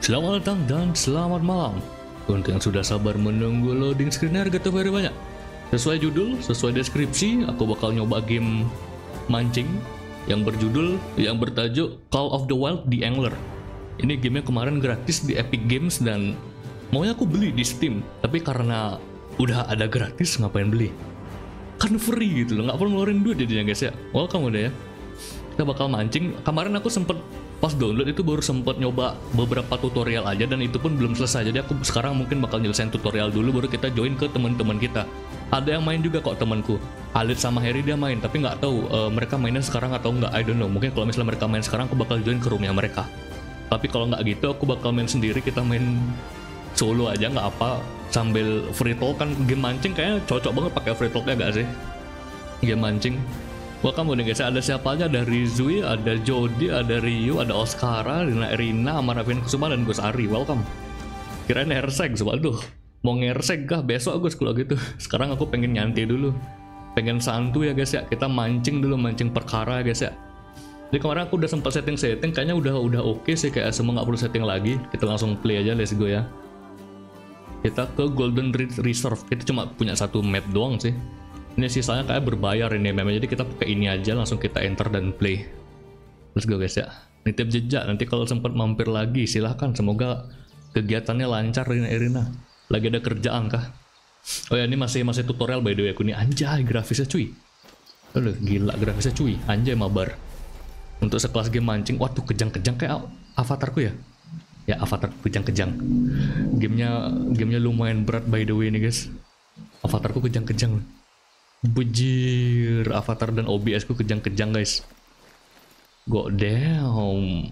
Selamat datang dan selamat malam untuk yang sudah sabar menunggu loading screen harga very banyak. Sesuai judul, sesuai deskripsi, aku bakal nyoba game mancing yang bertajuk Call of the Wild: The Angler. Ini gamenya kemarin gratis di Epic Games dan maunya aku beli di Steam, tapi karena udah ada gratis ngapain beli? Kan free gitu loh, nggak perlu ngeluarin duit jadinya guys ya. Welcome udah ya. Kita bakal mancing. Kemarin aku sempet pas download itu baru sempet nyoba beberapa tutorial aja dan itu pun belum selesai. Jadi aku sekarang mungkin bakal nyelesain tutorial dulu baru kita join ke teman-teman kita. Ada yang main juga kok temanku. Alit sama Harry dia main, tapi nggak tahu mereka mainnya sekarang atau nggak. I don't know. Mungkin kalau misalnya mereka main sekarang aku bakal join ke roomnya mereka. Tapi kalau nggak gitu aku bakal main sendiri. Kita main solo aja nggak apa. Sambil free talk kan game mancing kayaknya cocok banget pakai free talk ya nggak sih? Game mancing. Welcome nih guys, ada siapa aja? Ada Rizui, ada Jody, ada Ryu, ada Oscara, Rina Erina, Amarafin Kusuma, dan Gus Ari. Welcome. Kirain herseg, waduh. Mau ngerseg kah besok Gus kalau gitu? Sekarang aku pengen nyantai dulu. Pengen santuy ya guys ya. Kita mancing dulu, mancing perkara guys ya. Jadi kemarin aku udah sempat setting, kayaknya udah oke sih, kayak semua nggak perlu setting lagi. Kita langsung play aja, let's go ya. Kita ke Golden Reserve. Kita cuma punya satu map doang sih. Ini sisanya kayak berbayar ini memang, jadi kita pakai ini aja, langsung kita enter dan play. Let's go guys ya. Nitip jejak, nanti kalau sempat mampir lagi silahkan. Semoga kegiatannya lancar Irina. Lagi ada kerjaan kah? Oh ya, ini masih tutorial by the way aku nih. Anjay grafisnya cuy. Aduh gila grafisnya cuy. Anjay mabar. Untuk sekelas game mancing, waduh kejang-kejang kayak avatarku ya. Ya avatarku kejang-kejang. Gamenya lumayan berat by the way nih guys. Avatarku kejang-kejang. Bujir, avatar dan OBS ku kejang-kejang guys. God damn.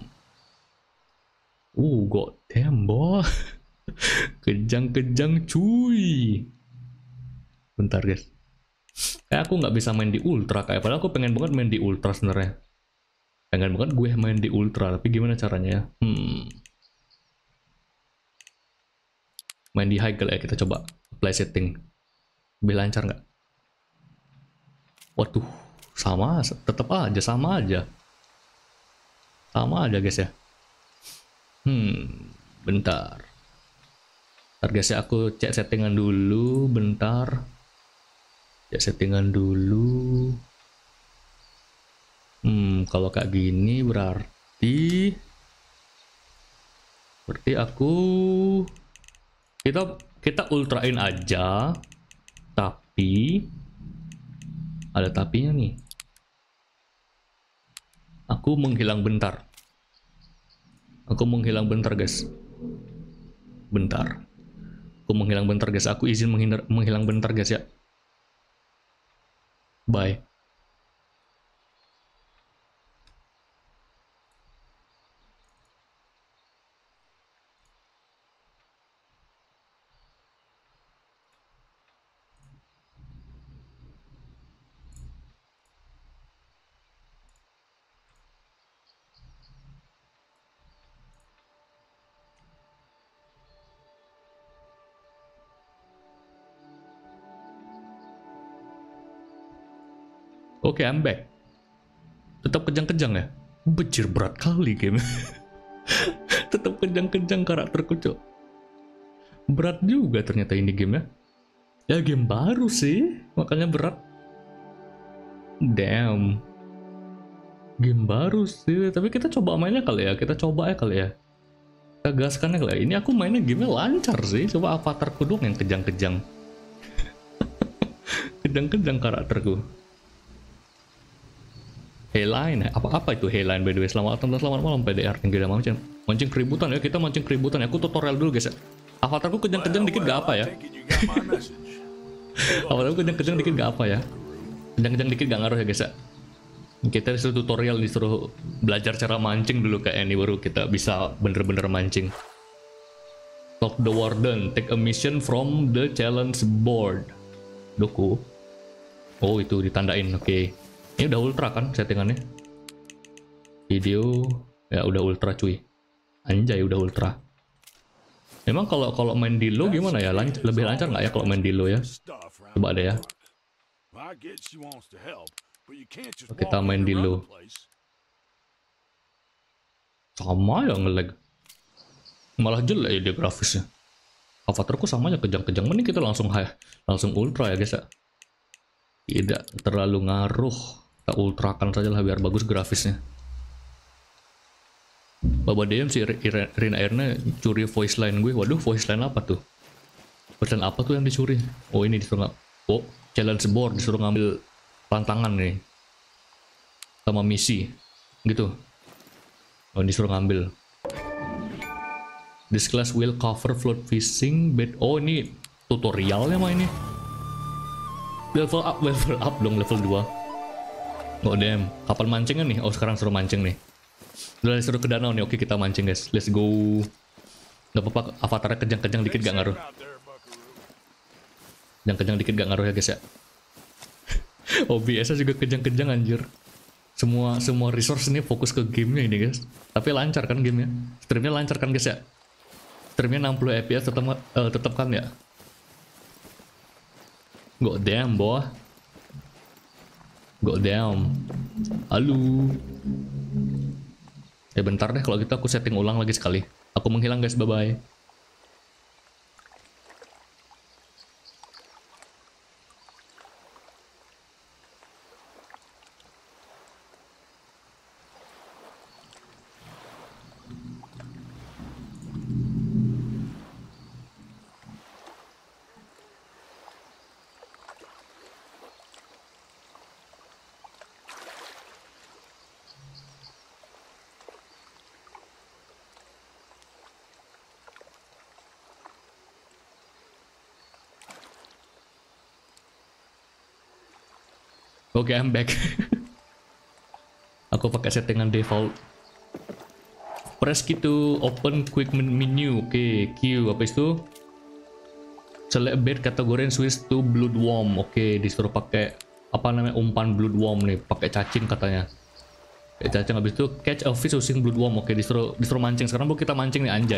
God damn boy. Kejang-kejang cuy. Bentar guys. Kayak aku nggak bisa main di ultra kayak, padahal aku pengen banget main di ultra sebenarnya. Pengen banget gue main di ultra, tapi gimana caranya? Main di high kali ya, kita coba apply setting. Lebih lancar nggak? Waduh, tetap aja sama aja guys ya. Bentar guys ya, aku cek settingan dulu, bentar. Cek settingan dulu. Kalau kayak gini berarti kita ultrain aja, tapi ada tapinya nih. Aku menghilang bentar guys. Aku izin menghilang bentar guys ya. Bye. Oke, I'm back. Tetap kejang-kejang ya? Bejir berat kali game. Tetap kejang-kejang karakterku, cok. Berat juga ternyata ini game ya. Ya game baru sih, makanya berat. Damn. Game baru sih, tapi kita coba mainnya kali ya. Kita gaskannya kali ya. Ini aku mainnya gamenya lancar sih. Coba avatarku doang yang kejang-kejang. Kejang-kejang karakterku. Heyline, apa itu Heyline by the way? Selamat malam PDR. Yang gila mancing keributan ya, kita mancing keributan ya. Aku tutorial dulu guys ya. Avatarku kejang-kejang dikit gak apa ya? Avatarku kejang-kejang dikit gak apa ya? Kejang-kejang dikit gak ngaruh ya guys ya. Kita disuruh tutorial, disuruh belajar cara mancing dulu kayak ini, baru kita bisa bener-bener mancing. Talk the warden, take a mission from the challenge board. Doku. Oh itu ditandain, oke. Ini udah ultra kan settingannya? Video ya udah ultra cuy. Anjay udah ultra. Memang kalau main di low gimana ya? Lebih lancar nggak ya kalau main di low ya? Coba deh ya. Kita main di low. Sama ya nge-lag. Malah jelek ya dia grafisnya. Avatarku sama aja kejang-kejang. Mending kita langsung langsung ultra ya guys ya. Tidak terlalu ngaruh. Kita ultrakan saja lah biar bagus grafisnya. Baba DM si Rina Erna curi voice line gue. Waduh, voice line apa tuh? Voice line apa tuh yang dicuri? Oh, ini disuruh oh, challenge board disuruh ngambil tantangan nih. Sama misi. Gitu. Oh, disuruh ngambil. This class will cover float fishing bed. Oh, ini tutorialnya mah ini. Level up dong, level 2. Oh damn, kapal mancingnya nih. Oh, sekarang suruh mancing nih. Udah disuruh ke danau nih. Oke, kita mancing guys. Let's go. Gak apa-apa, avatarnya kejang-kejang dikit gak ngaruh. Kejang-kejang dikit gak ngaruh ya guys ya. OBS-nya juga kejang-kejang anjir. Semua resource ini fokus ke gamenya ini guys. Tapi lancar kan gamenya. Streamnya lancar kan guys ya. Streamnya 60 fps tetap kan ya. God damn boy. God damn. Halo. Bentar deh kalau gitu aku setting ulang lagi sekali. Aku menghilang guys, bye bye. Oke, I'm back. Aku pakai settingan default. Press gitu, open quick menu. Oke, Q apa itu? Select bed category and switch to bloodworm. Oke, disuruh pakai apa namanya umpan bloodworm nih, pakai cacing katanya. Kayak cacing, habis itu catch a fish using bloodworm. Oke, disuruh mancing. Sekarang bu kita mancing nih anjay.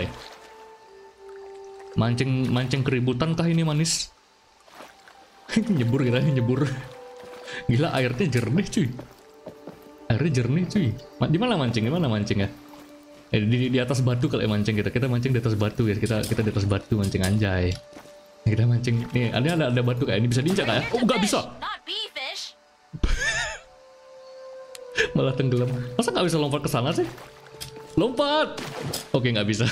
Mancing keributan kah ini manis? Nyebur kita nyebur. Gila, airnya jernih cuy. Airnya jernih cuy. Di mana mancing? Di mana mancing ya? Di atas batu kalau mancing kita. Kita mancing di atas batu guys. Kita di atas batu mancing anjay. Kita mancing. Nih, ada batu kayak ini bisa diinjak kayak. Oh, nggak bisa. Malah tenggelam. Masa nggak bisa lompat ke sana sih? Lompat. Oke, nggak bisa.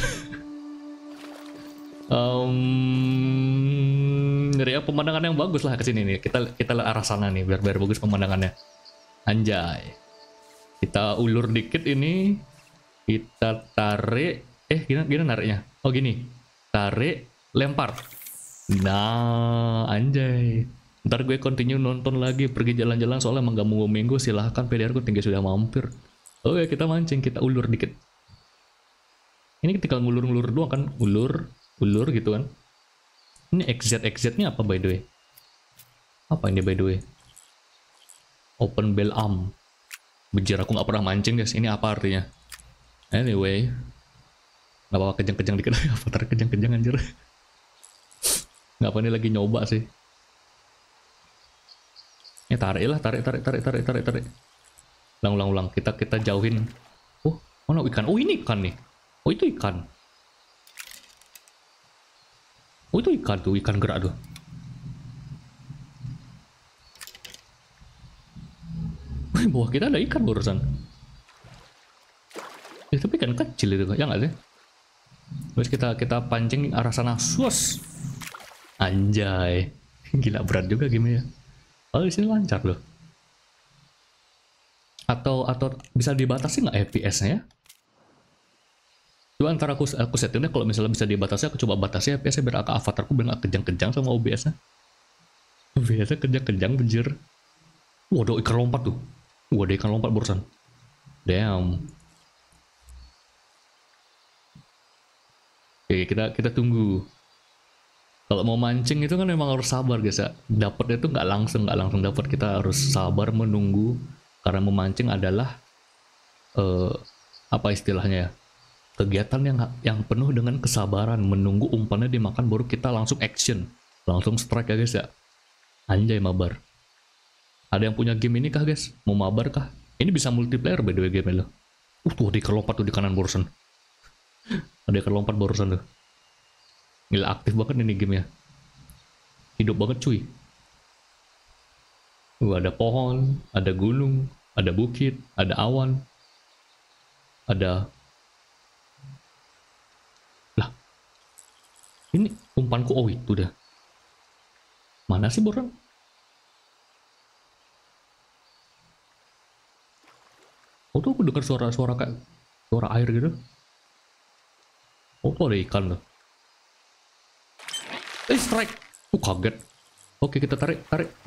Ngeri ya, pemandangan yang bagus lah kesini nih. Kita lihat arah sana nih biar bagus pemandangannya. Anjay. Kita ulur dikit ini. Kita tarik. Gini nariknya. Oh gini. Tarik, lempar. Nah, anjay. Ntar gue continue nonton lagi, pergi jalan-jalan soalnya emang gak mau minggu. Silahkan PDR ku tinggal sudah mampir. Oke, kita mancing, kita ulur dikit. Ini tinggal ngulur-ngulur doang kan. Ulur gitu kan. Ini XZ-nya apa by the way? Apa ini by the way? Open bell arm. Bejir, aku nggak pernah mancing guys. Ini apa artinya? Anyway, nggak apa-apa, kejang-kejang dikit. Avatar kejang-kejang anjir. Nggak apa, ini lagi nyoba sih. Tarik lah, tarik. Ulang. Kita jauhin. Oh, mana ikan? Oh, ini ikan nih. Oh, itu ikan. Oh, itu ikan tuh, ikan gerak tuh. Wih, bawah kita ada ikan barusan. Tapi ikan kecil itu, ya nggak sih? Terus kita pancing arah sana, sus. Anjay, gila berat juga gimana ya? Oh, di sini lancar loh. Atau bisa dibatasi nggak FPS-nya ya? Coba ntar aku settingnya kalau misalnya bisa dibatasi, aku coba batasi FPS-nya biar avatarku biar nggak kejang-kejang sama OBS-nya. OBS-nya kejang-kejang benjir. Waduh, ikan lompat tuh. Waduh, ikan lompat barusan. Damn. Oke, kita tunggu. Kalau mau mancing itu kan memang harus sabar guys ya. Dapatnya itu nggak langsung dapat. Kita harus sabar menunggu. Karena memancing adalah apa istilahnya ya? Kegiatan yang penuh dengan kesabaran. Menunggu umpannya dimakan baru kita langsung action, langsung strike ya guys ya. Anjay, mabar. Ada yang punya game ini kah guys? Mau mabar kah? Ini bisa multiplayer by the way game lo. Tuh di kelompat tuh di kanan barusan. Ada ikan lompat barusan tuh. Gila, aktif banget ini game ya. Hidup banget cuy. Ada pohon, ada gunung, ada bukit, ada awan, ada... Lah, ini umpanku. Oh itu dah. Mana sih borang? Oh tuh aku dengar suara-suara kayak suara air gitu. Oh tuh ada ikan loh. Strike. Kaget. Oke, kita tarik.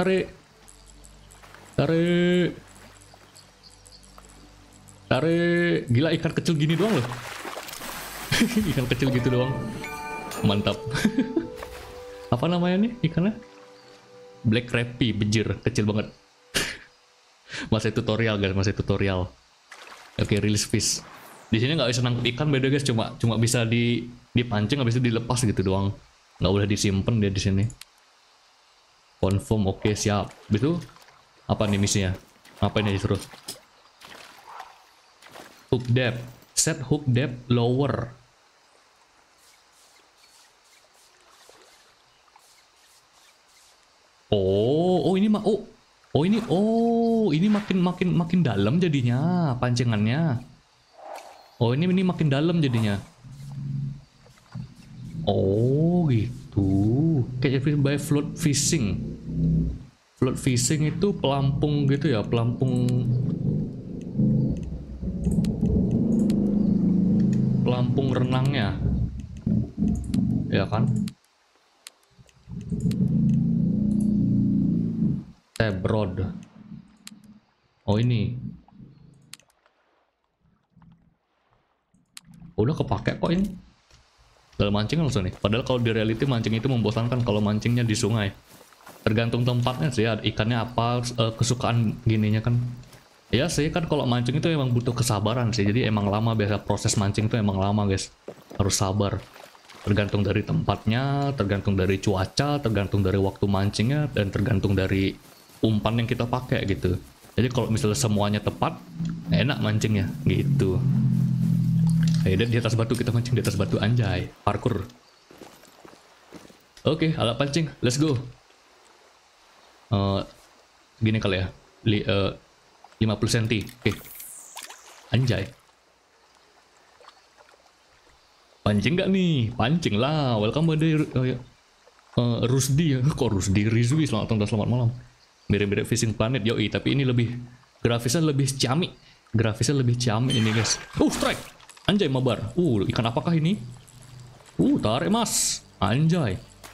Gila, ikan kecil gini doang loh. Ikan kecil gitu doang. Mantap. Apa namanya nih ikannya? Black crappie, bejir, kecil banget. Masih tutorial guys, masih tutorial. Oke, release fish. Di sini nggak bisa nangkep ikan beda guys, cuma bisa dipancing, habis itu dilepas gitu doang. Nggak boleh disimpan dia di sini. Confirm, oke siap. Itu apa nih misinya? Apa ini disuruh? Hook depth, set hook depth lower. Oh ini ini makin dalam jadinya pancingannya. Oh ini makin dalam jadinya. Oh gitu. Kayak by float fishing. Float fishing itu pelampung gitu ya, pelampung renangnya. Ya kan? Tab rod. Oh ini. Udah kepake kok ini. Dalam mancing langsung nih. Padahal kalau di reality mancing itu membosankan kalau mancingnya di sungai. Tergantung tempatnya sih, ikannya apa, kesukaan gininya kan. Ya sih kan kalau mancing itu emang butuh kesabaran sih. Jadi emang lama, biasa proses mancing itu emang lama guys. Harus sabar. Tergantung dari tempatnya, tergantung dari cuaca, tergantung dari waktu mancingnya, dan tergantung dari umpan yang kita pakai gitu. Jadi kalau misalnya semuanya tepat, enak mancingnya gitu. Dan di atas batu, kita mancing di atas batu, anjay, parkour. Oke, alat pancing, let's go. Gini kali ya, 50 cm. Oke, anjay. Pancing nggak nih? Pancing lah. Welcome pada Rusdi ya. Kok Rusdi? Rizwi, selamat datang dan selamat malam. Mirip-mirip Fishing Planet, yoi. Tapi ini lebih grafisnya lebih ciamik. Grafisnya lebih ciamik ini guys. Strike. Anjay mabar. Ikan apakah ini? Tarik mas. Anjay.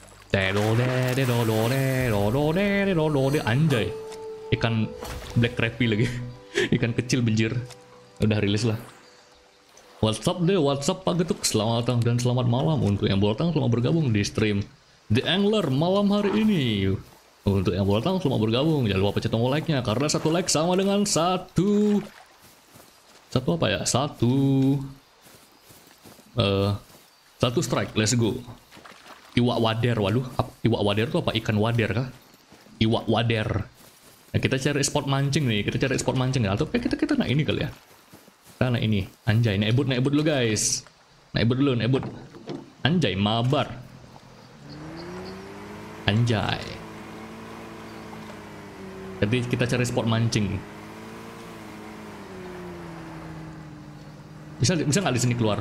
Anjay. Ikan black crappie lagi. Ikan kecil bejir. Udah rilis lah. What's up Pak Getuk. Selamat datang dan selamat malam. Untuk yang baru datang selamat bergabung di stream The Angler malam hari ini. Untuk yang baru datang selamat bergabung. Jangan lupa pencet tombol like-nya, karena satu like sama dengan satu apa ya? Satu strike, let's go. Iwak wader, waduh, iwak wader itu apa? Ikan wader kah? Iwak wader. Nah, kita cari spot mancing nih, atau kita naik ini kali ya. Kita naik ini, anjay, naik boot dulu guys. Naik boot. Anjay, mabar. Anjay. Jadi kita cari spot mancing. Bisa nggak di sini keluar?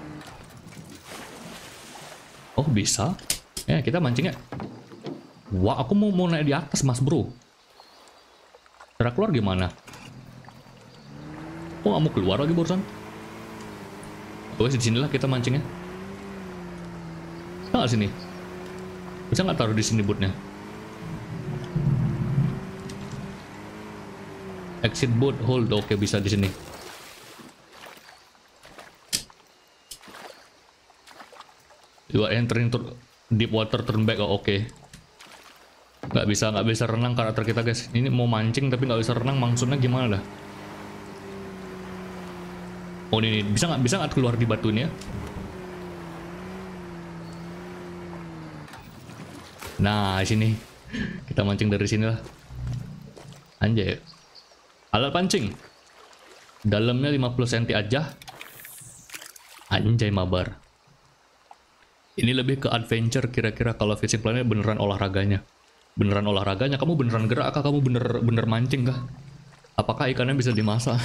Oh bisa. Kita mancingnya. Wah, aku mau naik di atas mas bro. Cara keluar gimana? Oh, nggak mau keluar lagi barusan. Oh, di sinilah kita mancingnya. Bisa nggak sini? Bisa nggak taruh di sini bootnya? Exit boat hold. Oke, bisa di sini. You are entering deep water, turn back. Oke. Nggak bisa renang karakter kita guys. Ini mau mancing tapi nggak bisa renang, maksudnya gimana dah? Oh ini bisa nggak keluar di batu ini ya? Nah sini kita mancing dari sini lah. Anjay. Alat pancing dalamnya 50 cm aja. Anjay mabar. Ini lebih ke adventure kira-kira kalau fishing plannya beneran olahraganya. Beneran olahraganya, kamu beneran gerak kah? Kamu bener mancing kah? Apakah ikannya bisa dimasak?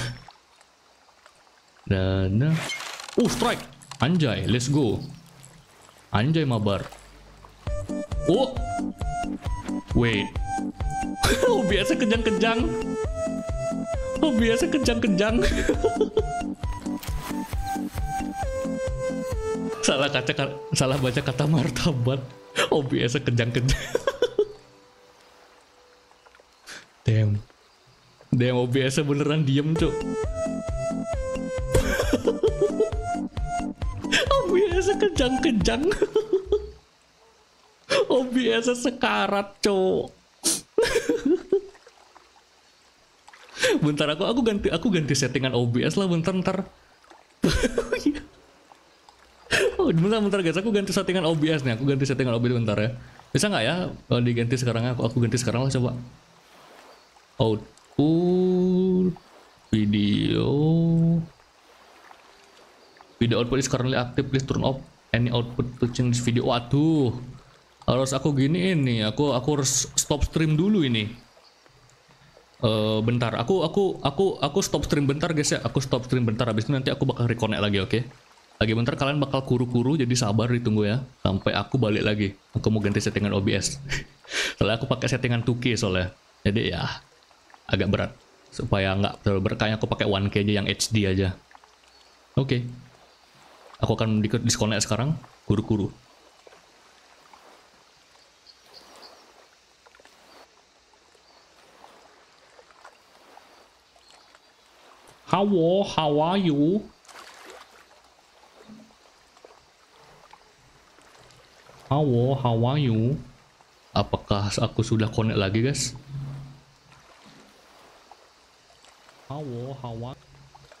Dan strike. Anjay, let's go. Anjay mabar. Oh. Wait. Oh, biasa kejang-kejang. Oh, biasa kejang-kejang. Salah baca kata martabat. Oh, biasa kejang-kejang. Damn. Damn, OBS beneran diem, cuk. OBS kejang-kejang. OBS sekarat, cuk. Bentar, aku ganti settingan OBS lah, bentar. Oh, bentar guys, aku ganti settingan OBS nih. Aku ganti settingan OBS bentar ya. Bisa nggak ya? Oh, diganti sekarang aku ganti sekarang lah, coba. Output video output is currently active, please turn off any output to change video. Waduh, harus aku gini ini, aku harus stop stream dulu ini. Bentar, aku stop stream bentar guys ya. Aku stop stream bentar, habis itu nanti aku bakal reconnect lagi, oke? Lagi bentar kalian bakal kuru-kuru, jadi sabar ditunggu ya sampai aku balik lagi. Aku mau ganti settingan OBS. Soalnya aku pakai settingan 2K soalnya. Jadi ya agak berat, supaya nggak terlalu berat. Kayaknya aku pakai 1K aja yang HD aja. Oke. Aku akan disconnect sekarang, kuru-kuru. Hello, how are you? Hello, how are you? Apakah aku sudah connect lagi, guys? Hello, how are you?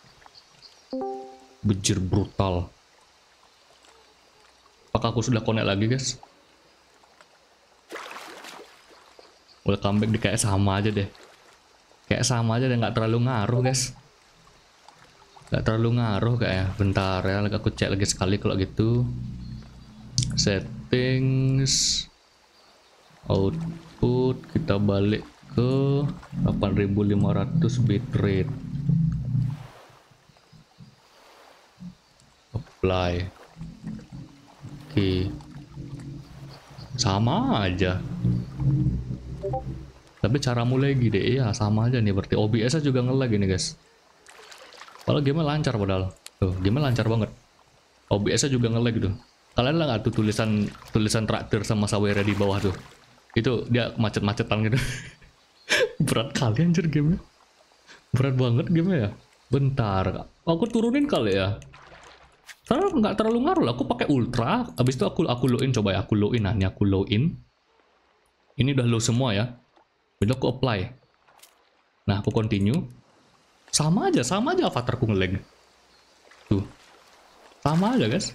Bejir brutal. Apakah aku sudah connect lagi, guys? Welcome back, kayak sama aja deh. Kayak sama aja deh, nggak terlalu ngaruh, guys. Nggak terlalu ngaruh kayaknya. Bentar ya, aku cek lagi sekali kalau gitu. Settings, output, kita balik ke 8500 bitrate. Apply. Oke. Sama aja. Tapi cara mulai gede ya sama aja nih, berarti OBS juga nge-lag ini guys. Kalau game lancar padahal. Tuh, game lancar banget. OBS juga nge-lag gitu. Kalian lah nggak tuh tulisan traktir sama sawera di bawah tuh. Itu dia macet-macetan gitu. Berat kali anjir gamenya. Berat banget gamenya ya. Bentar, aku turunin kali ya. Karena nggak terlalu ngaruh lah. Aku pakai ultra. Abis itu aku low in, coba ya. Aku low in, nah ini aku low in. Ini udah low semua ya. Udah aku apply. Nah aku continue. Sama aja avatarku nge-lag. Tuh. Sama aja guys.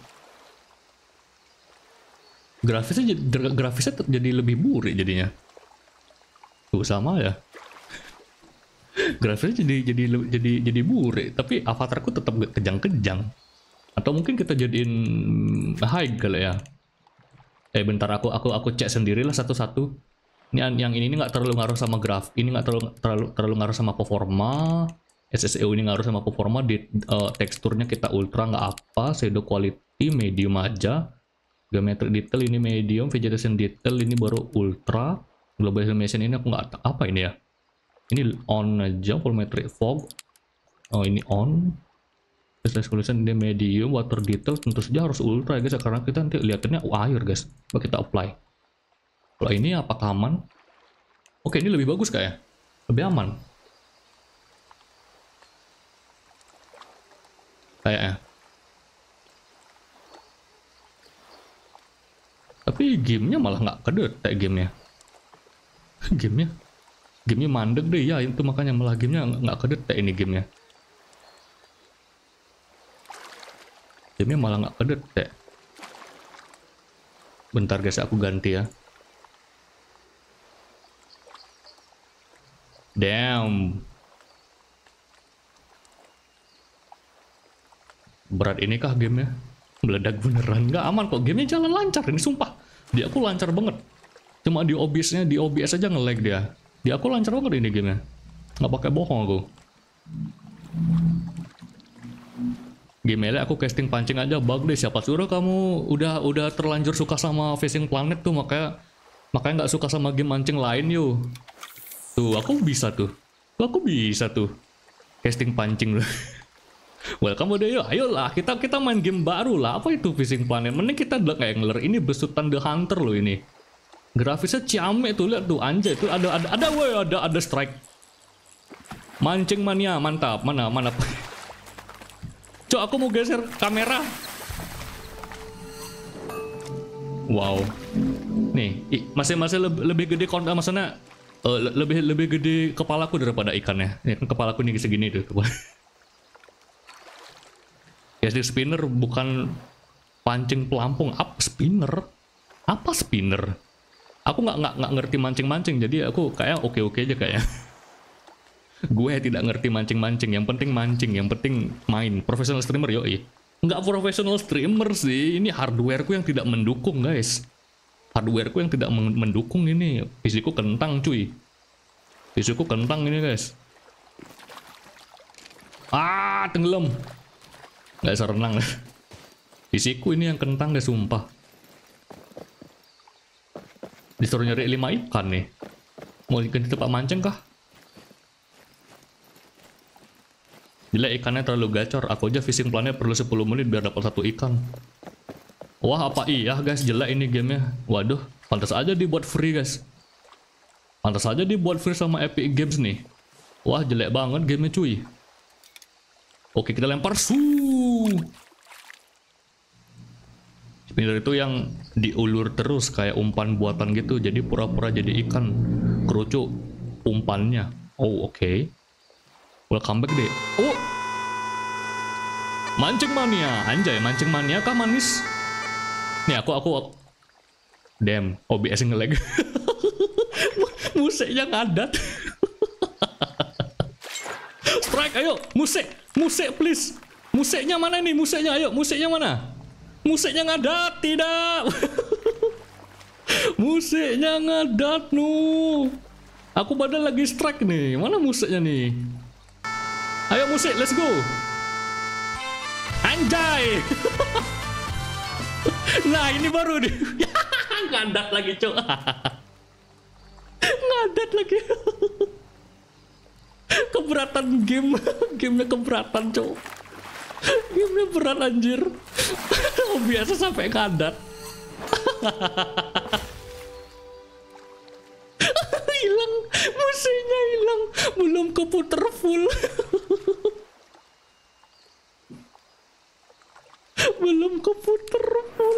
Grafisnya jadi lebih burik jadinya. Tuh sama ya. Grafisnya jadi burik, tapi avatarku tetap kejang-kejang. Atau mungkin kita jadiin high kali ya. Bentar aku cek sendirilah satu-satu. Ini yang ini nggak terlalu ngaruh sama graf. Ini nggak terlalu ngaruh sama performa. SSEO ini ngaruh sama performa. Teksturnya kita ultra nggak apa. Shadow quality medium aja. Geometric detail ini medium. Vegetation detail ini baru ultra. Global illumination ini aku nggak apa ini ya. Ini on aja. Volumetric fog. Oh ini on. Resolution ini medium. Water detail tentu saja harus ultra ya guys. Karena kita nanti lihatannya air guys. Coba kita apply. Kalau ini apakah aman? Oke, ini lebih bagus kayak. Lebih aman. Kayaknya. Tapi gamenya malah nggak kedetek gamenya. Gamenya mandek deh ya, itu makanya malah gamenya nggak kedetek ini gamenya. Gamenya malah nggak kedetek. Bentar guys, aku ganti ya. Damn. Berat ini kah gamenya? Meledak beneran. Nggak aman kok, gamenya jalan lancar ini sumpah. Di aku lancar banget. Cuma di OBS aja nge-lag dia. Di aku lancar banget ini gamenya. Nggak pakai bohong aku. Gimana aku casting pancing aja bug deh. Siapa suruh kamu udah terlanjur suka sama Facing Planet tuh, makanya nggak suka sama game mancing lain yuk. Tuh aku bisa tuh. Casting pancing loh. Welcome udah yuk. Ayolah kita main game baru lah. Apa itu Facing Planet? Mending kita kayak ngeler ini besutan The Hunter loh ini. Grafisnya ciamik tuh, lihat tuh anjay tuh ada strike. Mancing mania mantap. Mana Cok, aku mau geser kamera. Wow. Nih, masih lebih gede maksudnya lebih gede kepalaku daripada ikannya. Ini kan kepalaku nih segini tuh. Casting spinner bukan pancing pelampung. Apa spinner? Aku nggak ngerti mancing, jadi aku kayak oke aja kayaknya. Gue tidak ngerti mancing, yang penting mancing, yang penting main. Professional streamer yoi. Nggak professional streamer sih, ini hardwareku yang tidak mendukung guys. Hardwareku yang tidak mendukung ini. PCku kentang cuy. PCku kentang ini guys. Tenggelam. Nggak bisa renang. PCku ini yang kentang guys, sumpah. Disuruh nyari 5 ikan nih. Mau ganti tempat mancing kah? Gila ikannya terlalu gacor. Aku aja Fishing Planet perlu 10 menit biar dapat 1 ikan. Wah apa iya guys, jelek ini gamenya. Waduh, pantas aja dibuat free guys. Pantas aja dibuat free sama Epic Games nih. Wah jelek banget gamenya cuy. Oke kita lempar. Spinner itu yang diulur terus kayak umpan buatan gitu. Jadi pura-pura jadi ikan. Kerucuk umpannya. Oh oke. Welcome back deh. Oh, mancing mania, anjay, mancing mania kah manis? Nih aku. Damn, OBS nge-lag. Musiknya ngadat. Strike, ayo, musik please. Musiknya mana nih? Ayo, musiknya mana? Musiknya ngadat, tidak. Musiknya ngadat, nu. Aku badan lagi strike nih. Mana musiknya nih? Ayo musik, let's go. Anjay. Nah ini baru nih. Ngadat lagi cok. Ngadat lagi. Keberatan gamenya keberatan cok. Gamenya berat anjir. Biasa sampai ngadat. Hilang, musiknya hilang, belum keputer full. Belum keputer full.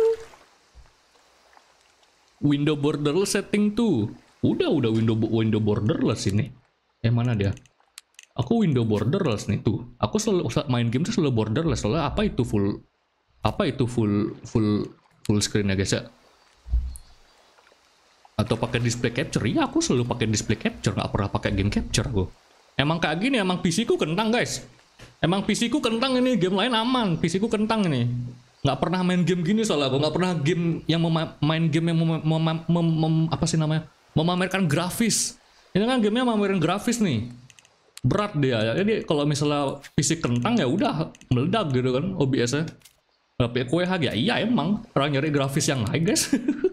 Window borderless setting tuh. Udah window borderless ini. Mana dia? Aku window borderless nih tuh. Aku selalu main game tuh selalu borderless. Soalnya apa itu full screen ya guys ya? Atau pakai display capture? Iya aku selalu pakai display capture, nggak pernah pakai game capture aku. Emang kayak gini, emang PC ku kentang guys. Emang PC ku kentang ini, game lain aman. PC ku kentang ini. Nggak pernah main game gini soalnya aku nggak pernah main game yang apa sih namanya? Memamerkan grafis. Ini kan gamenya memamerkan grafis nih. Berat dia. Jadi kalau misalnya PC kentang ya udah meledak gitu kan OBS-nya. Tapi QH ya iya emang orang nyari grafis yang high guys.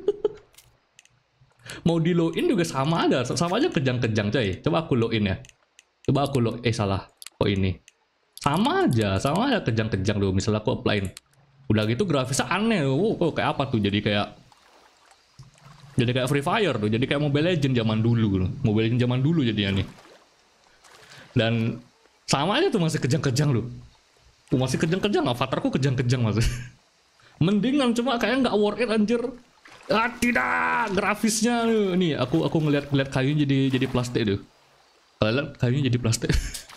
Mau di login juga sama aja kejang-kejang coy. Coba aku login ya. Salah. Kok ini? Sama aja kejang-kejang dulu. Misalnya aku apply-in. Udah gitu grafisnya aneh. Kok kayak apa tuh? Jadi kayak Free Fire tuh. Jadi kayak Mobile Legends zaman dulu. Mobile Legends zaman dulu jadinya nih. Dan sama aja tuh masih kejang-kejang loh. Masih kejang-kejang. Avatarku kejang-kejang masih. Mendingan cuma kayak nggak worth it anjir. Tidak, grafisnya nih aku ngeliat kayunya jadi plastik tuh. Kalian kayunya jadi plastik.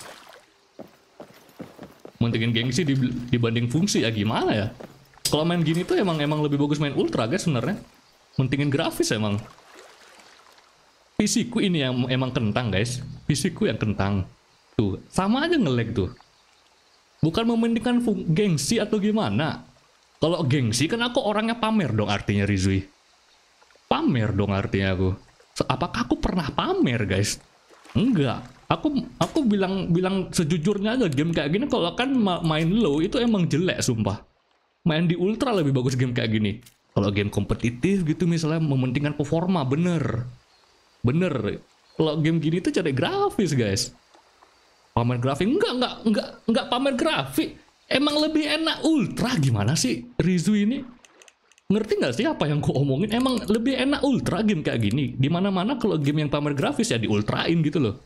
Mentingin gengsi dibanding fungsi ya gimana ya? Kalau main gini tuh emang lebih bagus main ultra guys sebenarnya. Mentingin grafis emang. PC ku ini yang emang kentang guys. PC ku yang kentang. Tuh, sama aja nge-lag tuh. Bukan mementingkan gengsi atau gimana. Kalau gengsi kan aku orangnya pamer dong artinya Rizui. Pamer dong artinya aku. Apakah aku pernah pamer guys? Enggak. Aku bilang sejujurnya aja, game kayak gini kalau kan main low itu emang jelek sumpah. Main di ultra lebih bagus game kayak gini. Kalau game kompetitif gitu misalnya mementingkan performa, bener. Kalau game gini tuh cari grafis guys. Pamer grafik enggak pamer grafik. Emang lebih enak ultra, gimana sih Rizu ini? Ngerti nggak sih apa yang ku omongin? Emang lebih enak ultra game kayak gini. Dimana-mana kalau game yang pamer grafis ya di ultrain gitu loh.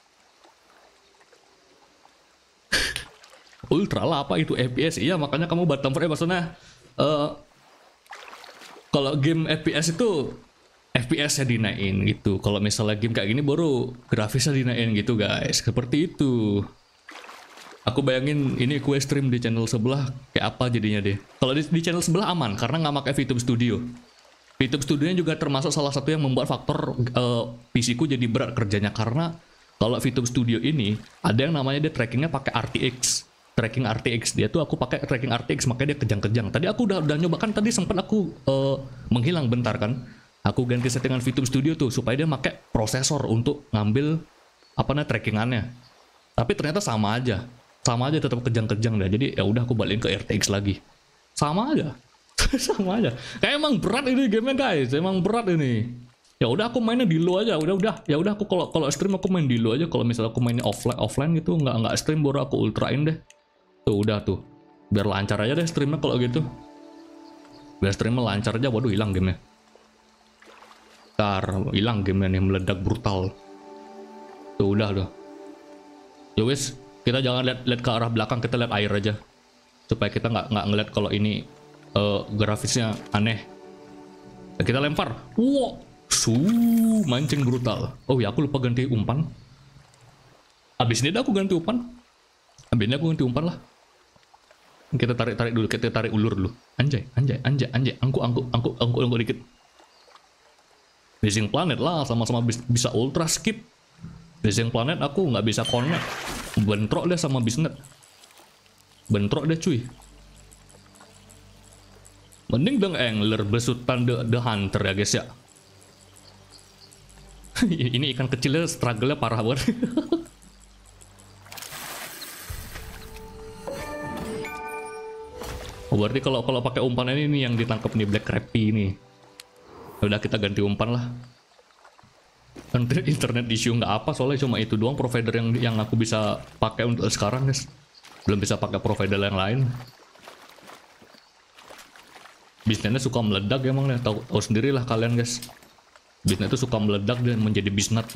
Ultra lah apa itu FPS? Iya makanya kamu bottom frame maksudnya. Kalau game FPS itu FPS-nya dinaikin gitu. Kalau misalnya game kayak gini baru grafisnya dinaikin gitu guys. Seperti itu. Aku bayangin ini kue stream di channel sebelah kayak apa jadinya deh. Kalau di channel sebelah aman karena nggak pakai VTube Studio. VTube Studio juga termasuk salah satu yang membuat faktor PC ku jadi berat kerjanya karena kalau VTube Studio ini ada yang namanya dia trackingnya pakai RTX. Tracking RTX dia tuh aku pakai tracking RTX makanya dia kejang-kejang. Tadi aku udah nyoba kan tadi sempat aku menghilang bentar kan. Aku ganti settingan VTube Studio tuh supaya dia pakai prosesor untuk ngambil apa namanya trackingannya. Tapi ternyata sama aja tetap kejang-kejang dah. Jadi ya udah aku balikin ke RTX lagi. Sama aja. Sama aja. Kayak emang berat ini gamenya guys. Emang berat ini. Ya udah aku mainnya di low aja. Udah. Ya udah aku kalau stream aku main di low aja. Kalau misalnya aku mainnya offline gitu nggak stream baru aku ultrain deh. Tuh udah tuh. Biar lancar aja deh streamnya kalau gitu. Biar streamnya lancar aja. Waduh hilang gamenya. Ntar hilang gamenya nih meledak brutal. Tuh udah tuh. Ya wis. Kita jangan lihat ke arah belakang, kita lihat air aja supaya kita nggak ngeliat kalau ini grafisnya aneh. Kita lempar, wow, mancing brutal. Oh ya aku lupa ganti umpan. Abis ini dah aku ganti umpan. Abis ini aku ganti umpan lah. Kita tarik dulu, kita tarik ulur dulu. Anjay, angkuk dikit. Fishing Planet lah, sama-sama bisa ultra skip. Fishing Planet aku nggak bisa connect. Bentrok deh sama bisnet. Bentrok deh cuy. Mending dong angler besutan the hunter ya guys ya. Ini ikan kecilnya struggle-nya parah banget. Oh, berarti kalau pakai umpan ini yang ditangkap nih Black Crappie ini. Udah kita ganti umpan lah. Internet issue nggak apa soalnya cuma itu doang provider yang aku bisa pakai untuk sekarang guys. Belum bisa pakai provider yang lain. Bisnisnya suka meledak emang nih, tahu sendiri lah kalian guys. Bisnis itu suka meledak dan menjadi bisnet.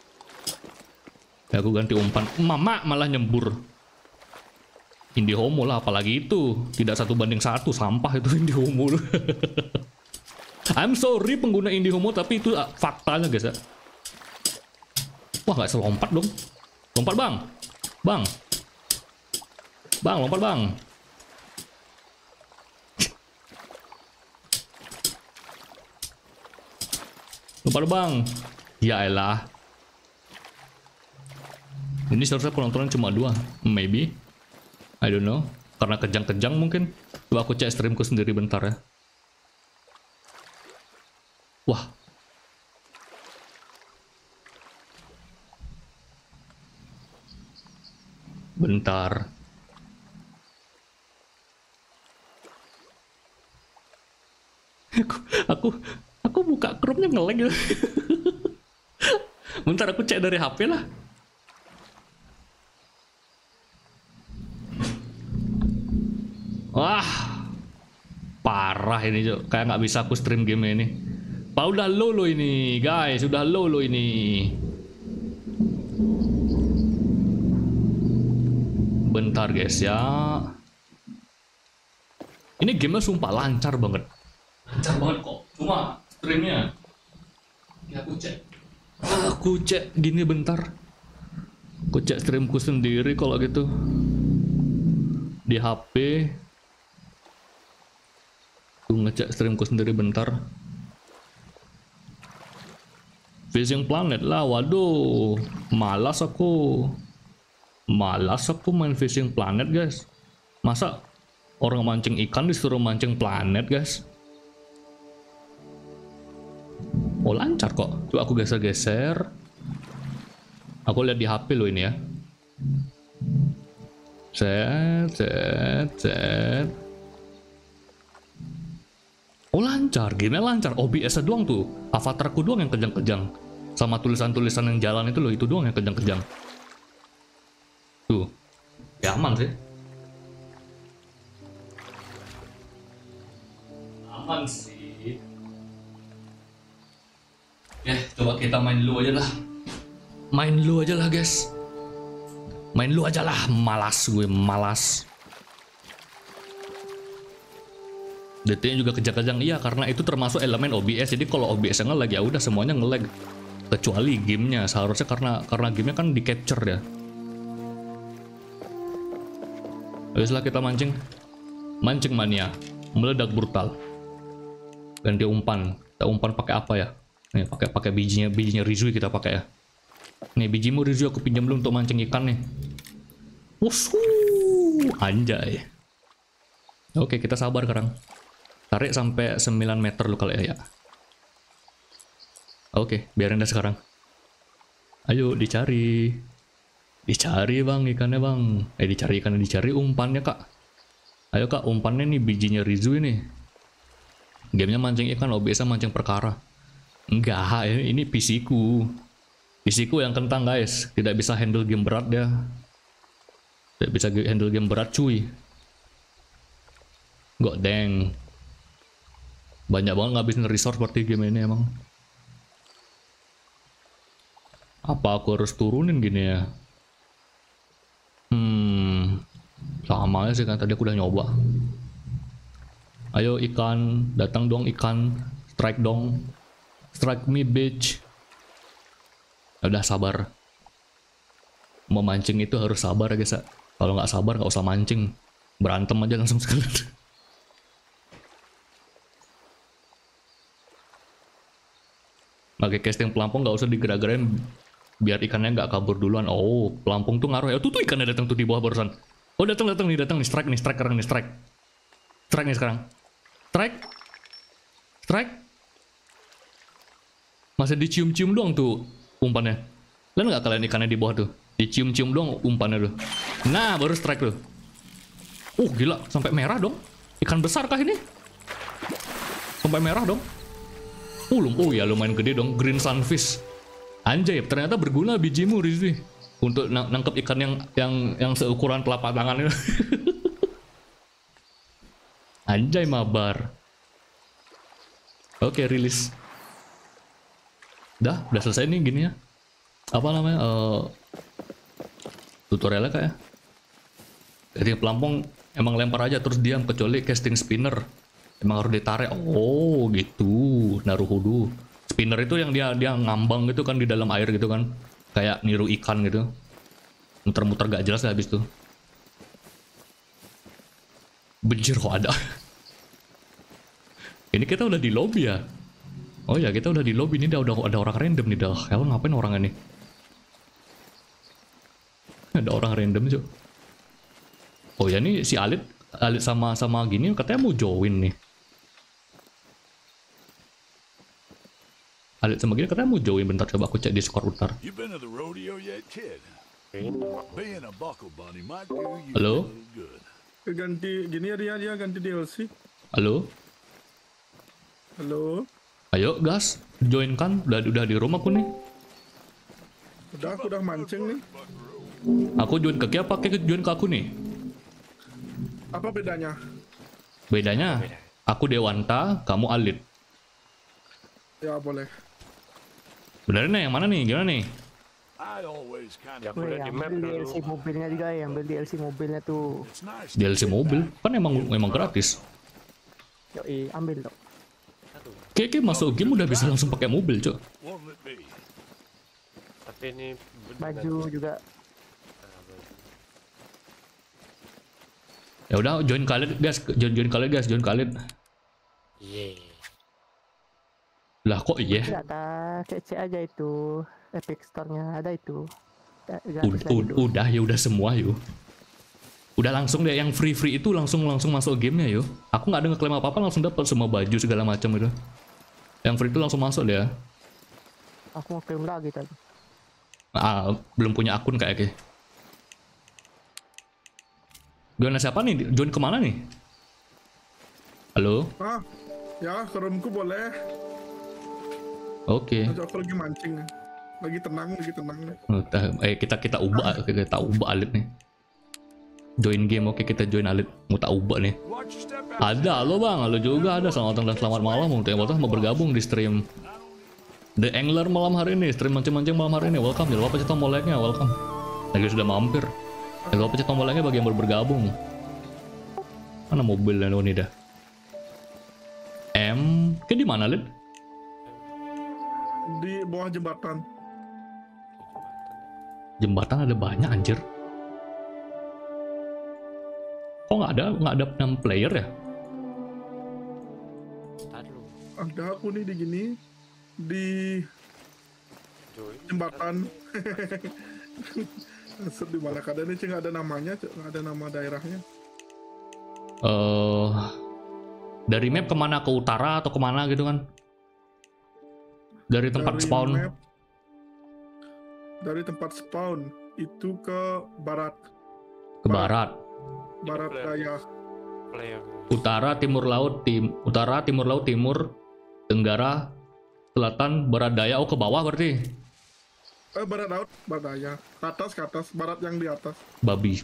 Ya aku ganti umpan, mama malah nyembur. Indiehomo lah apalagi itu, tidak 1:1 sampah itu Indiehomo. I'm sorry pengguna Indiehomo tapi itu faktanya guys ya. Wah nggak selompat dong. Lompat bang. Bang lompat bang. Lompat bang. Ya elah. Ini seharusnya penontonan cuma 2. Maybe. I don't know. Karena kejang-kejang mungkin. Coba aku cek streamku sendiri bentar ya. Wah. Bentar. Aku buka Chrome-nya nge-lag gitu. Bentar aku cek dari HP lah. Wah. Parah ini, Cok. Kayak nggak bisa aku stream game ini. Pak udah low lo ini, guys. Udah low lo ini. Bentar guys ya. Ini gamenya sumpah lancar banget. Lancar banget kok. Cuma streamnya. Ya aku cek gini bentar. Aku cek streamku sendiri kalau gitu. Di HP. Aku ngecek streamku sendiri bentar. Fishing Planet lah, waduh. Malas aku main Fishing Planet guys. Masa orang mancing ikan disuruh mancing planet, guys? Oh, lancar kok. Coba aku geser-geser. Aku lihat di HP lo ini ya. Set. Oh, lancar. Gini lancar. OBS doang tuh. Avatarku doang yang kejang-kejang. Sama tulisan-tulisan yang jalan itu loh. Itu doang yang kejang-kejang. Tuh. Ya aman sih. Aman sih. Ya, coba kita main dulu aja lah. Main dulu aja lah, guys. Main dulu aja lah. Malas gue, malas. Detiknya juga kejang-kejang. Iya, karena itu termasuk elemen OBS. Jadi kalau OBS nge-lag ya udah semuanya nge-lag. Kecuali gamenya. Seharusnya karena gamenya kan di-capture ya. Ayo setelah kita mancing. Mancing mania. Meledak brutal. Ganti umpan. Kita umpan pakai apa ya? Nih pakai bijinya Rizui kita pakai ya. Nih bijimu Rizui aku pinjam dulu untuk mancing ikan nih. Wusuh, anjay. Oke, kita sabar sekarang. Tarik sampai 9 meter lu kali ya. Oke, biarin dah sekarang. Ayo dicari. Dicari bang ikannya bang. Dicari ikannya, dicari umpannya kak. Ayo kak, umpannya nih bijinya Rizui nih. Gamenya mancing ikan, OBS mancing perkara. Enggak, ini PC ku. PC ku yang kentang guys. Tidak bisa handle game berat dia. Tidak bisa handle game berat cuy. God dang. Banyak banget ngabisin resource seperti game ini emang. Apa aku harus turunin gini ya? Sama aja sih kan, tadi aku udah nyoba. Ayo ikan, datang dong ikan. Strike dong. Strike me bitch. Udah sabar. Memancing itu harus sabar ya guys. Kalau nggak sabar nggak usah mancing. Berantem aja langsung sekalian. Pakai casting pelampung nggak usah digerak-gerakin biar ikannya nggak kabur duluan. Oh, pelampung tuh ngaruh ya. Tuh ikannya datang tuh di bawah barusan. Oh, datang nih strike sekarang nih strike. Strike nih sekarang. Strike. Masih dicium-cium doang tuh umpannya. Lihat nggak kalian ikannya di bawah tuh? Dicium-cium doang umpannya tuh. Nah, baru strike tuh. Gila, sampai merah dong. Ikan besar kah ini? Sampai merah dong. Ya lumayan gede dong. Green sunfish. Anjay, ternyata berguna bijimu Rizwi untuk nangkep ikan yang seukuran telapak tangan itu. Anjay mabar. Oke, rilis. Udah selesai nih gini ya. Apa namanya? Tutorialnya kayak. Jadi pelampung emang lempar aja terus diam kecuali casting spinner. Emang harus ditarik. Oh, gitu. Naruhodo. Spinner itu yang dia ngambang gitu kan di dalam air gitu kan. Kayak niru ikan gitu. Muter-muter gak jelas habis tuh. Benjir kok ada. Ini kita udah di lobby ya. Oh ya, kita udah di lobby. Ini udah ada orang random nih dah. Hell, ngapain orang ini? Ada orang random cuy. Oh ya, nih si Alit sama gini katanya mau join nih. Alit sama gini katanya mau join, bentar coba aku cek Discord bentar. Halo? Ganti gini ya dia ganti DLC. Halo? Halo. Ayo gas, join kan? Udah di rumah aku nih. Aku udah mancing nih. Aku join ke apa? Kayak join ke aku nih. Apa bedanya? Bedanya, aku Dewanta, kamu Alit. Ya boleh. Benernya yang mana nih? Gimana nih? Wih, ambil DLC mobilnya juga ya, ambil DLC mobilnya tuh. DLC mobil? Kan emang gratis. Yoi, ambil dong. Kayak masuk game udah bisa langsung pakai mobil, cok. Tapi ini Baju juga. Ya udah join kalian guys, join kalian. Iya. Lah kok iya? Data kece aja itu. Epic Store-nya ada itu. Udah ya udah semua yuk. Udah langsung deh yang free itu langsung masuk gamenya yo. Aku nggak ada ngeklaim apa-apa langsung dapat semua baju segala macam itu. Yang free itu langsung masuk dia. Aku mau klaim lagi tadi. Belum punya akun kayaknya. Gimana siapa nih? Join kemana nih? Halo? Ya, ke roomku boleh. Oke. Aku lagi mancing. Lagi tenang. Kita ubah alit nih. Join game, oke kita join alit. Mau tak ubah nih. Ada lo bang, lo juga ada. Selamat datang dan selamat malam. Untuk yang mau bergabung di stream The Angler malam hari ini. Stream mancing-mancing malam hari ini. Welcome, jangan lupa pencet tombol like-nya. Welcome. Lagi sudah mampir. Jangan lupa pencet tombol like-nya bagi yang baru bergabung. Mana mobilnya lo nih dah? Kayak di mana, Lid? Di bawah jembatan. Jembatan ada banyak anjir. Kok nggak ada 6 player ya? Ada aku nih di gini di jembatan. Maksud di mana kadang ini nggak ada namanya, nggak ada nama daerahnya. Dari map kemana, ke utara atau kemana gitu kan? Dari tempat spawn? Map, dari tempat spawn itu ke barat. Ke barat. Barat daya. Utara, timur laut, utara, timur laut, timur, tenggara, selatan, barat daya. Oh, ke bawah berarti. Barat laut, barat daya. Ke atas, barat yang di atas. Babi.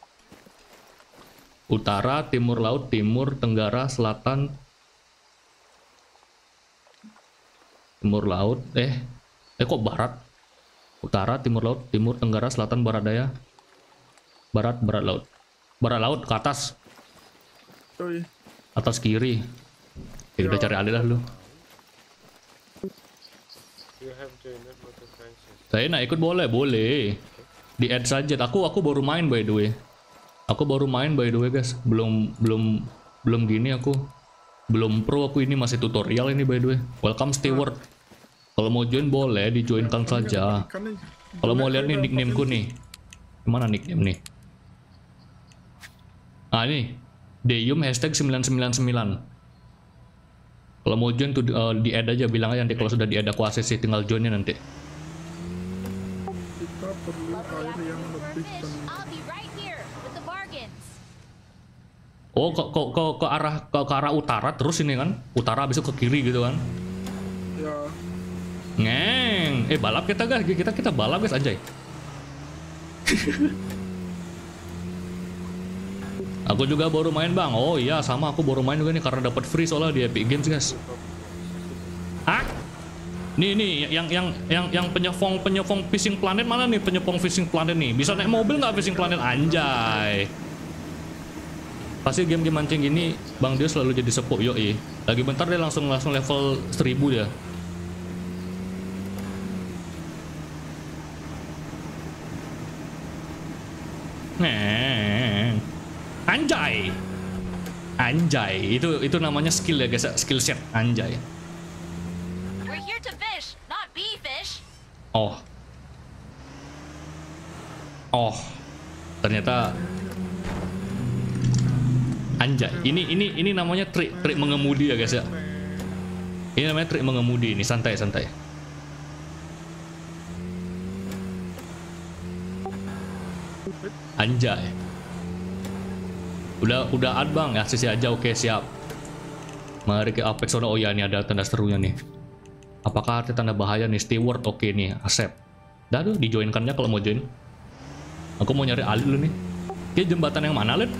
Utara, timur laut, timur, tenggara, selatan, timur laut. Kok barat? Utara, timur laut, timur, tenggara, selatan, barat daya. Barat laut. Barat laut ke atas. Atas kiri. Kita cari alih lah lu. Saya nak ikut boleh. Di add saja. Aku baru main by the way. Guys. Belum gini aku. Belum pro aku ini, masih tutorial ini by the way. Welcome Steward. Kalau mau join boleh dijoinkan saja. Kalau mau lihat nih nickname-ku nih. Gimana nickname nih? Ini Deyum #999. Kalau mau join tuh di add aja, bilang aja nanti kalau sudah di add aku ACC, tinggal joinnya nanti. Kita perlu air yang lebih tenang. Oh, ke arah utara terus ini kan? Utara habis itu ke kiri gitu kan? Ya. Ngeng. Balap kita guys, kita balap guys anjay. Aku juga baru main bang. Oh iya sama, aku baru main juga nih karena dapat free soalnya di Epic Games guys. Nih yang penyokong Fishing Planet mana nih, penyokong Fishing Planet nih? Bisa naik mobil nggak Fishing Planet anjay? Pasti game-game mancing gini Bang dia selalu jadi sepuh yoi. Lagi bentar dia langsung level 1000 dia. Anjay, itu namanya skill ya guys, skill set anjay. We're here to fish, not be fish. Oh, ternyata anjay. Ini namanya trik mengemudi ya guys ya. Ini namanya trik mengemudi, ini santai. Anjay. Udah ad bang ya, sisi aja. Oke siap. Mari ke Apex Zone. Oh ya, ini ada tanda serunya nih. Apakah arti tanda bahaya nih? Steward. Oke nih, accept. Dah tuh dijoinkannya kalau mau join. Aku mau nyari Ali dulu nih. Oke, jembatan yang mana Lid?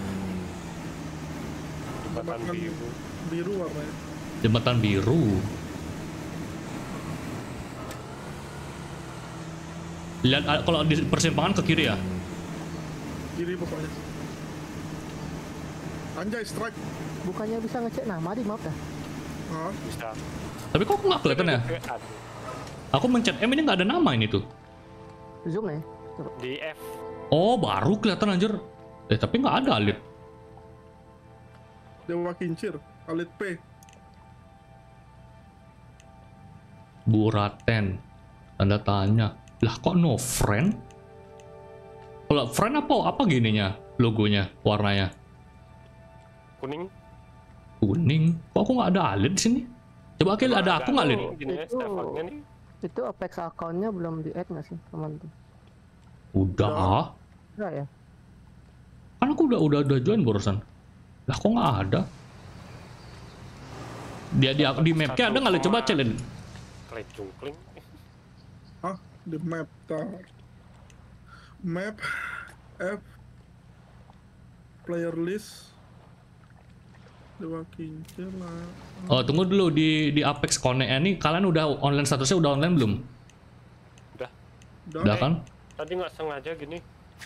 Jembatan biru warnanya. Jembatan biru. Lihat kalau di persimpangan ke kiri ya. Kiri pokoknya. Anjay, strike. Bukannya bisa ngecek nama di map dah? Bisa. Tapi kok nggak kelihatan ya? Aku mencet M ini nggak ada nama ini tuh. Zoom ya? Coba. Di F. Oh, baru kelihatan anjir. Tapi nggak ada alit. Dewa Kincir, alit P. Buraten. Tanda tanya. Lah kok no friend? Kalau friend apa gininya? logonya, warnanya? Kuning. Kuning. Kok aku nggak ada Alit di sini? Coba Akil, ada aku nggak Alit? Gini ya, Stefannya nih. Itu Apex account-nya belum di add nggak sih teman tuh? Udah. Enggak ya? Kan aku udah join barusan. Lah kok nggak ada? Dia di mapnya ada nggak? Lid? Coba cek Lid. Klik jungkling. Hah? Di map tar. Map F player list Dewa Kincir lah. Oh tunggu dulu di Apex Connect ini kalian udah online statusnya udah online belum? Udah. Udah kan? Tadi nggak sengaja gini.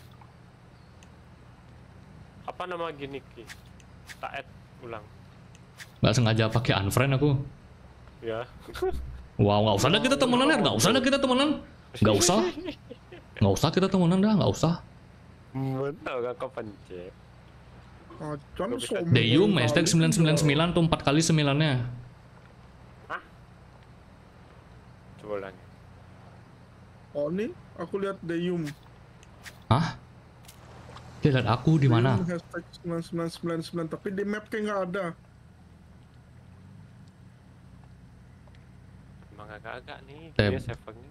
Apa nama gini Ki? Tak add ulang. Nggak sengaja pakai unfriend aku. Ya. Wow, nggak usah dah kita temenan ya, nggak usah dah kita temenan. Nggak usah. Nggak usah kita temenan dah, nggak usah. Betul gak kau pencet. Acan sombong Deyum, kali. hashtag 999 tuh 4 kali 9-nya. Coba ulangi. Oh nih, aku lihat Deyum. Hah? Dia lihat aku di mana? Deyum hashtag 9999 tapi di map kayak nggak ada. Emang agak-agak nih. Tab. Dia Stefannya.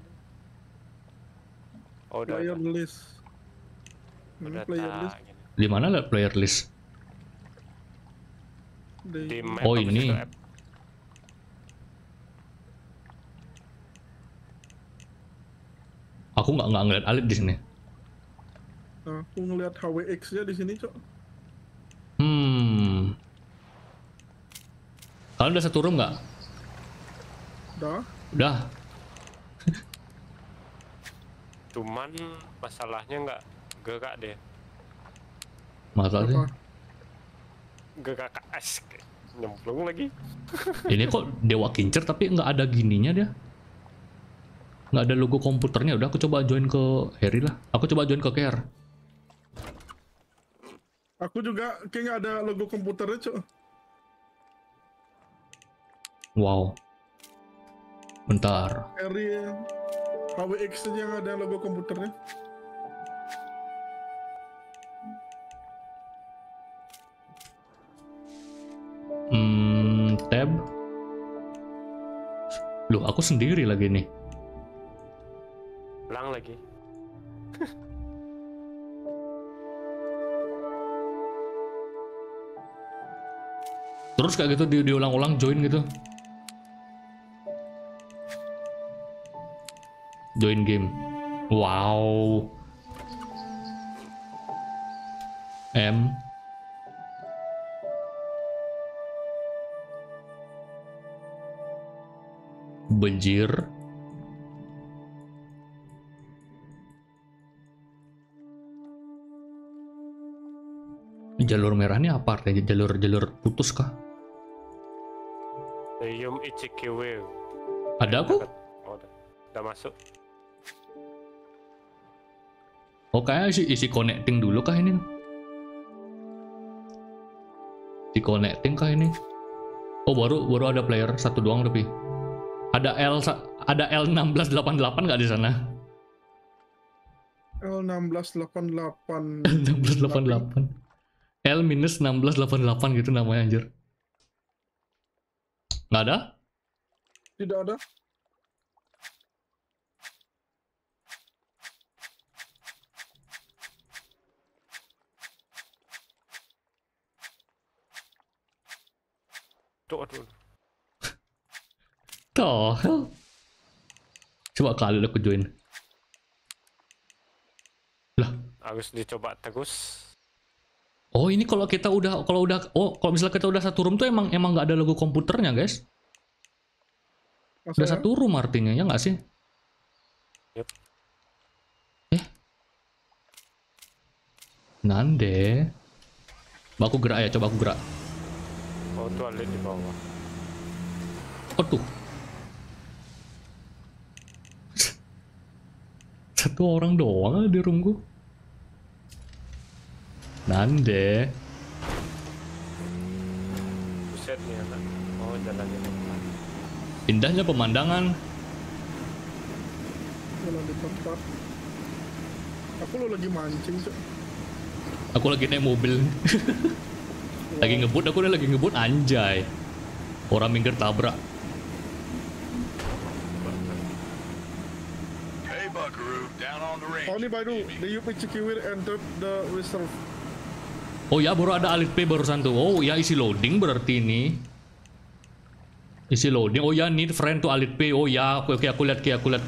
Oh udah. Player list. Udah Player tak list. gini. Di mana lihat player list? Di Deyum. map Oh, habis ini. itu app. Aku nggak ngeliat Alit di sini. Nah, aku ngelihat HWX-nya di sini, Cok. Kalian udah satu room nggak? Dah. Udah. Cuman masalahnya nggak gerak deh. Masalahnya. Apa? Gerak KS. Nyemplung lagi. Ini kok Dewa Kincir tapi nggak ada gininya dia. Nggak ada logo komputernya. Udah aku coba join ke Harry lah. Aku coba join ke Care. Aku juga kayak nggak ada logo komputernya, Cok. Wow. Bentar. Harry HWX aja yang ada logo komputernya. Tab. Loh, aku sendiri lagi nih. Ulang lagi. Terus kayak gitu diulang-ulang join gitu. Join game. Wow. M. Benjir. Jalur merah ini apa artinya? Jalur putus kah? Deyum ICQW. Ada aku? Oh, udah masuk. Oh kayak isi connecting dulu kah ini? Isi connecting kah ini? Oh baru ada player satu doang tapi. Ada L1688 nggak di sana? L1688. 1688. L-1688 gitu namanya anjir. Nggak ada? Tidak ada. Aduh. Toh. Coba kali aku join. Lah. Harus dicoba terus. Oh ini kalau misalnya kita udah satu room tuh emang nggak ada logo komputernya guys. Udah Masa satu room artinya ya nggak sih? Yep. Nande. Aku gerak ya, coba aku gerak. Oh tuh ada di bawah. Oh tuh. Satu orang doang di roomku. Nande. Buset nih anak. Oh jalannya depan. Indahnya pemandangan. jalan di tempat. Aku lo lagi mancing, Cok. Aku lagi naik mobil. Lagi ngebut, aku udah lagi ngebut anjay. Orang minggir tabrak. Hey, Buckaroo, down on the range. Only by the UPCQ will enter the reserve. Oh ya, baru ada alit P barusan tuh. Oh ya, isi loading berarti ini. Isi loading. Oh ya, need friend tuh alit P. Oh ya, oke aku lihat ke. Aku lihat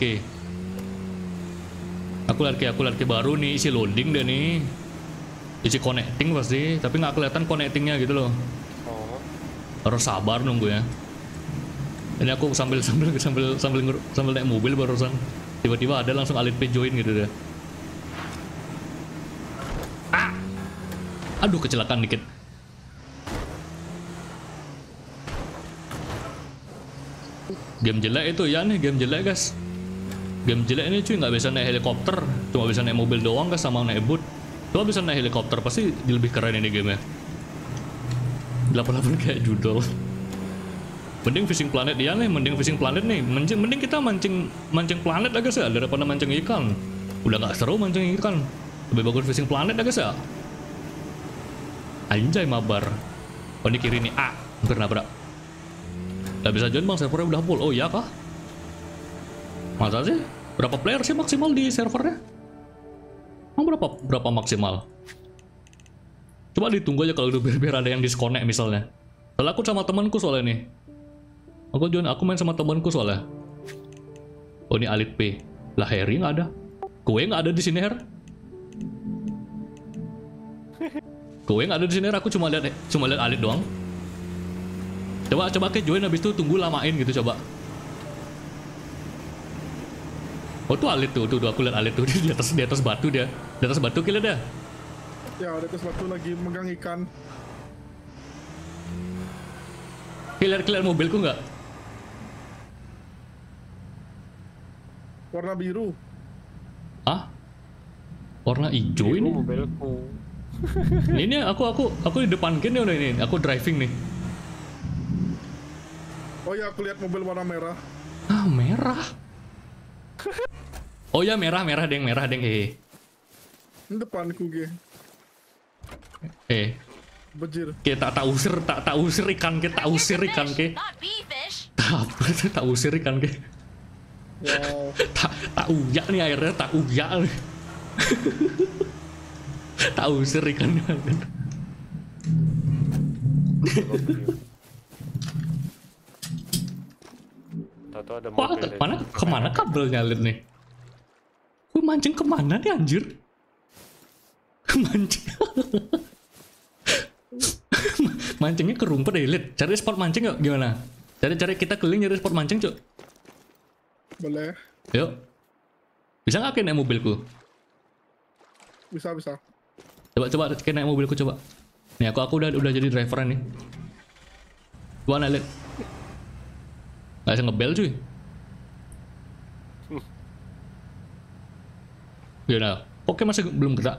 ke baru nih isi loading deh nih. Isi connecting pasti, tapi nggak kelihatan connectingnya gitu loh. Oh. Harus sabar nunggu ya. Ini aku sambil naik mobil barusan. Tiba-tiba ada langsung alit P join gitu deh. Aduh, kecelakaan dikit. Game jelek itu ya nih, game jelek guys. Game jelek ini cuy, nggak bisa naik helikopter, cuma bisa naik mobil doang guys sama naik boot. Coba bisa naik helikopter pasti lebih keren ini game-nya. 88 kayak judul. Mending fishing planet dia nih, mending fishing planet nih. Mending kita mancing planet lah guys ya daripada mancing ikan. Udah nggak seru mancing ikan. Lebih bagus fishing planet lah guys ya. Anjay mabar. Oh ini kiri nih. Hampir nabrak. Gak bisa join bang, servernya udah full. Oh iya kah? Masa sih? Berapa player sih maksimal di servernya? Emang berapa maksimal? Coba ditunggu aja kalau udah biar ada yang disconnect misalnya. Soalnya aku sama temanku soalnya nih. Aku main sama temanku soalnya. Oh ini alit P. Lah Harry nggak ada. Kowe nggak ada di sini Her. Kowe nggak ada di sini, aku cuma lihat alit doang. Coba ke join habis itu tunggu lamain gitu coba. Oh tuh alit tuh aku lihat alit tuh di atas batu dia. Di atas batu kira dia. Ya, di atas batu lagi megang ikan. Kalian mobilku nggak? Warna biru. Hah? Warna hijau ini? Mobilku. Ini aku di depan kini udah ini. Aku driving nih. Oh ya, aku lihat mobil warna merah. Merah. Oh ya merah deng. Ini depanku ge. Bejir. Kita tak usir ikan ke. Not bee fish. Tak usir ikan ke. Wow. Tak uyak nih airnya, tak uyak nih. Tak usir ikannya. Tahu ada Wah, mobil. kemana kabelnya Lid nih? Gue mancing kemana nih anjir? Mancing. Mancingnya ke rumput deh Lid. Cari spot mancing yuk, gimana? Cari kita keliling nyari spot mancing cuk. Boleh. Yuk. Bisa nggak naik mobilku? Bisa. Coba naik mobilku coba. Nih aku udah jadi driver nih. Coba naik Lid. Nggak bisa ngebel cuy. Gimana? Oke masih belum gerak.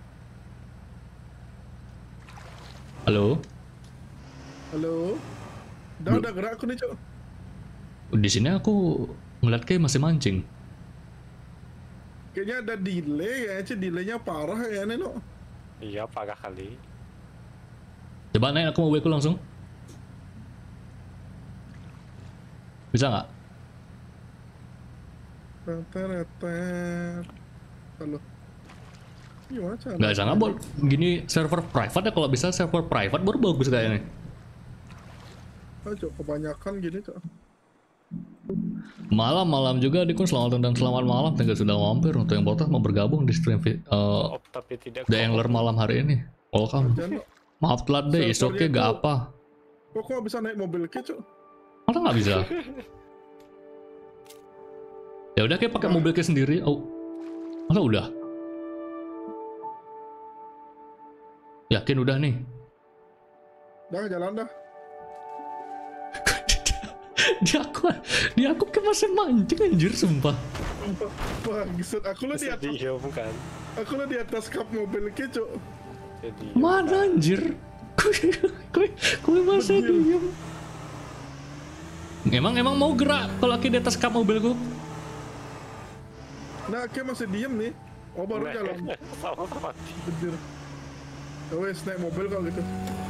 Halo? Udah gerak aku nih, Cok. Di sini aku ngeliat kayak masih mancing. Kayaknya ada delay, kayaknya delaynya parah kayaknya no. Iya, parah kali. Coba naik aku mobilku langsung. Bisa nggak? Halo. Gimana cara? Nggak bisa nggak, Bol. Gini server private ya, kalau bisa server private baru bagus kayaknya. Cok, kebanyakan gini, Cok. Malam juga Dikun, selamat dan selamat malam. Tengah sudah mampir untuk yang botak mau bergabung di stream Tapi tidak. The Angler malam hari ini. Welcome. Jangan, Cok. Maaf telat deh, is okay, Servernya gak itu- apa. Kok bisa naik mobil ke, Cok? Masa nggak bisa? Ya udah kayak pakai mobil kayak sendiri. Oh, masa udah? Yakin udah nih? Dah, jalan dah. Dia aku kayak masih mancing anjir sumpah. Bangsat, aku lo di atas. Iya bukan. Aku lo di atas kap mobil ke, Cok. Jadi Mana anjir? Kue masih diem. Emang mau gerak kalau aku di atas kap mobilku? Nah, Ke masih diem nih. Oh, baru jalan. Sama mati. Bejir. wes naik mobil kok gitu.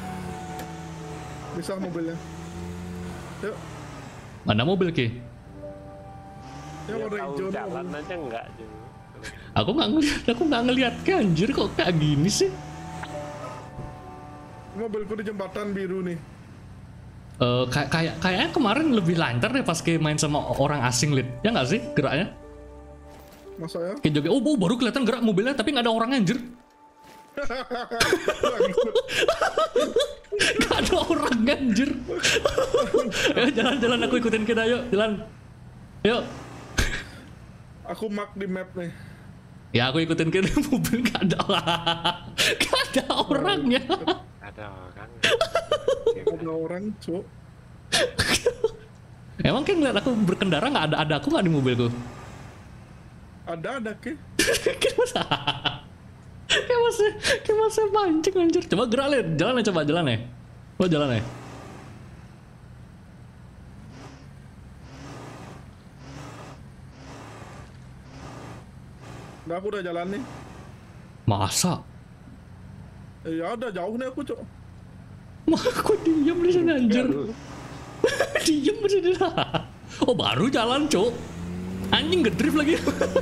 Bisa mobilnya. Yuk, Mana mobil Ki? yang Ya, warna tahu hijau. jalan aja enggak juga. Aku nggak ngeliat ke anjir kok kayak gini sih. Mobilku di jembatan biru nih. Kayaknya kemarin lebih lancar deh pas kayak main sama orang asing lid. Ya nggak sih geraknya? Masa ya? Kayak joget, oh baru kelihatan gerak mobilnya tapi nggak ada orang anjir. Nggak ada orang anjir. Ayo jalan-jalan aku ikutin kita yuk jalan. Yuk. Aku mark di map nih. Ya aku ikutin kita mobil nggak ada nggak ada orangnya. Ada orang. Ada orang, cuk. Emang kan ngeliat aku berkendara nggak ada aku nggak di mobilku. Ada ke? Kayak masih mancing anjir. Coba gerak lihat, jalan ya coba jalan ya. Oh jalan ya. Nah, aku udah jalan nih. Masa? Ya ada jauh nih aku, cuk. Mah aku diem di sini anjir. Diem di sini. Oh baru jalan cuk. Anjing ngedrift lagi.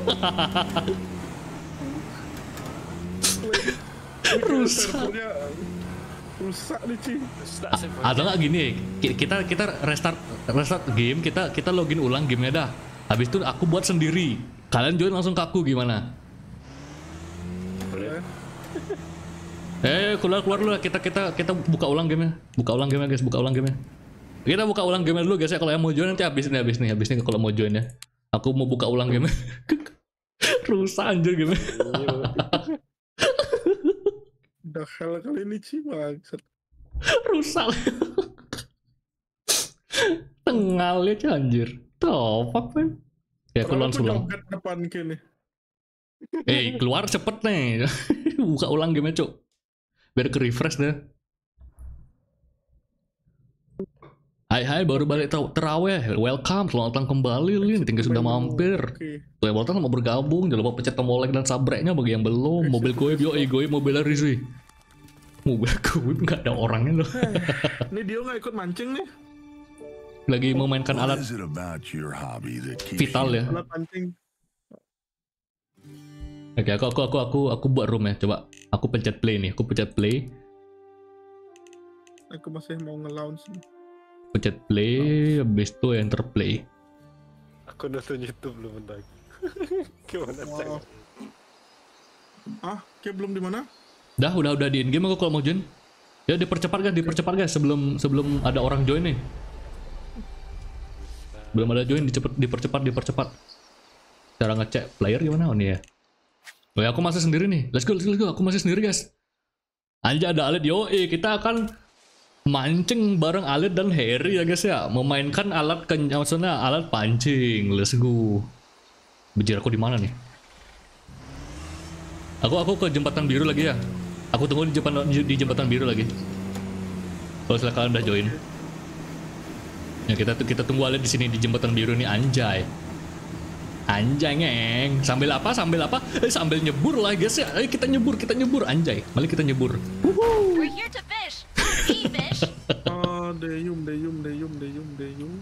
Rusak. Servernya rusak nih, Ci. Atau nggak gini, kita restart game, kita login ulang gamenya dah. Habis itu aku buat sendiri. Kalian join langsung ke aku gimana? Boleh. Keluar dulu lah. Kita buka ulang gamenya. Buka ulang gamenya guys, buka ulang gamenya. Kita buka ulang gamenya dulu guys ya. Kalau yang mau join nanti habis nih kalau mau join ya. Aku mau buka ulang gamenya. Rusak anjir gamenya. Udah hell kali ini, Ci, maksud. Rusak. Tengal ya anjir. Topak men. Ya aku langsung ulang. joget depan kini. Keluar cepet nih. Buka ulang gamenya cuk. Biar ke refresh deh. Hai baru balik terawih. Welcome, selamat datang kembali Lin. Tinggal sudah mampir. Oke. Tuh yang mau bergabung, jangan lupa pencet tombol like dan subscribe-nya bagi yang belum. Mobil goib, goib mobilnya Rizwi. Mobil goib nggak ada orangnya loh. Ini dia nggak ikut mancing nih. Lagi memainkan What alat is it about your hobby that keeps vital ya. Alat mancing. Oke, aku buat room ya. Coba aku pencet play nih. Aku pencet play. Aku masih mau nge-launch nih. Pencet play, habis itu enter play. Aku nonton YouTube belum bentar. Gimana cek? Wow. Kayak belum di mana? Udah di in game aku kalau mau join. Ya dipercepat guys sebelum ada orang join nih. Belum ada join dipercepat. Cara ngecek player gimana nih ya? Oh ya aku masih sendiri nih. Let's go. Aku masih sendiri guys. Anjay ada Alit kita akan mancing bareng Alit dan Harry ya guys ya. Memainkan maksudnya alat pancing. Let's go. Bejir aku di mana nih? Aku ke jembatan biru lagi ya. Aku tunggu di jembatan biru lagi. Kalau kalian udah join. Ya kita tunggu Alit di sini di jembatan biru nih anjay. Anjay ngeng. Sambil apa? Sambil nyebur lah guys ya. Ayo kita nyebur anjay. Mari kita nyebur. We're here to fish, not be fish. Deyum.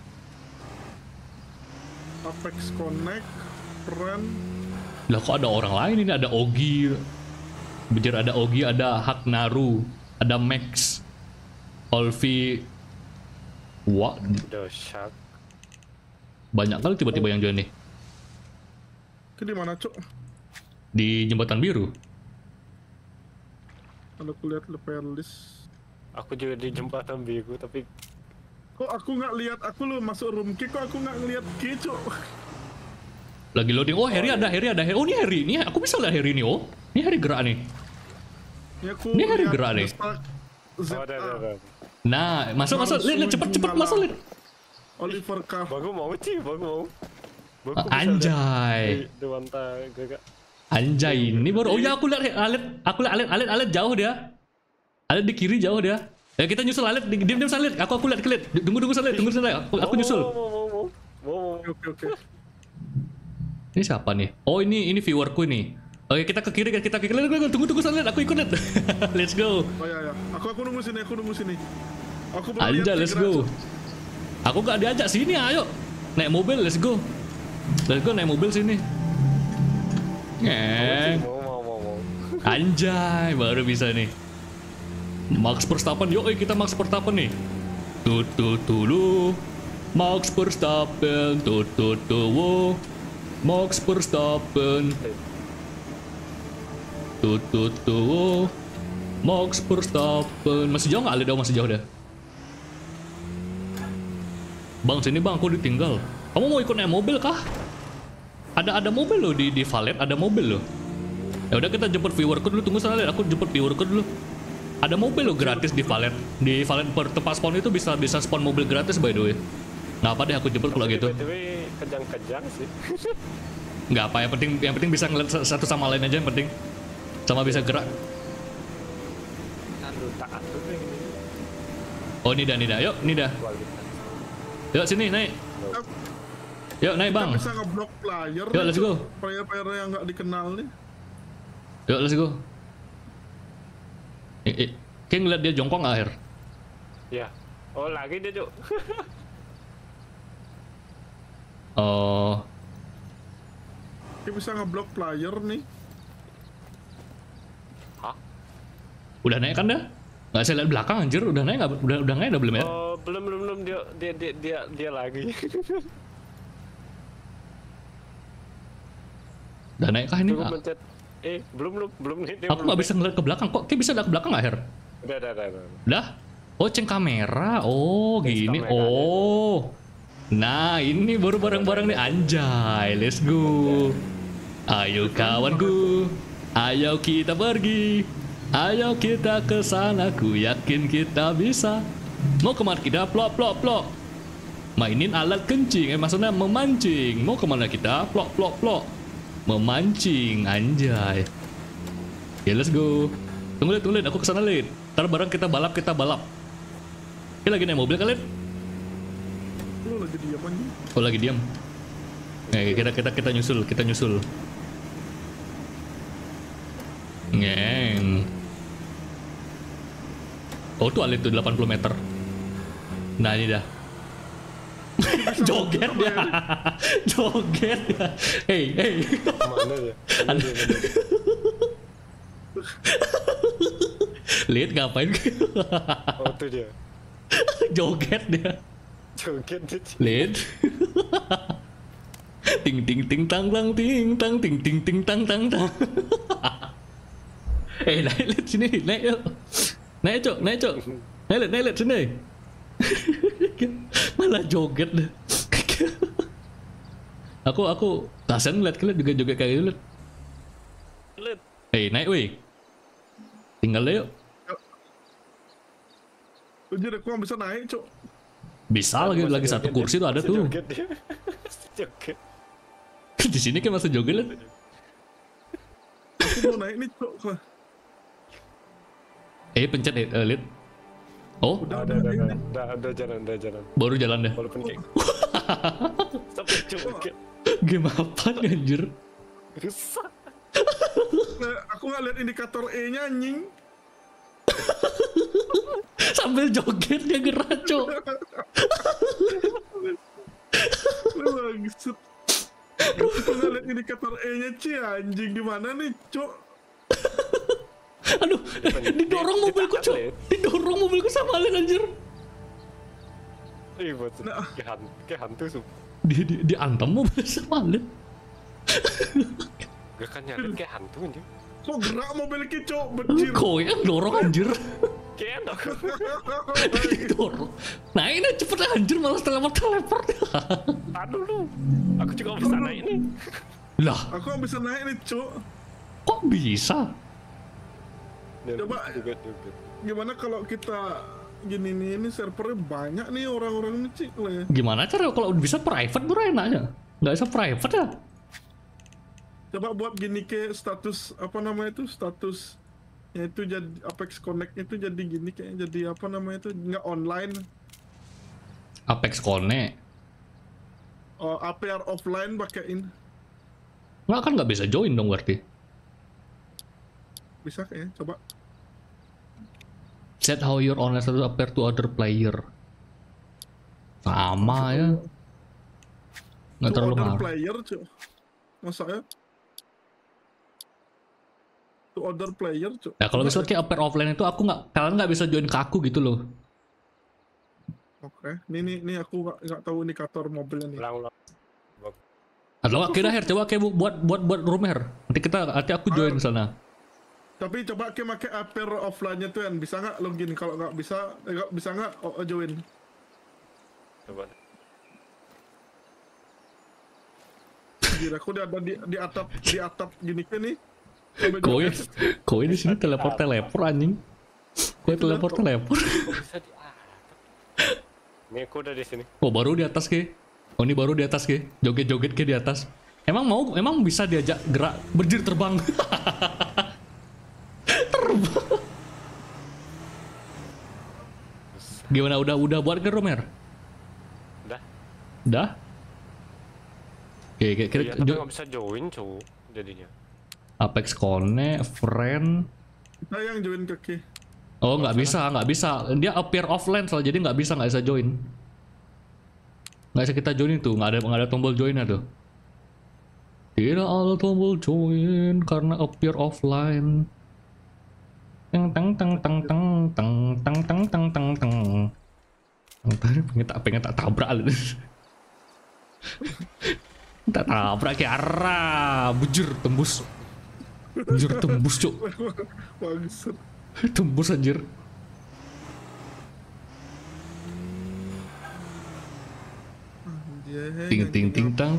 Apex Connect, Run. Lah kok ada orang lain ini? Ada Ogi. Bejir ada Ogi, ada Haknaru, ada Max, Olvi. Wah, Dosak. banyak kali tiba-tiba yang join nih. Ke di mana, Cuk? Di jembatan biru. Kalau aku lihat player list. Aku juga di jembatan biru tapi Kok aku nggak lihat? Aku lu masuk room key, kok aku nggak ngelihat key, Cuk? Lagi loading. Oh, Harry ada. Oh, ini Harry. Ini aku bisa lihat Harry nih. Oh, ini Harry gerak nih. Ya, aku Ini hari lihat gerak nih. Spark ZA. oh, ada. Nah, masuk. Lihat cepet masuk lihat. Oliver K. Baru mau. Baru Anjay. Dewanta gagak. Anjay, ini baru. Oh ya, aku lihat Alit jauh dia. Alit di kiri jauh dia. Ya kita nyusul Alit, diam Salit. Aku lihat Salit. Tunggu Salit. Aku nyusul. Mau. Oke. Ini siapa nih? Oh, ini viewerku nih. Oke, kita ke kiri, kita ke kiri. Lihat, tunggu sana, lihat. Aku ikut, lihat. Let's go. Oh ya. Aku nunggu sini, Aku belum Anja, lihat let's Tigra, go. Cuk. Aku gak diajak sini, ayo. Naik mobil, let's go. Let's go, naik mobil sini. Mau. Anjay, baru bisa nih. Max Verstappen, yuk kita Max Verstappen nih. Dulu. Max Verstappen, wo. Max Verstappen. Wo. Max Verstappen. Masih jauh nggak? Masih jauh dah. Bang, sini bang, aku ditinggal. Kamu mau ikut naik mobil kah? Ada mobil loh di valet, ada mobil loh. Ya udah kita jemput viewerku dulu, tunggu sana lihat, aku jemput viewerku dulu. Ada mobil loh gratis di valet. Di valet per tempat spawn itu bisa spawn mobil gratis by the way. Nggak apa deh, aku jemput kalau gitu. BTW kejang-kejang sih. Nggak apa, yang penting bisa ngeliat satu sama lain aja yang penting. Sama bisa gerak. Aduh, tak atur nih ini. Oh, ini dah. Yuk, ini dah. Kualitas. Yuk sini naik. Yuk naik bang. Kita bisa ngeblok player. Yuk, let's go. Player yang nggak dikenal nih. Yuk let's go. Kayak ngeliat dia jongkok nggak akhir? Ya. Oh, lagi dia, Cuk. Oh, Kita bisa ngeblok player nih. Hah? udah naik kan dah? Nggak saya lihat belakang anjir, udah naik nggak? Udah naik dah belum ya? Oh, belum dia lagi. Udah naik kah ini? Tunggu mencet. Belum nih. Aku nggak bisa ngeliat ke belakang kok. Kayak bisa lihat ke belakang nggak akhir? Udah. Dah? Oh, ceng kamera. Oh, gini. kamera. Oh. Nah, ini baru barang-barang nih anjay. Let's go. Ayo kawanku. Ayo kita pergi. Ayo kita ke sana. Ku yakin kita bisa. Mau kemana kita? Plok. Mainin alat kencing. Maksudnya memancing. Mau kemana kita? Plok. Memancing, anjay. Ya, let's go. Tunggu lihat. Aku kesana lihat. Ntar bareng kita balap. Kita lagi naik mobil kalian? Lu lagi diam aja. Oh lagi diam. Kita nyusul. Ngeng. Oh tuh alit tuh 80 meter. Nah ini dah. Joget dia. Hey. Mana dia? Lihat ngapain? Oh, tuh dia. Joget dia. Joget dia. Lihat. ting tang tang. Naik sini, naik yuk. Naik cok. Naik sini. Malah joget deh. aku kasian lihat kalian juga joget kayak gitu lihat. Naik weh. Tinggal deh yuk. Anjir, aku nggak bisa naik, Cok. Bisa lagi satu kursi tuh ada tuh. Joget dia. Joget. Di sini kan masih joget lihat. Aku mau naik nih, Cok. Pencet lihat. Oh, Udah jalan. baru jalan deh. Walaupun kayak sampai joget. Game apa nih, anjir? Rusak. Aku nggak lihat indikator E-nya, anjing. Sambil joget dia gerak, cok. Bangsat. Aku nggak lihat indikator E-nya, anjing. Gimana nih, Cok? Aduh, didorong mobilku, cok. Didorong mobilku sama Alin, anjir. Buat kayak hantu sup. Diantem mobil sama Alin. Gak kan nyari kayak hantu anjir. Kok gerak mobil kita, Cok? Becir. Kok yang dorong anjir. Kayak enak. Dorong. Nah ini cepet anjir, malah teleport. Aduh lu. Aku juga bisa naik nih. Lah, Aku nggak bisa naik nih, Cok. kok bisa? Coba. Joget. Gimana kalau kita gini nih, ini servernya banyak nih orang-orang ini, Cik. Lah ya. Gimana cara kalau bisa private bro enaknya? Nggak bisa private ya? Coba buat gini ke status apa namanya itu, statusnya itu jadi Apex Connect itu jadi gini kayak jadi apa namanya itu nggak online. Apex Connect. Oh, APR offline pakaiin. Nggak kan nggak bisa join dong berarti. bisa kayaknya. Coba. Set how your online status appear to other player. Sama ya. Nggak To terlalu other ngaruh. player, Cuk. Masa ya? To other player, Cuk. Ya kalau Coba misalnya kayak appear offline itu kalian nggak bisa join ke aku gitu loh. Oke, ini aku nggak tahu indikator mobilnya nih. Ulang. Atau nggak kira Her, coba kayak buat room Her. Nanti aku join sana. Tapi coba kayak pakai appear offline-nya tuh yang bisa nggak login? Kalau nggak bisa nggak join? Coba. Gila, aku udah ada di atap gini kan nih. Sampai Kowe di sini teleport anjing. Kowe teleport. Kok bisa di atas? Ini aku udah di sini. Oh baru di atas ke? Oh ini baru di atas ke? Joget-joget ke di atas? Emang bisa diajak gerak berjir terbang? Terbang. Gimana udah buat ke Romer? Udah? Oke, Iya, kira tapi nggak bisa join cuy jadinya. Apex Connect, friend. Kita yang join ke Ki. Oh nggak bisa. Dia appear offline soal jadi nggak bisa join. Nggak bisa kita join itu, nggak ada tombol joinnya tuh. Tidak ada tombol join karena appear offline. Teng. Pengen tak tabrak lu. Tak tabrak ke arah bujur tembus cuk. Bangsat. Tembus anjir. Ting tang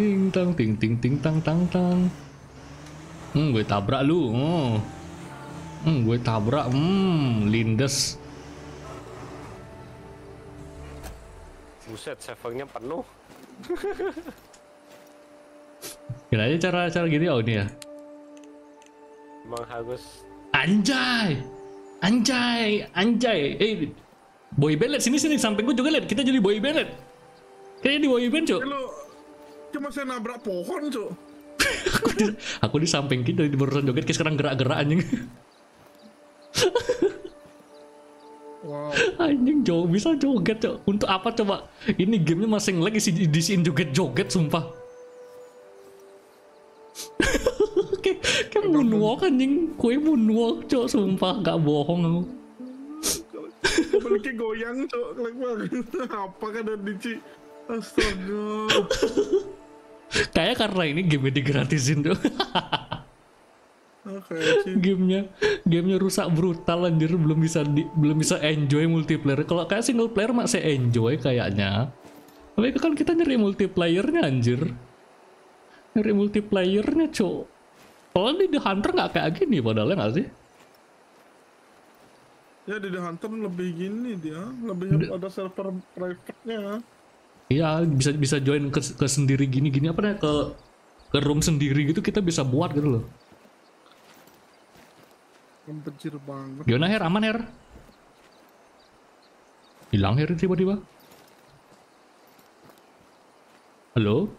tang. Gue tabrak lu. Gue tabrak. Lindes. Buset, servernya penuh. Kira aja cara gini ini ya. Emang harus Anjay. Boy band liat sini samping gue juga liat. Kita jadi boy band liat. Kayaknya di boy band cok. Lu cuma saya nabrak pohon, Cuk. Aku di samping kita di barusan joget kayak sekarang gerak-gerak anjing. Wow. Anjing bisa joget cok. Untuk apa coba? Ini gamenya masih nge-lag disiin joget-joget sumpah. Kayak moonwalk anjing. Kue moonwalk cok sumpah gak bohong aku. Balik goyang, Cuk. Lag banget. Apa kan ada di Astaga. Kayak karena ini game digratisin tuh. Oke, Gamenya rusak brutal anjir, belum bisa enjoy multiplayer. Kalau kayak single player masih enjoy kayaknya. Tapi kan kita nyari multiplayernya anjir. Nyari multiplayernya cok. Kalau di The Hunter nggak kayak gini padahal nggak sih? Ya di The Hunter lebih gini dia, lebih ada server private-nya. Iya bisa join ke sendiri gini apa nih ke room sendiri gitu kita bisa buat gitu loh. Kempecir banget. Gimana Her? Aman Her? Hilang Her tiba-tiba. Halo?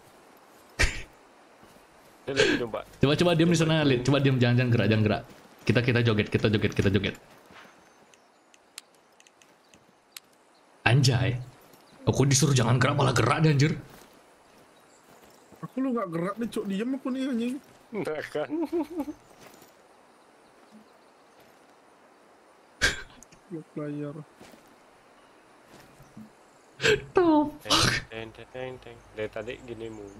Coba diam di sana Lid. Coba diam jangan gerak. Kita joget. Anjay. Aku disuruh jangan gerak malah gerak deh anjir. Aku lu gak gerak nih, Cuk. Diam aku nih anjing. nah kan. Player. Tau. Teng. Dari tadi gini mulu.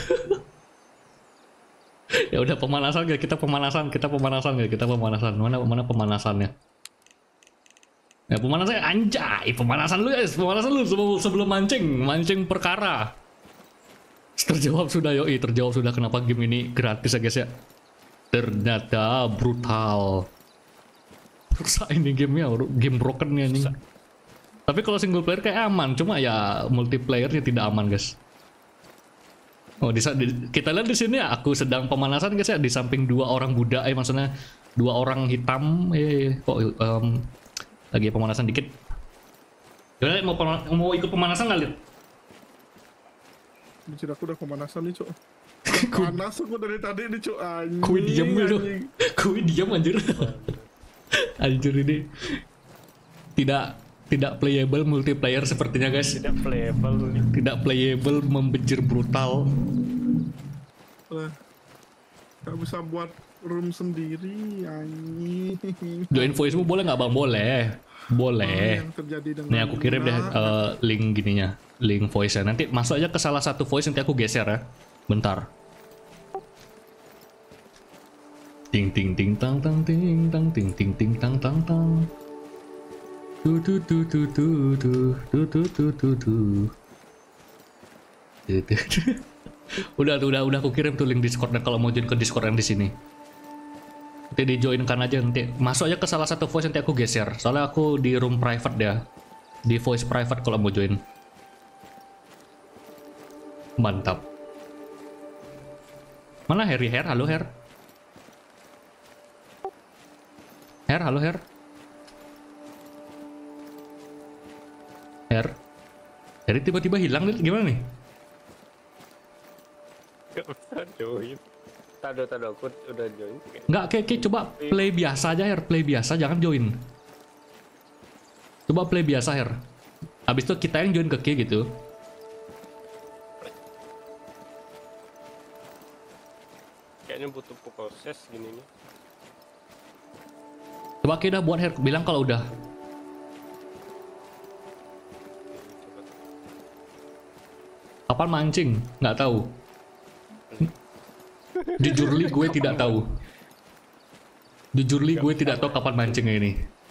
Ya udah pemanasan gak? Kita pemanasan gak? Mana pemanasannya? Ya pemanasan anjay, pemanasan lu sebelum mancing perkara. Terjawab sudah kenapa game ini gratis ya guys ya. Ternyata brutal. Rusak ini gamenya, game broken nih anjing. Tapi kalau single player kayak aman, cuma ya multiplayernya tidak aman guys. Oh kita lihat di sini ya, aku sedang pemanasan guys ya di samping dua orang Buddha, maksudnya dua orang hitam, lagi pemanasan dikit. Gimana mau ikut pemanasan nggak Lid? Bicir aku udah pemanasan nih, Cuk. Panas aku dari tadi nih cuk anjing. Kui diam dulu. anjing. Kui diam anjir. Anjir ini tidak playable multiplayer sepertinya guys. Tidak playable nih. Tidak playable, membejir brutal. Lah. Gak bisa buat room sendiri anjing. Join voice-mu boleh nggak bang? Boleh. Yang terjadi dengan Nih aku kirim deh Luna. link gininya, link voice-nya. Nanti masuk aja ke salah satu voice, nanti aku geser ya. Bentar. Ting ting ting tang tang ting tang ting ting ting tang tang tang. Tu tu tu tu tu tu tu tu tu tu tu. Udah aku kirim tuh link Discord, dan kalau mau join ke Discord yang di sini. Nanti di-joinkan aja, nanti masuk aja ke salah satu voice, nanti aku geser. Soalnya aku di room private ya. Di voice private kalau mau join. Mantap. Mana Harry? Halo Her. Halo Her. Harry tiba-tiba hilang, gimana nih? Gak bisa join. Tado aku udah join. Nggak, kayak coba play biasa aja Her, play biasa, jangan join. Coba play biasa Her. Habis itu kita yang join ke K gitu. Kayaknya butuh proses gini nih. Coba kita buat Her, bilang kalau udah. Kapan mancing? Nggak tahu. Jujurly gue tidak tahu. Jujurly gue tidak tahu kapan mancingnya ini.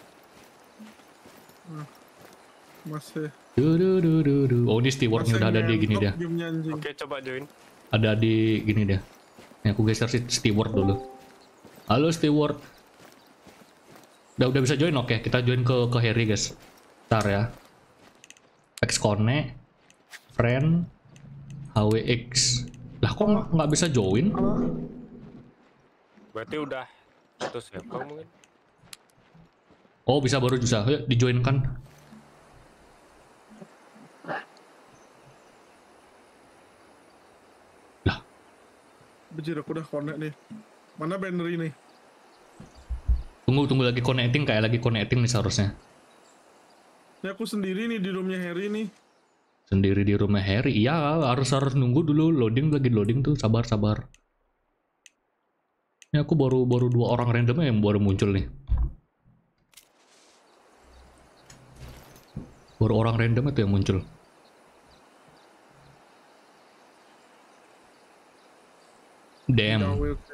Masih. Oh ini stewardnya udah ada di gini dia. Gamenya, anjing. Oke, coba join. Ada di gini dia. Nih aku geser si steward dulu. Halo steward. Udah bisa join, oke. Kita join ke Harry guys. Ntar ya. Xconnect, friend, HWX. Lah kok nggak bisa join? Berarti udah satu server mungkin. Oh bisa, baru bisa. Yuk di-join kan. Lah Bejir aku udah connect nih. Mana banner ini? tunggu lagi connecting, kayak lagi connecting nih seharusnya. Ini aku sendiri nih di roomnya Harry nih. Sendiri di rumah Harry. Iya, harus nunggu dulu, lagi loading tuh, sabar. Ini aku baru 2 orang random yang baru muncul nih. Baru orang random itu yang muncul. Damn.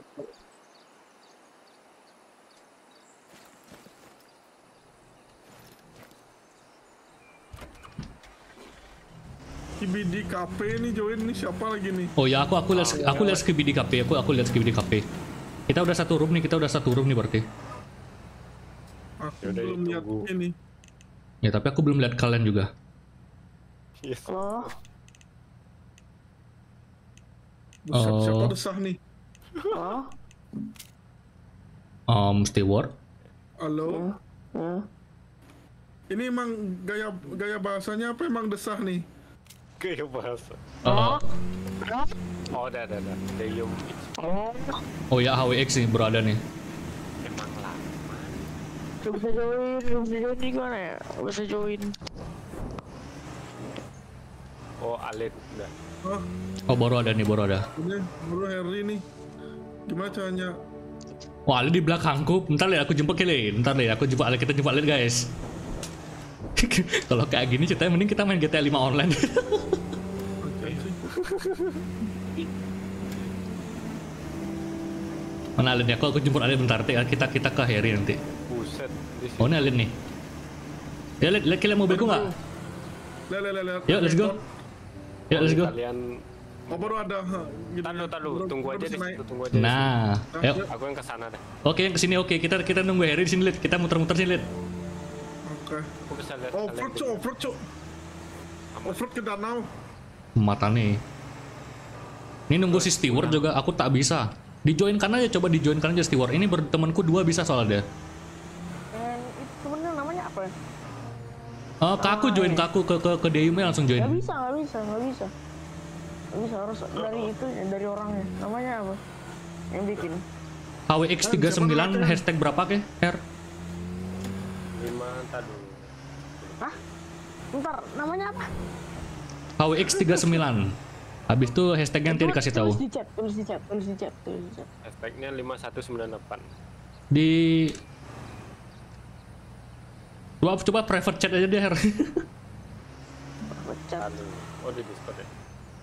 KBD KP nih join nih, siapa lagi nih? Oh ya, aku lihat skip di KP, aku lihat skip di KP. Kita udah satu room nih berarti. Aku Yaudah, belum lihat ditunggu. ini. Ya tapi aku belum lihat kalian juga. Yes. Oh, Buset, Oh. siapa desah nih? Steward. Halo? ya. Ini emang gaya bahasanya apa emang desah nih? Kayak bahasa. Uh, Oh, udah. Deyum oh ya, HWX nih berada nih. emang lah. Belum bisa join di mana ya? Belum bisa join. Oh, Alit udah. Hah? Oh baru ada. Ini baru Harry nih. Gimana caranya? Wah, Ali di belakangku. Bentar lihat aku jemput Ali. Aku jemput Ali, kita jemput Ali guys. Kalau kayak gini ceritanya mending kita main GTA 5 online. Mana Alin ya? Aku jemput Alin bentar, kita ke Harry nanti. Buset. Di sini. Oh ini Alin nih. Ya lihat kalian mobilku nggak? Lihat. Yuk let's go. Yuk let's go. Kalian Oh baru ada. Gitu. taruh, tunggu aja di situ, tunggu aja. Nah, yuk. Aku yang kesana dah. Oke yang kesini oke. Kita nunggu Harry di sini lihat. Kita muter-muter sini lihat. Oke. Aku bisa lihat. Offroad cok. Offroad ke danau. Mata nih. Ini nunggu si steward juga. Aku tak bisa. Dijoinkan aja, coba dijoinkan aja steward. Ini temanku 2 bisa soalnya. Itu temennya namanya apa ya? Ke aku join ke aku ke Deimnya langsung join. Nggak bisa. Bisa harus dari itu ya, dari orangnya. Namanya apa? Yang bikin. HWX39 hashtag berapa ke? R? 5 tadi. Hah? Bentar, namanya apa? HWX39. Habis itu hashtagnya nanti dikasih tahu. Tulis di chat. Hashtagnya 5198. Di coba private chat aja deh, Her. Chat. Oh di Discord ya.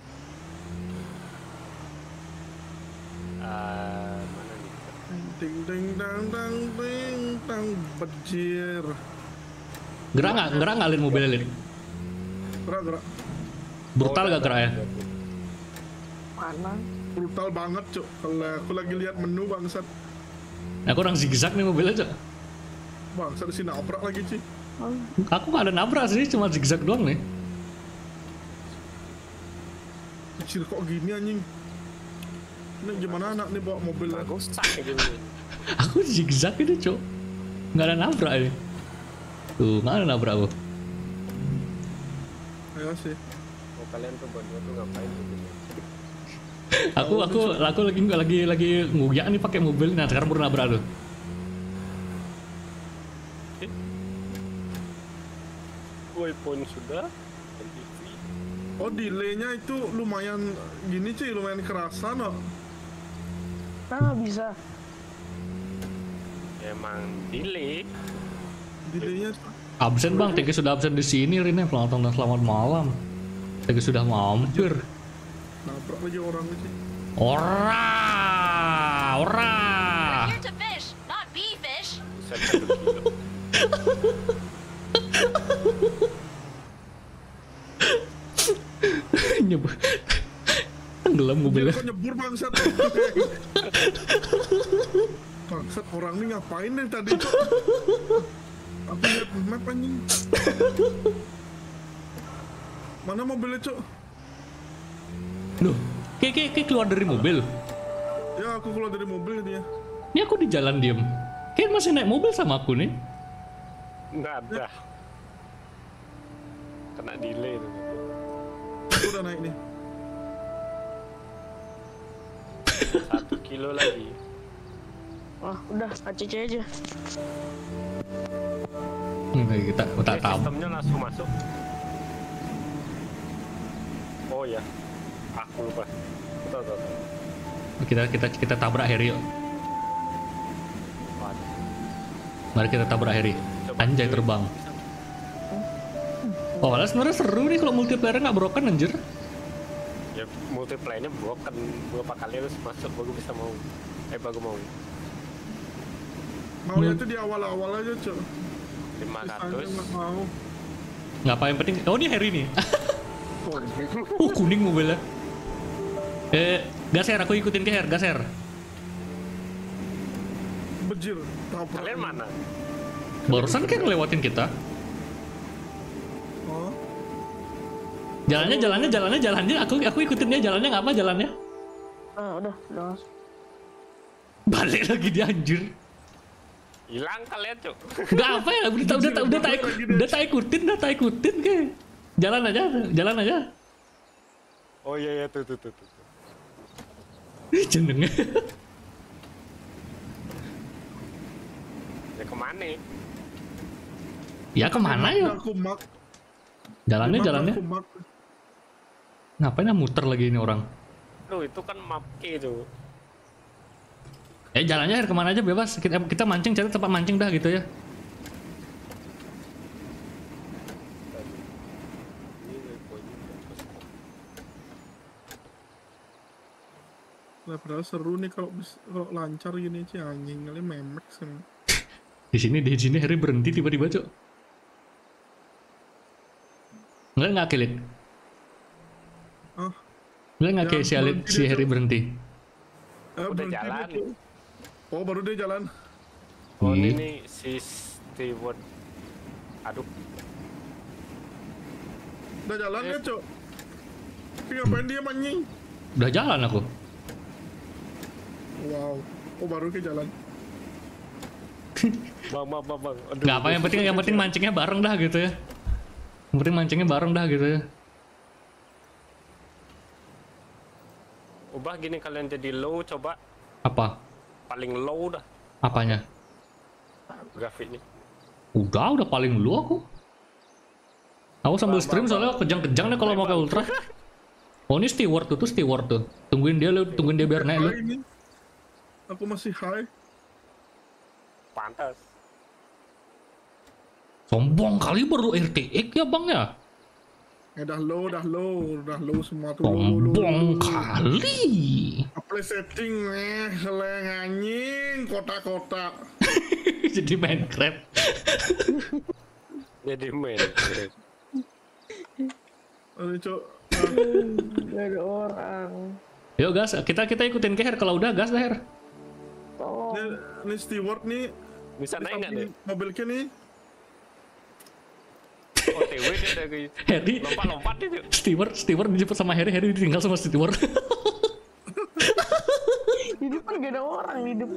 Mana nih? Ding ding dang dang ding dang bejir. Gerak nggak Lin mobilnya, Lin? Gerak. Brutal gak geraknya? Mana? Brutal banget, Cuk. Kalau aku lagi lihat menu bangsat. Aku orang zigzag nih mobilnya, Cok. Bangsat si nabrak lagi, Ci. Aku nggak ada nabrak sih, cuma zigzag doang nih. Kecil kok gini anjing. Ini gimana anak nih bawa mobil? Rusak gitu. Aku zigzag ini, Cok. Nggak ada nabrak ini. Tuh, nggak ada nabrak aku. Ya sih. Oh kalian tuh berdua tuh ngapain gitu? Aku lagi nguyak nih pakai mobil. Nah, sekarang baru nabrak tuh. Waypoint sudah. MPV. Oh, delaynya itu lumayan gini, Ci. Lumayan kerasa, no. Nah, bisa. Emang delay. Delaynya Absen bang, TG sudah absen di sini, Rine. Selamat datang dan selamat malam. TG sudah mampir. nabrak lagi orangnya, Ci. Ora. We're here to fish, not be fish. Bisa 1 kilo. Nyebur. Tenggelam mobilnya. Kok nyebur bangsat? Bangsat orang ini ngapain nih tadi, Cuk? Aku lihat map anjing. Mana mobilnya, Cuk? Loh, kayak keluar dari mobil. Ya, aku keluar dari mobil dia. Ini aku di jalan diem. Kayak masih naik mobil sama aku nih. Nggak ada. Kena delay tuh. Aku udah naik nih. 1 kilo lagi. Wah, udah ACC aja. Kita tak tahu. Sistemnya langsung masuk. Oh ya, aku lupa. Tahu. Kita tabrak Harry yuk. Waduh. Mari kita tabrak Harry. Coba Anjay dulu. terbang. Oh, malah sebenarnya seru nih kalau multiplayer nggak broken anjir. Ya multiplayernya broken berapa kali harus masuk baru bisa mau. Baru mau. Maunya tuh di awal-awal aja, Cuk. 500. Nggak mau. Nggak apa yang penting. Oh, ini Harry nih. Kuning mobilnya. Gaser, aku ikutin ke Her, gaser. Bejir, tabrak. Kalian mana? Barusan kan ngelewatin kita. Oh, Jalannya. Aku ikutin dia jalannya nggak apa jalannya. Ah, udah masuk. Balik lagi dia anjir. Hilang kalian, Cuk. Nggak apa ya, udah tak ikutin ke. Jalan aja. Oh iya tuh. Jenengnya. Ya kemana? Ya kemana ya? aku mak. Jalannya. Aku mak. Ngapain muter lagi ini orang? Loh itu kan map K tuh. Jalannya Her, kemana aja bebas. Kita mancing, cari tempat mancing dah gitu ya. Nah, padahal seru nih kalau lancar gini, Ci. Anjing kali memek sih. Di sini Harry berhenti tiba-tiba, Cok. Nggak Kilit. Ah, Nggak kayak si Harry berhenti. Udah berhenti jalan. dia, Cuk. Oh, baru dia jalan. Oh Ih. ini si Steward. Aduh. Udah jalan ya, Cuk. Tapi ngapain dia anjing? Udah jalan aku. Wow. Oh, baru ke jalan. Bang. Aduh. Nggak apa, yang penting mancingnya bareng dah gitu ya. Yang penting mancingnya bareng dah gitu ya. ubah gini kalian jadi low, coba Apa? paling low dah Apanya? grafiknya. Udah paling lu aku. Aku sambil stream soalnya kejang-kejang deh kalau mau ke ultra. Oh ini steward tuh steward tuh. Tungguin dia biar naik lu. High ini. Aku masih high. Pantas. Sombong kali baru RTX ya bang ya. Dah low semua tuh. Low. Sombong kali. Apply setting seleng anjing kotak-kotak. Jadi Minecraft. Jadi main. Aduh, Cok. Gak ada orang. Yuk gas, kita ikutin ke Her. Kalau udah gas dah Her. Tolong. Ini steward nih. Bisa naik nggak deh? Mobilnya nih. OTW dia ada kayak Harry, lompat-lompat itu. Steward dijemput sama Harry ditinggal sama Steward. Di depan gak ada orang.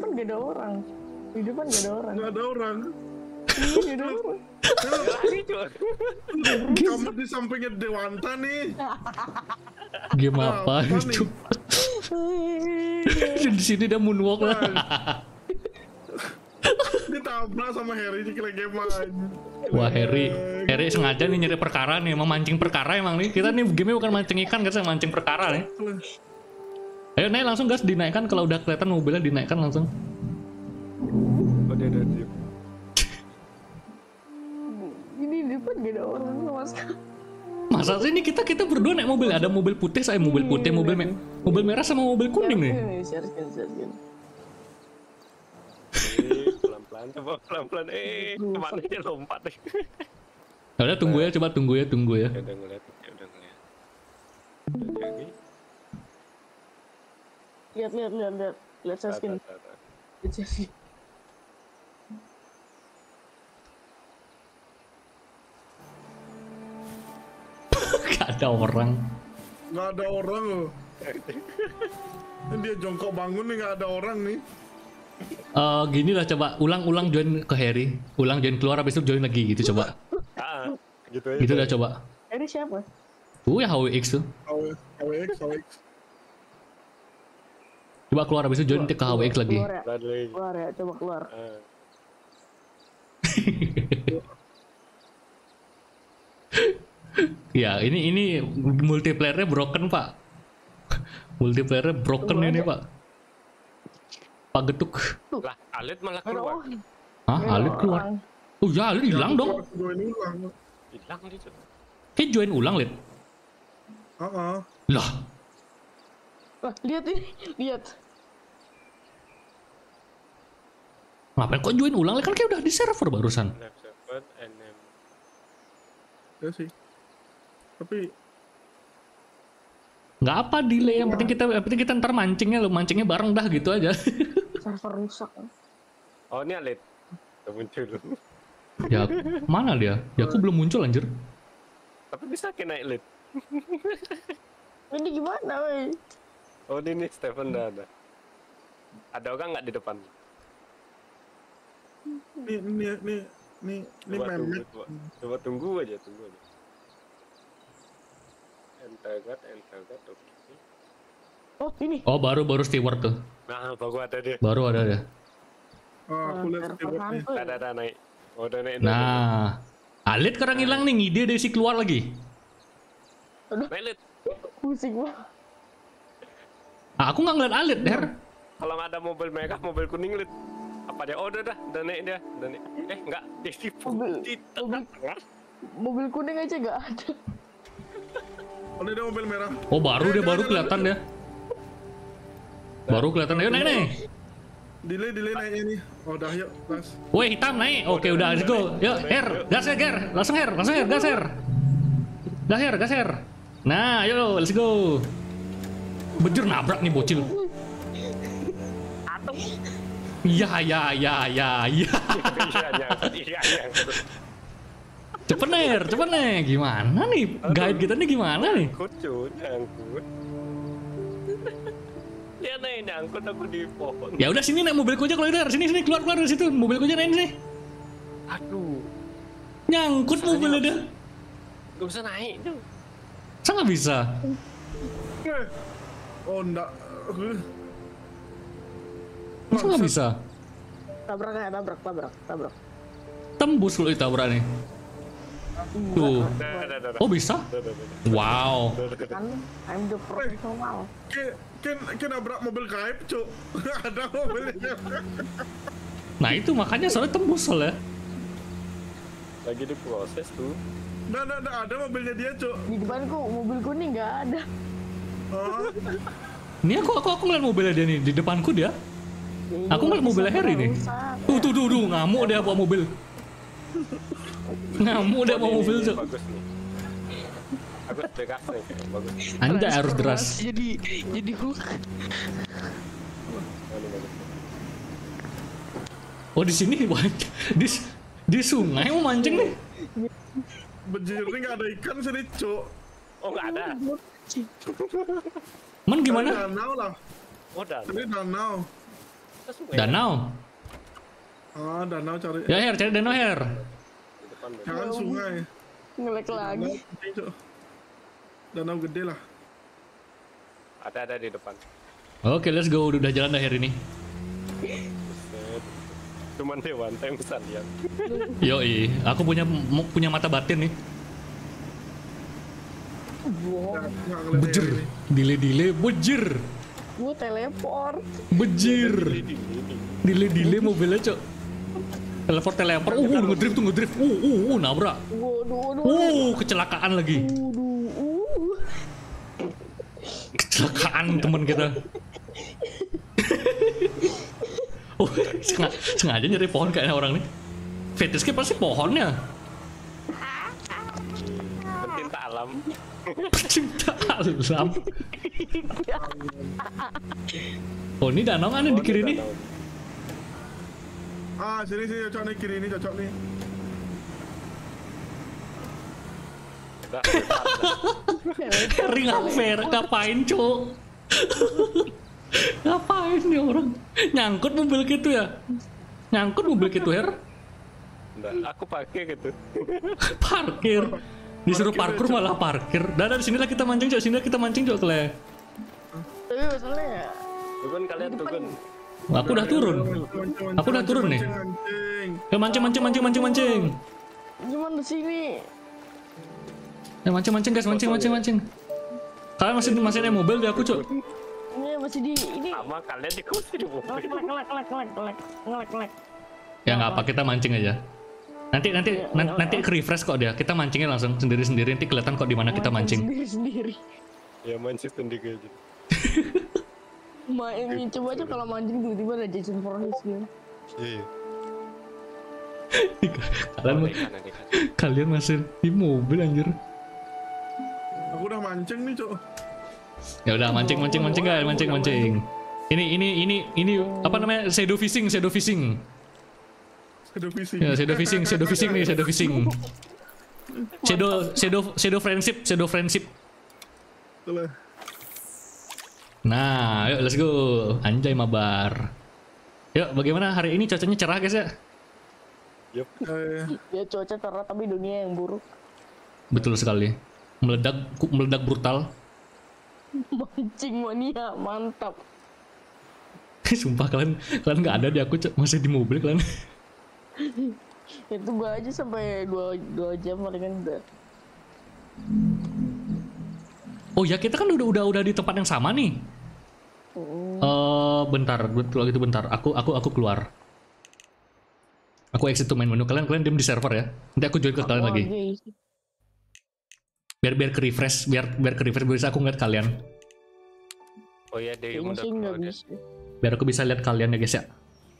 Nggak ada orang. Iya, gak ada orang. Lari cuy. Kamu di sampingnya Dewanta nih. Game apa Apa itu? Di sini dia moonwalk lah. Ditabrak sama Harry di game aja. Wah Harry sengaja nih nyari perkara nih, emang mancing perkara emang nih. Kita nih game bukan mancing ikan, kita mancing perkara nih. Ayo naik langsung gas, dinaikkan kalau udah kelihatan mobilnya dinaikkan langsung. Oh dia udah diem. Ini di depan gak ada orang sama sekali. Masa sih ini kita berdua naik mobil, ada mobil putih, saya mobil putih, mobil merah sama mobil kuning nih. Share. Pelan-pelan, coba pelan-pelan. Kemana dia lompat deh. Udah tunggu ya. Ya udah ngeliat. Udah jadi. Lihat Saskin. Gak ada orang. Nggak ada orang loh. Ini dia jongkok bangun nih, nggak ada orang nih. Gini lah coba, ulang join ke Harry, ulang join keluar habis itu join lagi gitu coba. Gitu aja. Gitu dah coba. Ini siapa? Tuh ya HWX tuh. HWX. Coba keluar habis itu join ke HWX lagi. Keluar ya, coba keluar. Ya ini multiplayernya broken pak. Multiplayernya broken ini pak. Pak Getuk. Lah, Alit malah Gak ada keluar. orang. Hah? Alit keluar? Oh ya Alit hilang dong. Join ulang. Hilang dia cuy. Kayak join ulang Lid. Lah, Wah, lihat ini, lihat. ngapain kok join ulang? Kan kayak udah di server barusan. Left server NM. Ya sih. Tapi Nggak apa delay, yang penting kita ntar mancingnya bareng dah gitu aja. Server rusak. Oh ini Alit. Udah muncul. Ya mana dia? Ya aku belum muncul anjir. Tapi bisa kayak naik Alit. Ini gimana, weh? Oh ini Stephen udah ada. Ada orang nggak di depan? ini Mehmet. Coba tunggu aja. Enter God, oke. Oh, ini. Oh baru steward tuh. Nah, baru ada dia. Baru ada dia. Aku lihat Server steward nih. hantu. Ada naik. Oh, udah naik. Nah, Alit sekarang hilang nih, ngide dari si keluar lagi. Naik Alit. Pusing banget. Aku nggak ngeliat Alit, Der. Kalau nggak ada mobil merah, mobil kuning Alit. Apa dia? Oh, udah naik dia. Udah naik. Enggak, dia di tengah. Mobil kuning aja gak ada. Oh, ini ada mobil merah. Oh baru kelihatan dia. Baru kelihatan dia, naik. Delay naiknya nih. Oh, udah yuk, gas. Woi hitam naik. Oke udah, let's go. Yuk, Her, gas ya Ger. Langsung Her, gas Her. Nah, yuk, let's go. Bejur nabrak nih bocil. Iya. Cepet nih. Gimana nih? Guide kita nih gimana nih? Nyangkut. Dia naik nyangkut aku di pohon. Ya udah sini naik mobilku aja kalau udah. Sini keluar dari situ. Mobilku aja naik sini. Aduh, Nyangkut mobilnya dia. gak bisa naik tuh. Saya nggak bisa. Oh, enggak. Masa nggak bisa? Tabrak ya, tabrak. Tembus lo ditabrak nih. Tuh. Dah. Oh bisa? Wow. Kan, I'm the professional. Kan nabrak mobil gaib, Cuk. Ada mobilnya. Nah itu makanya soalnya tembus soalnya. Lagi diproses tuh. Nah, ada mobilnya dia, Cuk. Di depanku mobil kuning nggak ada. Oh, Nih aku ngeliat mobilnya dia nih di depanku dia. Aku ngeliat mobilnya Harry nih. Tuh, ngamuk dia bawa mobil. Ngamuk dia bawa mobil, Cuk. Bagus nih. Bagus deras nih, bagus. Anda harus deras. Jadi hook. Oh di sini di sungai mau mancing nih. bejir ini nggak ada ikan sini, Cuk. Oh nggak ada. Man gimana? Danau lah. Oh dan. Ini danau. Danau. Ah, danau cari. Ya Her, cari danau Her. Jangan sungai. Ngelek lagi. Danau gede, Cuk. Danau gede lah. Ada di depan. Oke, let's go. Udah jalan dah Her ini. Buset. Cuman Dewan yang bisa lihat. Yoi, aku punya mata batin nih. Wow, Nggak ngeliat Bejir, ini. dile bejir, gue teleport. bejir, dile mobilnya Cok. Teleport, ngedrift, nabrak. Waduh. Kecelakaan lagi. Kecelakaan teman kita. Oh, sengaja nyari pohon kayaknya orang nih. Fetishnya pasti pohonnya. Pencinta alam. Cinta alam. Oh ini danau kan di kiri nih. Ah, sini cocok nih, kiri ini cocok nih. Udah. Ring fair, ngapain Cok? Ngapain nih orang? Nyangkut mobil gitu ya? Nyangkut mobil gitu Her? Udah, aku pakai gitu. Parkir. Disuruh parkur malah parkir. Dari sinilah kita mancing Cok, sinilah kita mancing Cok Kle. Tapi masalahnya ya. Turun kalian turun. Aku udah turun. Aku udah turun nih. Mancing. Gimana di sini? Ya mancing guys, mancing. Kalian masih naik mobil di aku Cok. Ini masih di ini. Sama kalian di kursi di mobil. Ngelek. Ya nggak apa, kita mancing aja. Nanti ke refresh kok dia. Kita mancingnya langsung sendiri-sendiri. Nanti kelihatan kok di mana kita mancing. Sendiri. Ya mancing sendiri aja. Main coba aja kalau mancing tiba-tiba ada Jason Voorhees gitu. Iya. Kalian masih di mobil anjir. Aku udah mancing nih, Cuk. Ya udah mancing guys, mancing. Ini apa namanya? Shadow fishing. Shadow fishing. Ya, shadow fishing nih. Shadow friendship. Betul. Nah, yuk let's go. Anjay mabar. Yuk, bagaimana hari ini cuacanya cerah guys ya? Yup. Ya cuaca cerah tapi dunia yang buruk. Betul sekali. Meledak brutal. Mancing mania, mantap. Sumpah kalian nggak ada di aku Cok. Masih di mobil kalian. Itu gua aja sampai 2 jam palingan udah. Oh ya kita kan udah di tempat yang sama nih. Bentar. Aku keluar. Aku exit to main menu. Kalian diam di server ya. Nanti aku join ke kalian lagi. Biar ke refresh, biar bisa aku ngeliat kalian. Oh iya, Dewi Kayaknya udah sih nggak keluar deh. bisa. Biar aku bisa lihat kalian ya guys ya.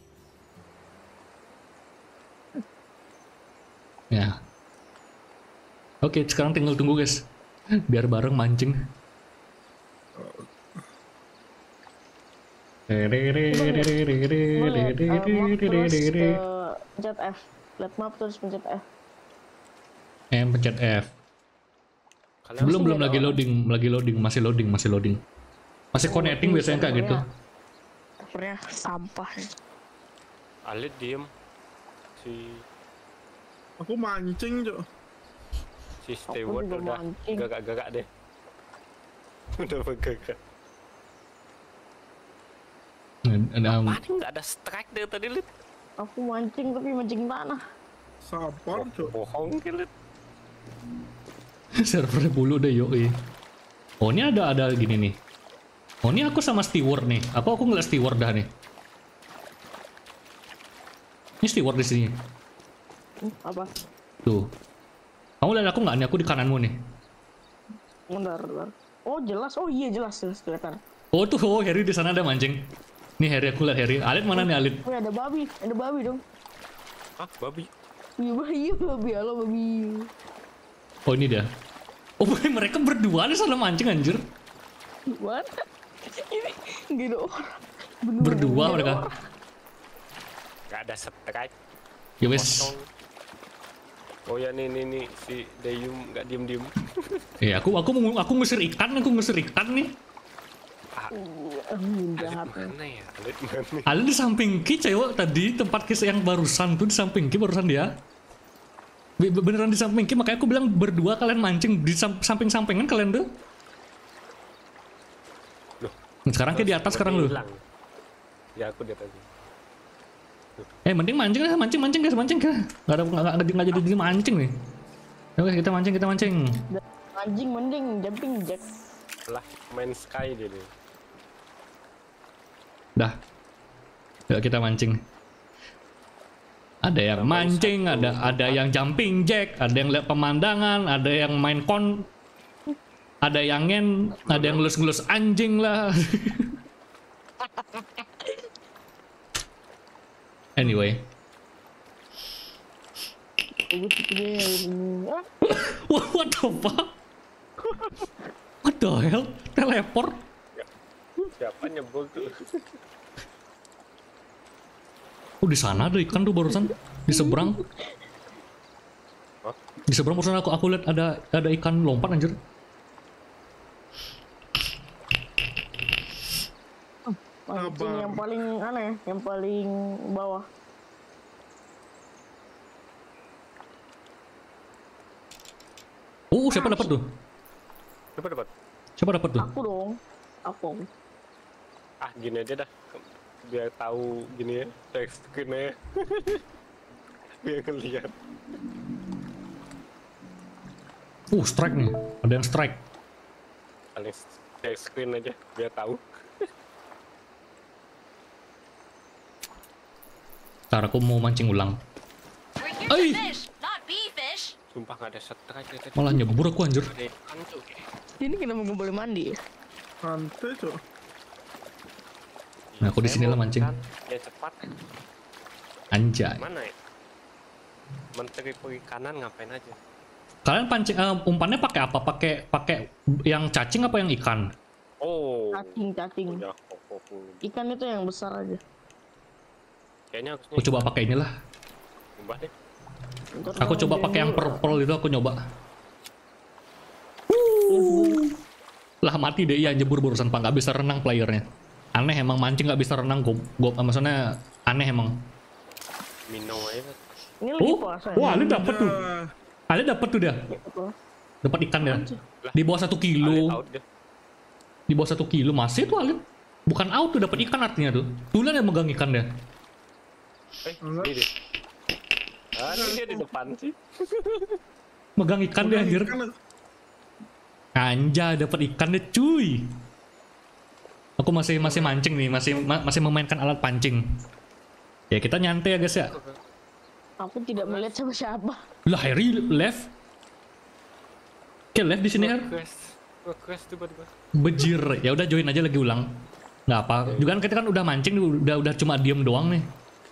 Ya. Oke, sekarang tinggal tunggu guys. Biar bareng mancing. Pencet F. Lihat map terus pencet F. Pencet F. Kalian Belum lagi loading, masih loading. Masih connecting biasanya kayak gitu. Servernya sampah. Alit diem. Aku mancing, Cuk. Si Stewart juga udah mancing. gagak deh. Udah bergagak. Mana nggak ada strike dari tadi, Lit? Aku mancing tapi mancing tanah. Sabar, Cok. Bohong, Lit. Servernya bulu deh yoi. Oh ini ada gini nih. Oh ini aku sama steward nih. Aku ngeliat steward dah nih. Ini steward di sini. Apa? Tuh. Kamu lihat aku nggak nih? Aku di kananmu nih. Bentar. Oh jelas, oh iya jelas kelihatan. Oh tuh, oh Harry di sana ada mancing. Nih Harry, aku lihat Harry. Alit mana nih Alit? Oh ada babi dong. Ah, babi. Iya babi, halo babi. Oh ini dia. Oh mereka berdua di sana mancing anjir. What? Ini gini orang. Berdua mereka. Nggak ada strike. Ya wes. Kosong. Oh ya nih si Dayum nggak diem. Ya aku ngusir ikan nih. Jahat. Mana ya? Alit mana? Alit di samping Ki cewek tadi tempat kisah yang barusan tuh di samping Ki barusan dia. Beneran di samping Ki, makanya aku bilang berdua kalian mancing di samping-sampingan kalian tuh. Loh, Sekarang Ki di atas sekarang lu. hilang. Ya aku di atas. Mending mancing guys. Nggak jadi mancing nih. Oke kita mancing. Anjing mending jumping jack. Lah, main sky dia nih. Dah. Yuk kita mancing. Ada yang mancing, ada yang jumping jack, ada yang lihat pemandangan, ada yang main ada yang ada yang ngelus-ngelus anjing lah. Anyway. What the fuck? What the hell? Teleport? Siapa nyebol tuh? Oh di sana ada ikan tuh barusan di seberang. Hah? Di seberang barusan aku lihat ada ikan lompat anjir. Mancing yang paling aneh, yang paling bawah. Siapa dapat tuh? Siapa dapat tuh? Aku dong. Aku. Ah, gini aja dah. Biar tahu gini ya, text screen-nya. Biar ngeliat. Strike nih. Ada yang strike. Paling text screen aja, biar tahu. Ntar aku mau mancing ulang. We're here Ay! to fish, not be fish. Sumpah nggak ada strike ya tadi. Malah nyebur aku anjir. Ada ikan tuh. Ini kenapa nggak boleh mandi ya? Santai, Cok. Nah, aku di sini lah mancing. Ya cepat. Anjay. Mana ya? Menteri perikanan ngapain aja? Kalian pancing umpannya pakai apa? Pakai yang cacing apa yang ikan? Oh. Cacing. Punya koko. Ikan itu yang besar aja. Kayaknya harusnya. Aku coba pakai inilah. Ubah deh. Ntar Aku coba kalau pakai yang dia- purple itu aku nyoba. Lah mati deh, iya nyebur barusan Pak, nggak bisa renang playernya. Aneh emang mancing nggak bisa renang, maksudnya aneh emang. Minum aja. Ini lagi puasa. Wah, Ali dapet tuh. Ya, Ali dapet tuh dia. Dapat ikan dia. Di bawah 1 Alit kilo. out deh. Di bawah 1 kilo masih tuh Ali. Bukan out tuh, dapat ikan artinya tuh. Tulen yang megang ikan dia. enggak. Ini deh. Ah, ini dia di depan sih. Megang ikan dia anjir. Kan Anjay, dapat ikan deh cuy. Aku masih mancing nih, masih memainkan alat pancing. Ya kita nyantai ya guys ya. Aku tidak melihat siapa-siapa. Lah Harry left. Oke left di sini Har. Request tiba-tiba. Bejir. Ya udah join aja lagi ulang. Nggak apa. Juga kan kita kan udah mancing, udah cuma diem doang nih.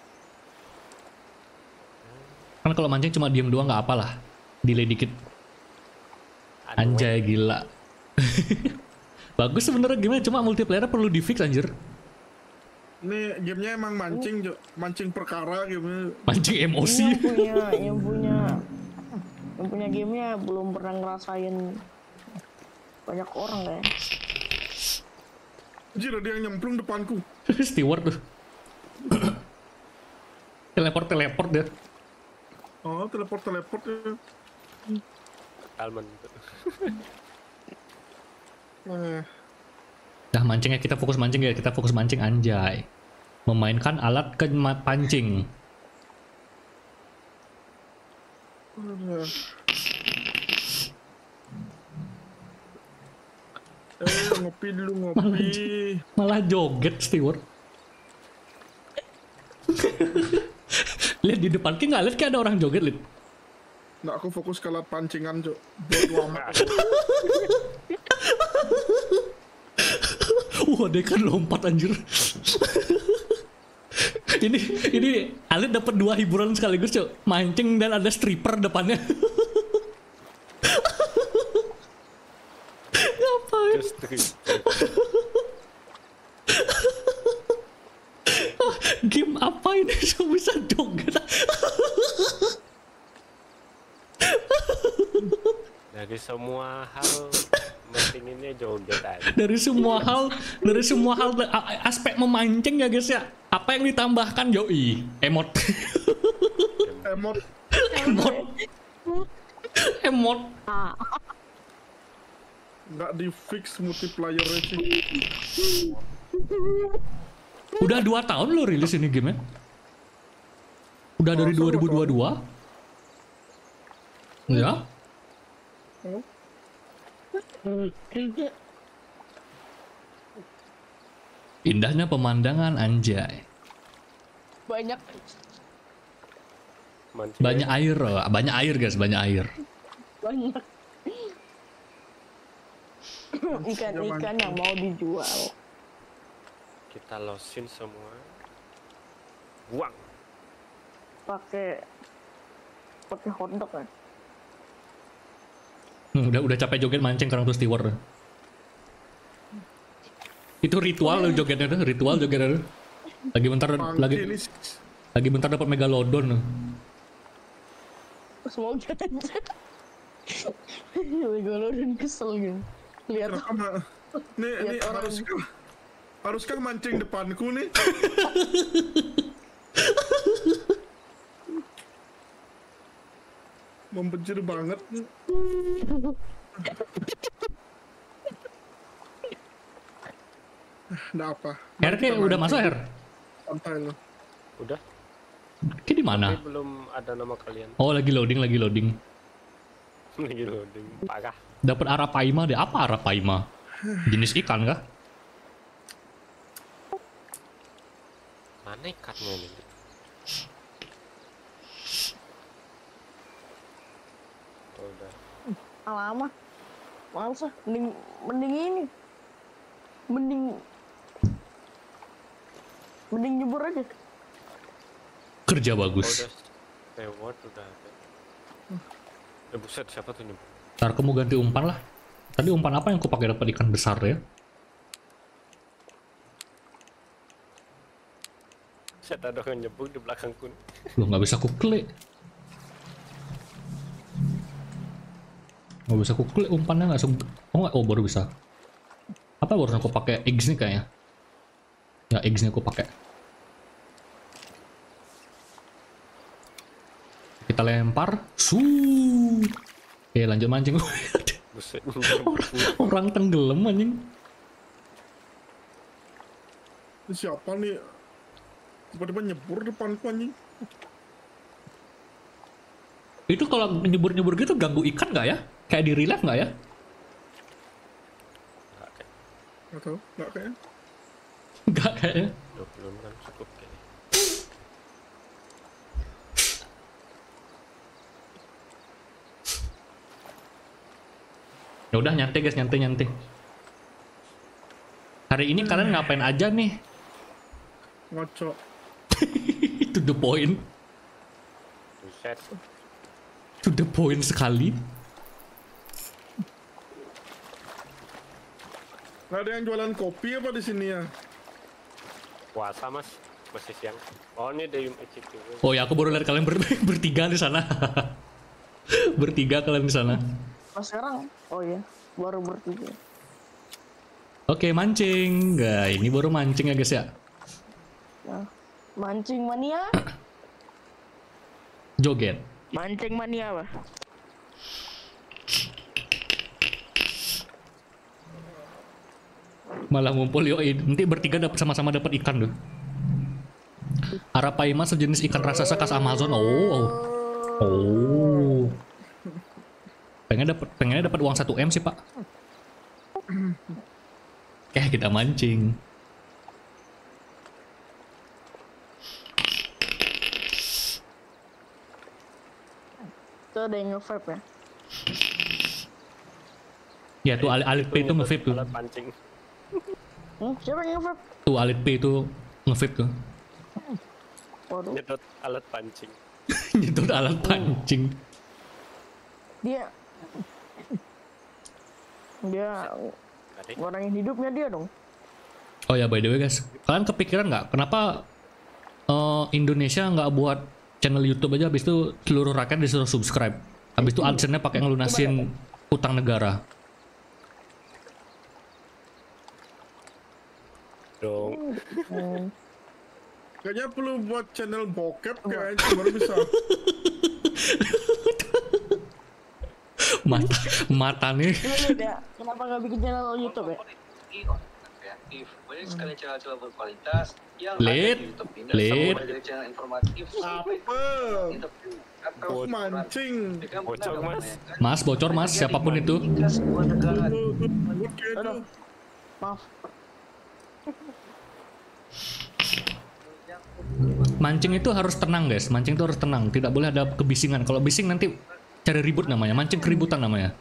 Kan kalau mancing cuma diem doang nggak apalah. Delay dikit. Anjay gila. Bagus sebenarnya gimana, cuma multiplayer perlu di fix anjir. Ini gamenya emang mancing, Cok. Mancing perkara gamenya. Mancing Ini emosi. yang punya gamenya belum pernah ngerasain banyak orang kayak. Anjir, ada yang nyemplung depanku. Steward tuh. teleport deh. Oh, teleport ya. Kalman. Nah, Dah mancingnya kita fokus mancing ya, kita fokus mancing anjay. Memainkan alat pancing. Ngopi dulu, ngopi. Malah joget Stewart. Lihat di depan kayak nggak lihat kayak ada orang joget lihat. Nggak, aku fokus ke alat pancingan, Cuk. Bodo amat. Wah, dia kan lompat anjir. ini Alit dapat 2 hiburan sekaligus, Cuk. Mancing dan ada stripper depannya. Ngapain? Game apa ini bisa joget? Dari semua hal pentinginnya joget aja. Dari semua hal aspek memancing ya guys ya. Apa yang ditambahkan Yoi? Emot. Emot. Nggak di fix multiplayer-nya sih. Udah 2 tahun lo rilis ini game-nya? Udah dari 2022? Ya? Indahnya pemandangan anjay. Banyak. Banyak air guys, banyak air. Banyak. Ikan-ikan yang mau dijual. Kita losin semua. Buang. Pakai hotdog kan. Udah capek joget mancing sekarang tuh Stewart. Itu ritual lo jogetnya tuh, ritual jogetnya tuh. Lagi bentar dapat megalodon. Semoga aja. Megalodon kesel gitu. Lihat. Nih haruskah mancing depanku nih? Membenjir banget nih. Nggak apa. R kayak udah masuk R. Santai lo. Udah. Kayak di mana? Tapi belum ada nama kalian. Oh lagi loading. Lagi loading. Parah. Dapat arapaima deh. Apa arapaima? Jenis ikan kah? Mana ikannya nih? Udah. Alamak. Males ah. Mending ini. Mending nyebur aja. Kerja Oh, bagus. udah. Reward udah ada. Buset, siapa tuh nyebur? Ntar kamu ganti umpan lah. Tadi umpan apa yang aku pakai dapat ikan besar ya? Set ada yang nyebur di belakangku. Loh nggak bisa aku klik. Nggak bisa aku klik umpannya nggak oh baru bisa. Apa baru aku pakai eggs nih kayaknya? Ya eggs nih aku pakai. Kita lempar. Oke lanjut mancing. Buset. Orang tenggelam anjing. Ini siapa nih? Tiba-tiba nyebur depanku anjing. Itu kalau nyebur-nyebur gitu ganggu ikan nggak ya? Kayak di real life nggak ya? Nggak tahu, nggak kayaknya. Nggak kayaknya. 20 kan cukup kayaknya. Ya udah nyantai guys, nyantai. Hari ini kalian ngapain aja nih? Ngocok. To the point. Buset. To the point sekali. Nggak ada yang jualan kopi apa di sini ya? Puasa mas, masih siang. Oh ini Dayum Ecip juga. Oh ya aku baru lihat kalian bertiga di sana. Bertiga kalian di sana. Nah sekarang, oh ya, baru bertiga. Oke mancing. Nah, ini baru mancing ya guys ya. Nah, mancing mania. Joget. Mancing mania apa? Malah ngumpul yoi. Nanti bertiga dapat sama-sama dapat ikan tuh. Arapaima sejenis ikan raksasa khas Amazon. Oh. Pengennya dapat uang 1 M sih, Pak. Kita mancing. Tuh ada yang nge-vape ya. Ya tuh Alit P itu nge-vape tuh. Alat pancing. Siapa yang nge-vape? Tuh Alit P itu nge-vape tuh. Waduh. Nyedot alat pancing. Itu alat pancing. Dia ngorangin hidupnya dia dong. Oh ya, by the way guys, kalian kepikiran nggak kenapa Indonesia nggak buat channel YouTube aja, habis itu seluruh rakyat disuruh subscribe, habis itu AdSense-nya pakai ngelunasin utang negara? Dong. Kayaknya perlu buat channel bokep kayaknya baru bisa. Mata nih. Lihat ya, kenapa nggak bikin channel YouTube ya? Kreatif, banyak sekali channel-channel berkualitas yang Lid, ada di YouTube ini. Lid. Mulai dari channel informatif sampai Apa? interview atau Mancing. Bocor, Mas. Mas, bocor mas, siapapun itu. hingga sebuah negara. Aduh, maaf. Mancing itu harus tenang guys, mancing itu harus tenang, tidak boleh ada kebisingan. Kalau bising nanti cari ribut namanya, mancing keributan namanya.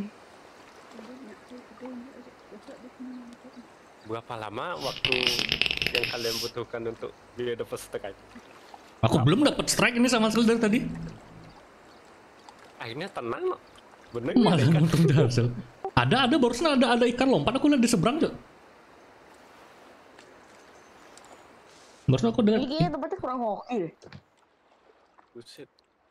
Berapa lama waktu yang kalian butuhkan untuk dia dapat strike? Aku belum dapat strike ini sama sekali dari tadi. Akhirnya tenang loh. Bener Malah kan? untung hasil. Ada barusan ada ikan lompat, aku lihat di seberang tuh. Barusan aku dengar. Ini kayaknya tempatnya kurang hoki deh. Buset.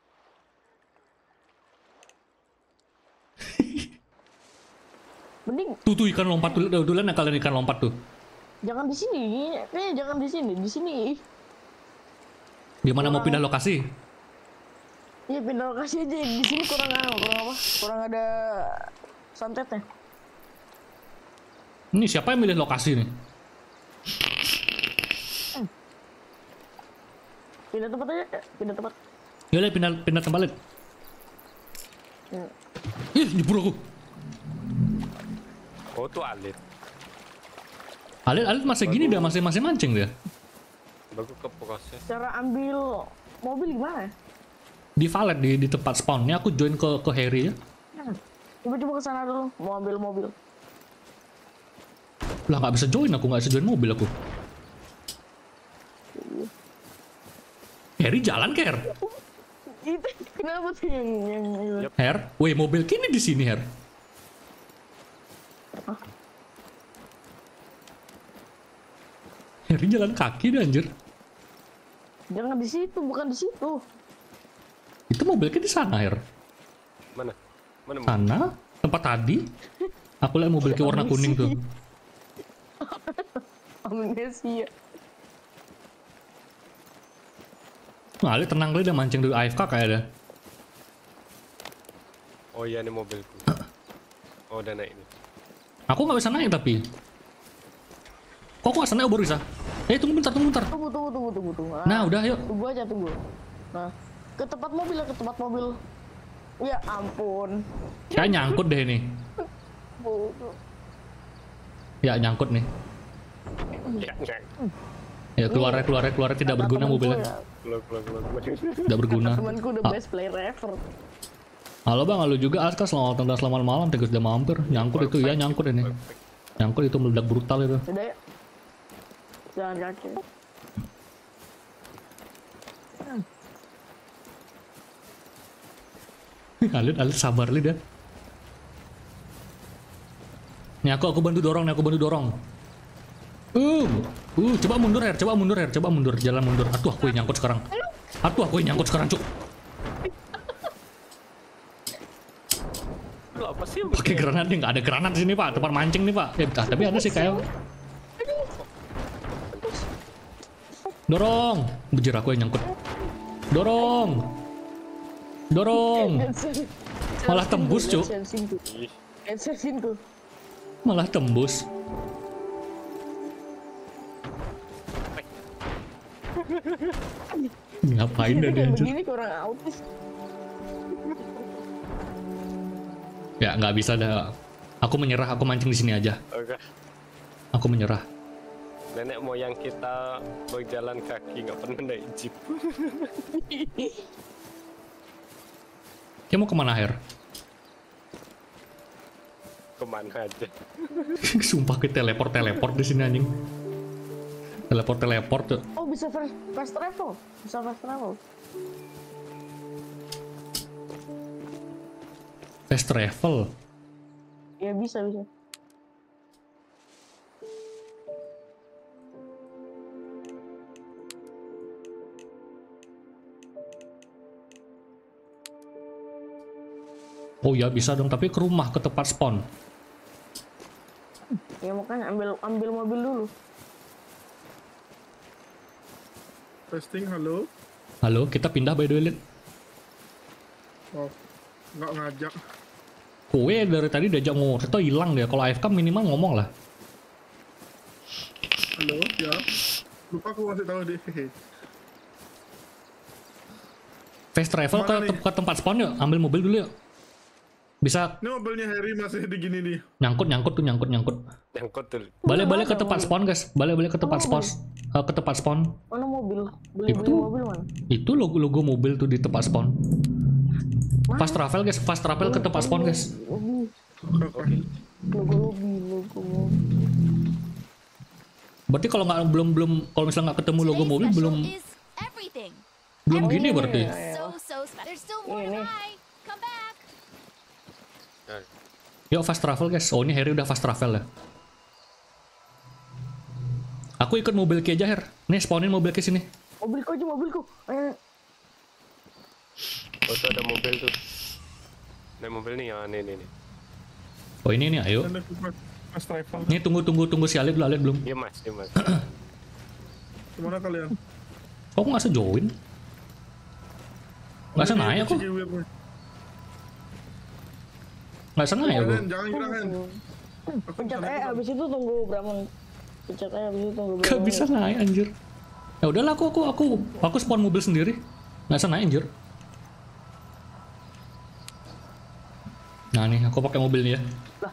Mending Tuh ikan lompat tuh, duluan ya kalian ikan lompat tuh. jangan di sini, kayaknya jangan di sini, di sini. Gimana mau pindah lokasi? Iya pindah lokasi aja, di sini kurang apa? Kurang ada santetnya. Ini siapa yang milih lokasi nih? Pindah tempat aja, pindah tempat. Ya udah pindah tempat lihat. Ih, jebur aku. Oh tuh Alit. Alit masih gini dia, masih mancing dia. Bagus ke proses. Cara ambil mobil gimana? Di valet di tempat spawnnya aku join ke Harry ya. Coba ke sana dulu, mau ambil mobil. Lah nggak bisa join, aku nggak bisa join mobil aku. Harry jalan Ker. Itu kenapa tuh yang Her, weh mobil kini di sini Her. Harry jalan kaki deh anjir. jangan di situ, bukan di situ. Itu mobilnya di sana Her. Mana? Mana? Sana tempat tadi. Aku lihat mobil ke warna kuning tuh. Amnesia. Nah, Ali tenang kali dia mancing dulu AFK kayak ada. Oh iya ini mobilku. Oh udah naik ini. Aku nggak bisa naik tapi. Kok aku nggak bisa naik baru bisa? Tunggu bentar. Tunggu. Nah udah yuk. Tunggu aja. Nah, ke tempat mobil. Ya ampun. Kayak nyangkut deh ini. Ya nyangkut nih. Ya keluar tidak berguna mobilnya. Keluar. Tidak berguna. Temanku the best player ever. Halo bang, halo juga Aska, selamat malam, Tegas udah mampir. Nyangkut itu ya, nyangkut ini. Nyangkut itu meledak brutal itu. Udah ya. Jalan kaki. Alit sabar Lid ya. Nih aku bantu dorong. Coba mundur Her, jalan mundur. Atuh aku yang nyangkut sekarang, cuk. Lu apa sih? Pakai granat nih, nggak ada granat di sini Pak, tempat mancing nih Pak. Ya, tapi ada sih kayak. Dorong, bujur aku yang nyangkut. Dorong. Malah tembus, Cuk. Sensin tuh. Malah tembus. Ngapain dah dia Kayak anjir? begini kurang autis. Ya nggak bisa dah. Aku menyerah, aku mancing di sini aja. Oke. Aku menyerah. Nenek moyang kita berjalan kaki nggak pernah naik jeep. Dia mau kemana Her? Kemana aja? Sumpah ke teleport di sini anjing. Teleport tuh. Oh bisa fast travel. Bisa fast travel. Fast travel. Ya bisa. Oh ya bisa dong, tapi ke rumah, ke tempat spawn. Ya makanya ambil mobil dulu. Testing, halo. Halo, kita pindah by the way, Lid. Oh, nggak ngajak. Kowe dari tadi diajak ngomong, itu hilang dia. Kalau AFK minimal ngomong lah. Halo, ya. Lupa aku kasih tahu deh. Hehe. Fast travel Kemana nih? ke tempat spawn yuk, ambil mobil dulu yuk. Bisa Ini mobilnya Harry masih di gini nih. nyangkut. Nyangkut tuh. Balik ke tempat spawn guys, balik ke tempat spawn. Ke tempat spawn. Mana mobil? Beli Itu. mobil mana? Itu logo mobil tuh di tempat spawn. Fast travel guys, fast travel ke tempat spawn guys. Mobil. Oke. Logo mobil. Berarti kalau nggak kalau misalnya nggak ketemu logo Today's mobil special belum is everything. gini iya, berarti. iya. So special. There's still more to Ini. buy. Come back. Yuk fast travel guys. Oh ini Harry udah fast travel ya. Aku ikut mobil Ki aja Her. Nih spawnin mobil Ki sini. Mobilku. Oh tuh ada mobil tuh. Naik mobil nih ya, nih. Oh ini nih ayo. Ini fast travel. Nih tunggu si Alid dulu, Alid belum. Iya mas. Kemana kalian? Kok aku nggak join? Nggak bisa naik aku. Nggak bisa naik aku. Jangan. Pencet abis itu tunggu berapa menit. Pencet abis itu tunggu berapa Gak bisa naik anjir. Ya udahlah aku spawn mobil sendiri. Nggak bisa naik anjir. Nah nih aku pakai mobil nih ya.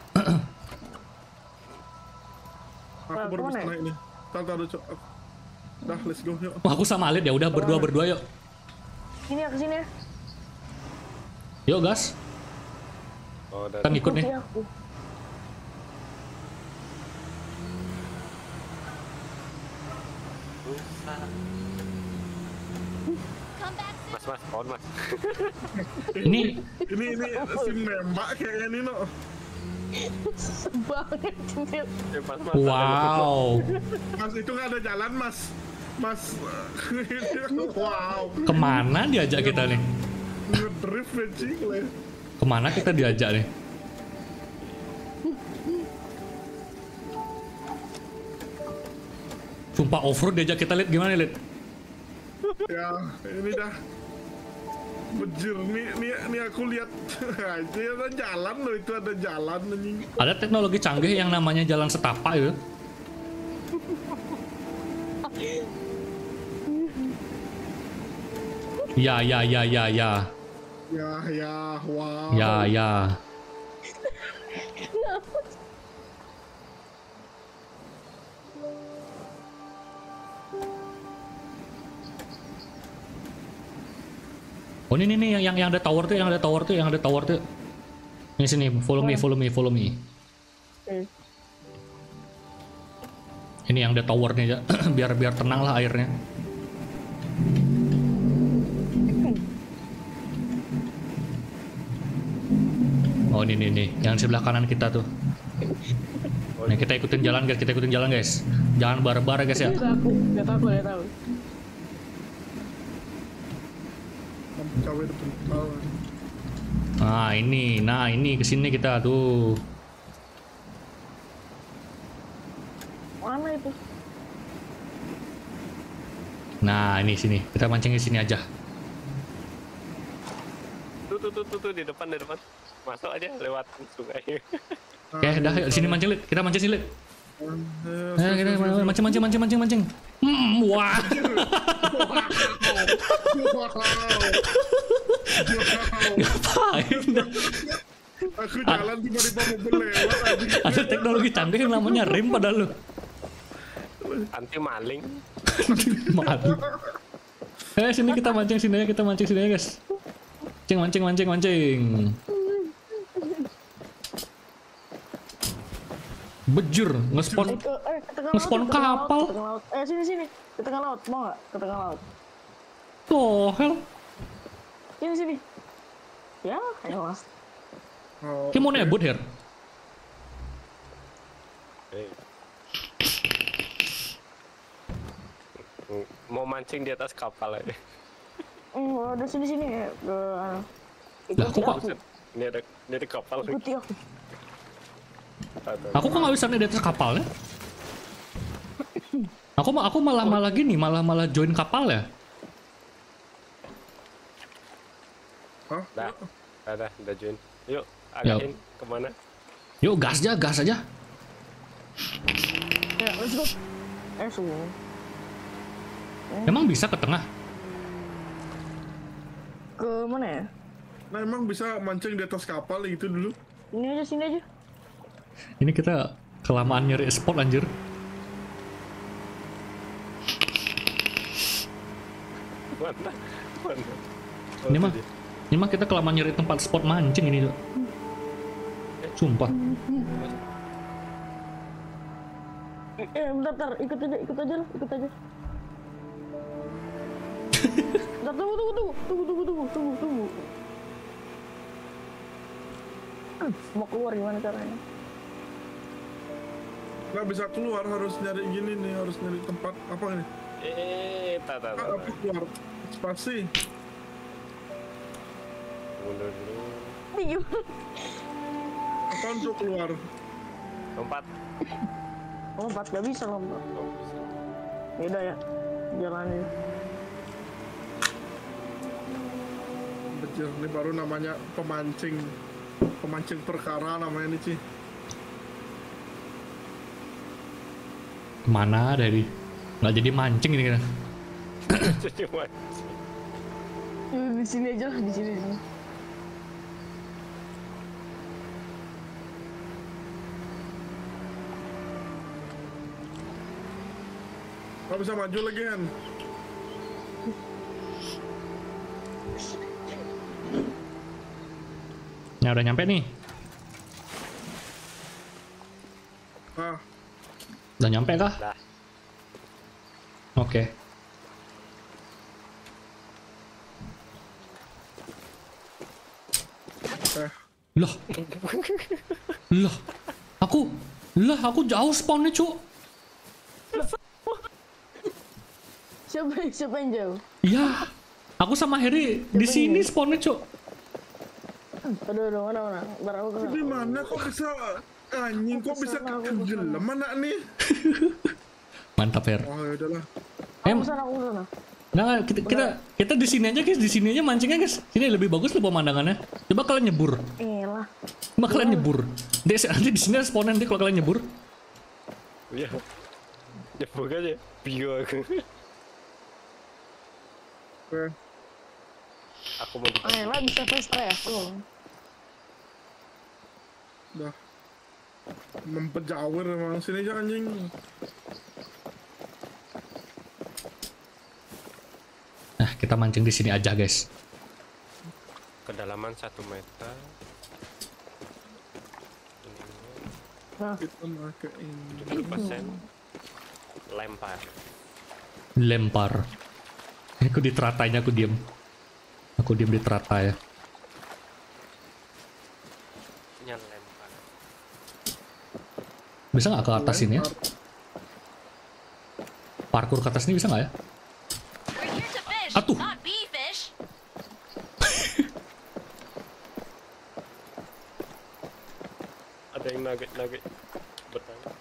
Aku baru bisa naik nih. Tar, Cok. Dah, let's go yuk. Wah, aku sama Alid ya udah berdua yuk. Sini ya, kesini ya. Yuk gas. Oh udah. Kita ngikut nih. Ikuti aku. Come back soon. Mas, pohon mas. Ini Ini si nembak kayaknya nih, no. Banget Cil. Mas. wow. Mas, itu nggak ada jalan, Mas. Wow. Kemana diajak kita nih? Ngedrift ya, Cik. Kemana kita diajak nih? Sumpah off-road diajak kita, Lid. Gimana, Lid? Ya, ini dah. Bejir, nih aku lihat aja ada jalan loh, itu ada jalan anjing. Ada teknologi canggih yang namanya jalan setapak ya. Ya. Ya, wow. Ya. Oh ini nih yang ada tower tuh, yang ada tower tuh. Ini sini, follow me. Ini yang ada towernya ya, biar tenang lah airnya. Oh ini nih, yang sebelah kanan kita tuh. Nah kita ikutin jalan guys, jangan bareng-bareng guys ya. Lihat aku. Cawe depan kau. Nah ini kesini kita tuh. Mana itu? Nah ini sini, kita mancing di sini aja. Tuh di depan. Masuk aja lewat sungai. Oke, dah yuk sini mancing Lid. Kita mancing sini Lid. Ayo kita mancing. Wah. Ngapain? Aku jalan tiba-tiba mobil lewat aja. Ada teknologi canggih yang namanya rem padahal lu. Anti maling. Malu. Sini kita mancing sini aja guys. Mancing. Bejur, nge-spawn kapal. Ke tengah laut. Sini. Ke tengah laut, mau nggak? Ke tengah laut. Oh, hell. Sini. Ya, ayo mas. Oh, Kayak mau nebut here. Mau mancing di atas kapal aja. Udah sini ya. Lah, aku kok Ini ada kapal. Ikuti aku. aku kok nggak bisa naik di atas kapalnya? Aku malah gini, malah join kapal ya. Hah? Udah join. Yuk, arahin kemana? Yuk gas aja. Ya, let's go. Semua. Emang bisa ke tengah? Ke mana ya? Nah emang bisa mancing di atas kapal gitu dulu? Sini aja. Ini kita kelamaan nyari spot anjir. Mana? Ini mah kita kelamaan nyari tempat spot mancing ini tuh. Sumpah. Bentar, ikut aja. Bentar, tunggu. Mau keluar gimana caranya? Nggak bisa keluar, harus nyari gini nih, harus nyari tempat apa ini? Apa keluar? Spasi. Mundur dulu. Apa untuk keluar? Lompat. Gak bisa lompat. Yaudah ya, jalanin. Bejir, ini baru namanya pemancing perkara namanya nih Ci. Kemana dari? Nggak jadi mancing ini kan? Jadi mancing. Di sini aja lah, di sini. Nggak bisa maju lagi kan? Ya udah nyampe nih. Udah nyampe kah? Dah. Oke. Loh. Aku jauh spawnnya, Cuk. Siapa yang jauh? Iya. Aku sama Heri di sini spawnnya, Cuk. Aduh, mana? Ntar aku kesana. Di mana kok bisa anjing kok bisa kejelam anak nih? Mantap, Her. Oh ya udahlah. Aku kesana. Nah, kita di sini aja, guys. Di sini aja mancingnya, guys. Sini lebih bagus loh pemandangannya. Coba kalian nyebur. Elah. Coba kalian nyebur. Nanti di sini ada spawn nanti kalau kalian nyebur. Iya. Nyebur aja. Bio aku. Oke. Aku mau di Elah bisa fast travel. Udah. Mempejawir emang sini aja anjing. Nah, kita mancing di sini aja, guys. kedalaman 1 meter. Kita pakai ini. 70%. Lempar. Aku di teratainya, aku diem di teratai ya. Lempar. Bisa nggak ke atas ini ya? Parkur ke atas ini bisa nggak ya? We're here to fish, Atuh. not be fish. Ada yang nugget bertanya.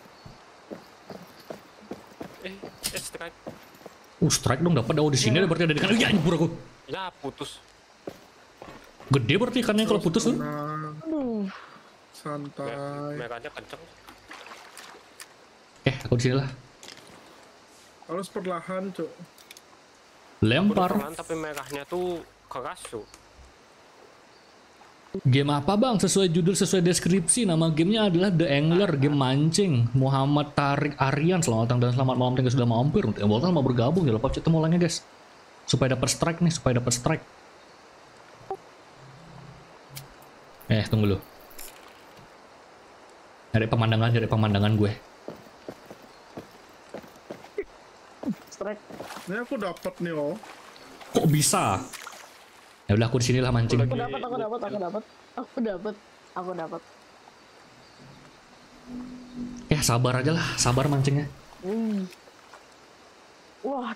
Strike. Strike dong dapat. Di sini ada berarti ada ikan. Ya nyebur aku. Ya putus. Gede berarti ikannya kalau putus tuh. Tenang, Aduh. santai. Merahnya kenceng. Aku di sini lah. Harus perlahan, Cok. Udah Lempar. pelan tapi merahnya tuh keras tuh. Game apa bang? Sesuai judul, sesuai deskripsi. Nama gamenya adalah The Angler, game mancing. Muhammad Tarik Aryan, selamat datang dan selamat malam. Tengah sudah mampir. Untuk yang mau bergabung, jangan lupa chat mulanya guys. Supaya dapat strike nih, supaya dapat strike. Tunggu dulu. Cari pemandangan gue. Strike. Ini aku dapat nih, oh. Kok bisa? Ya udah, aku di sini lah mancing. Aku dapat. Sabar aja lah, sabar mancingnya. Wah.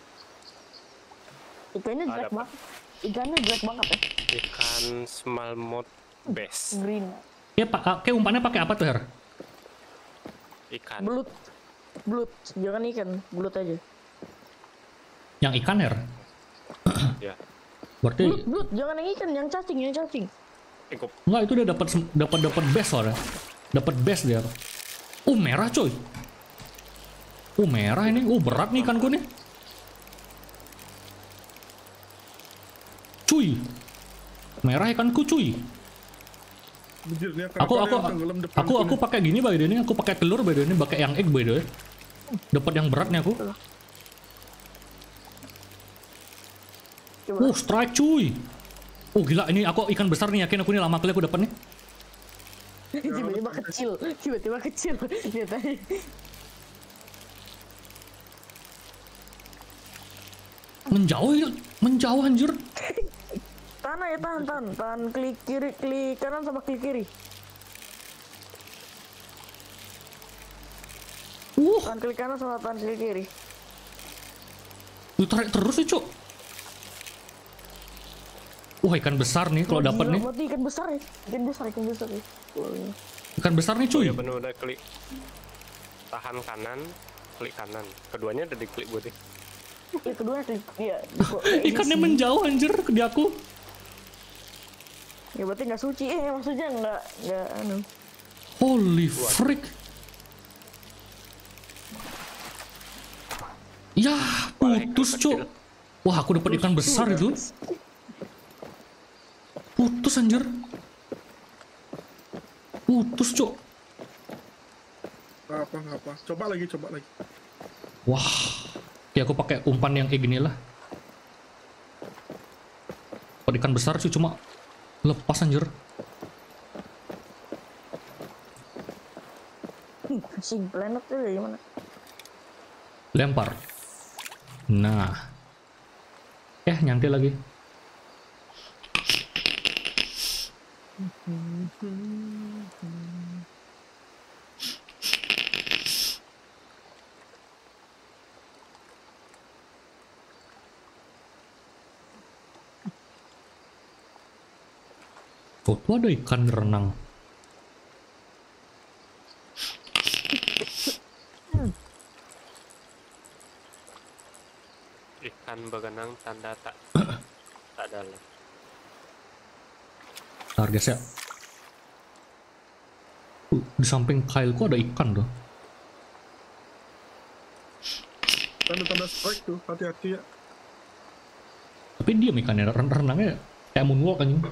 Ikannya jelek dapat. banget. Ikannya jelek banget ya. Ikan smallmouth bass. Green. Kayak umpannya pakai apa tuh, Her? Ikan. Belut. Jangan ikan, belut aja. Yang ikan, Her? Ya. Berarti Belut, jangan yang ikan, yang cacing. Cukup. enggak, itu dia dapat best soalnya. Dapat best dia. Merah coy. Merah ini. Berat nih ikanku nih. Cuy. Merah ikanku cuy. Anjir, ini Aku kapal yang tenggelam depan aku pakai gini by the way, aku pakai telur by the way, pakai yang egg by the way. Dapat yang berat nih aku. Coba. Strike cuy. Gila, ini aku ikan besar nih, yakin aku ini lama kali aku dapat nih. Tiba-tiba kecil. Lihat aja. Menjauh anjir. Tahan ya, tahan. Klik kiri, klik kanan sama klik kiri. Tahan klik kanan sama tahan klik kiri. Lu tarik terus ya, Cuk. Ikan besar nih kalau dapat nih. Berarti ikan besar ya. Ikan besar nih, cuy. Ya bener udah klik. Tahan kanan, klik kanan. Keduanya udah diklik gue deh. Ya kedua klik. Iya. Ikannya menjauh anjir di aku. Ya berarti nggak suci. Maksudnya nggak anu. Holy freak. Ya, putus, Cuk. Wah, aku dapat ikan besar itu. Putus anjir. Putus, Cuk. Nggak apa. Coba lagi. Wah. Ya aku pakai umpan yang kayak gini lah. Dapat ikan besar sih, cuma lepas anjir. Sing planet tuh gimana? Lempar. Nah. Nyantai lagi. Tuh ada ikan renang. Ikan berenang tanda tak dalam. Bentar guys ya. Di samping kailku ada ikan tuh. Tanda strike tuh, hati-hati ya. Tapi diam ikannya, renangnya kayak moonwalk anjing.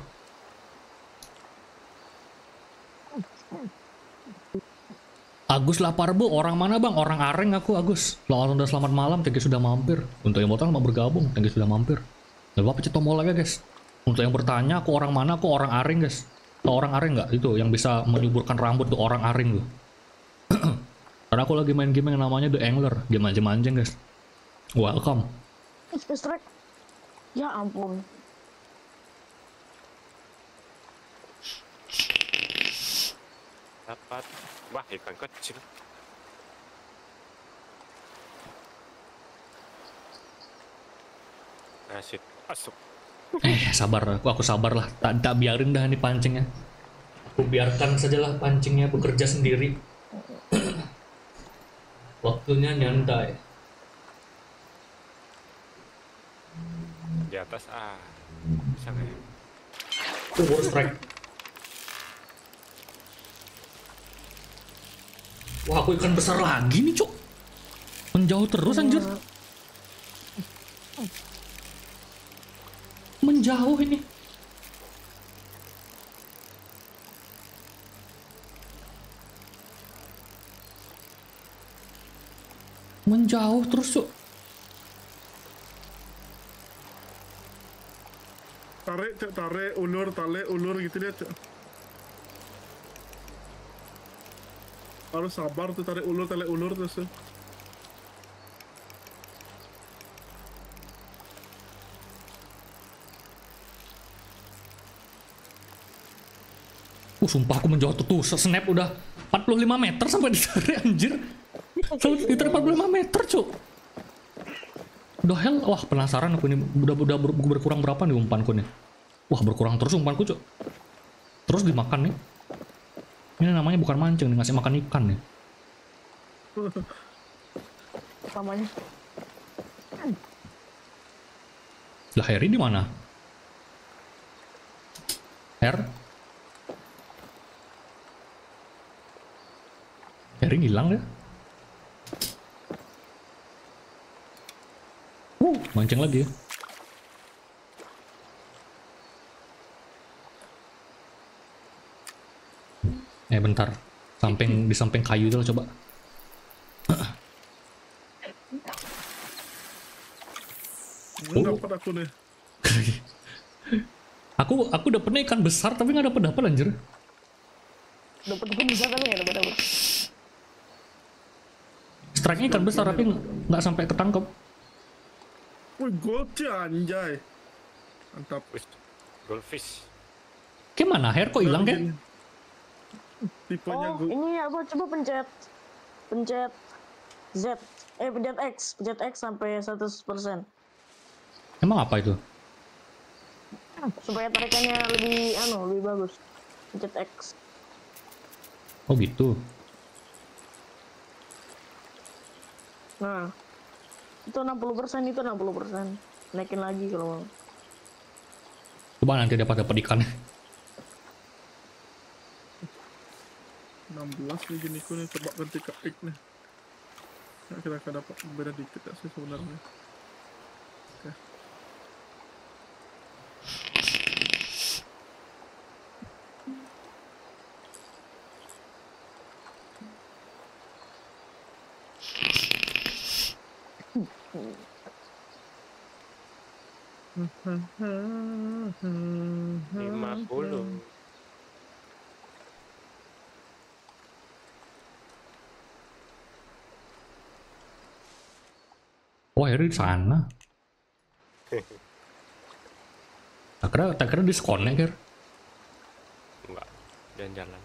Agus lapar bu, orang mana bang? Orang Areng aku Agus. Selamat malam, thank you sudah mampir. Untuk yang mau tahu mau bergabung, thank you sudah mampir. Gak apa-apa, pencet tombol lagi guys. Untuk yang bertanya, aku orang mana? Aku orang Areng guys. Tahu orang Areng nggak? Itu yang bisa menyuburkan rambut tuh orang Areng tuh. Karena aku lagi main game yang namanya The Angler, game mancing guys. Welcome. Strike. Ya ampun. Dapat. Wah, ikan kecil. Asik. Asuk. Sabar, aku sabar lah. Tak biarin dah ini pancingnya. Aku biarkan sajalah pancingnya bekerja sendiri. Waktunya nyantai. Di atas bisa nggak ya? War strike. Wah, aku ikan besar lagi nih, Cuk. Menjauh terus anjir. Menjauh ini. Menjauh terus, Cuk. Tarik, Cok, tarik, ulur gitu dia, Cok. Harus sabar tuh, tarik ulur terus tuh. Sumpah aku menjauh tuh, snap udah 45 meter sampai ditarik anjir. Sampai ditarik 45 meter, Cuk. Udah hell, wah penasaran aku ini udah berkurang berapa nih umpanku nih. Wah, berkurang terus umpanku, Cuk. Terus dimakan nih. Ini namanya bukan mancing nih, ngasih makan ikan nih. Namanya. Lah Harry di mana? Harry hilang ya? Mancing lagi. Bentar. Di samping kayu itu coba. Dapat aku nih. aku dapetnya ikan besar tapi nggak dapet anjir. Dapat ikan besar tapi nggak dapat. Strike-nya ikan besar tapi nggak sampai ketangkep. Wih, gocah anjay. Mantap. Goldfish. Gimana? Hair kok hilang kayak? Tipenya Oh, ini apa? Coba pencet Z. Pencet X sampai 100%. Emang apa itu? Supaya tarikannya lebih bagus. Pencet X. Oh gitu. Nah, itu 60%. Naikin lagi kalau mau. Coba nanti dapat ikannya. 16 nih gini nih, coba ganti ke X nih. Nah, kira-kira dapat beda dikit ya sih sebenarnya. Oke. Lima 50. Oh, Harry di sana. Tak kira disconnect ya. Enggak, jalan-jalan.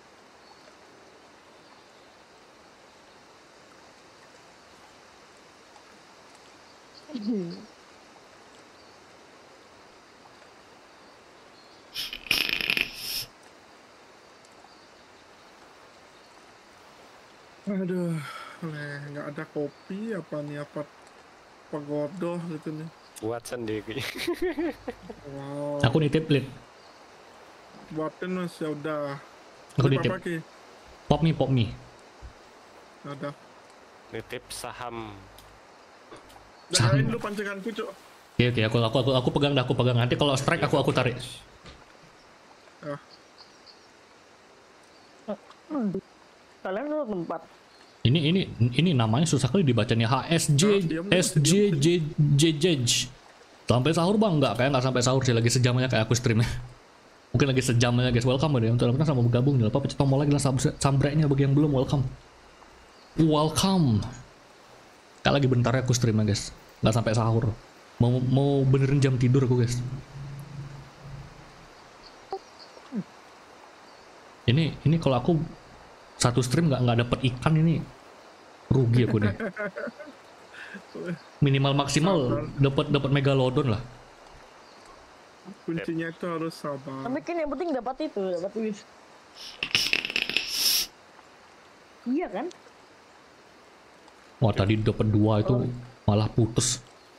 Aduh, nggak ada kopi apa pagodoh gitu nih. Buat sendiri. Wow. Aku nitip lid. Buatin mas, ya udah. Aku Ini nitip. apa lagi? Pop mie. Ada. Nitip saham. Jagain dulu pancinganku, Cok. Oke, aku pegang dah, aku pegang. Nanti kalau strike aku tarik. Ah, Kalian satu tempat. Ini namanya susah kali dibacanya HSJSJJJ. Sampai sahur bang? Nggak sampai sahur sih, lagi sejam aja kayak aku streamnya. Mungkin lagi sejam aja guys. Welcome ya, untuk teman-teman sama bergabung. Jangan lupa pencet tombol like dan subscribe-nya bagi yang belum. Welcome. Kayak lagi bentar ya aku streamnya guys. Nggak sampai sahur. Mau benerin jam tidur aku guys. Ini kalau aku satu stream nggak dapet ikan ini rugi aku deh. Minimal maksimal dapat megalodon lah. kuncinya itu harus sabar. Tapi kan yang penting dapat duit. Iya kan? Wah tadi dapat 2 itu malah putus.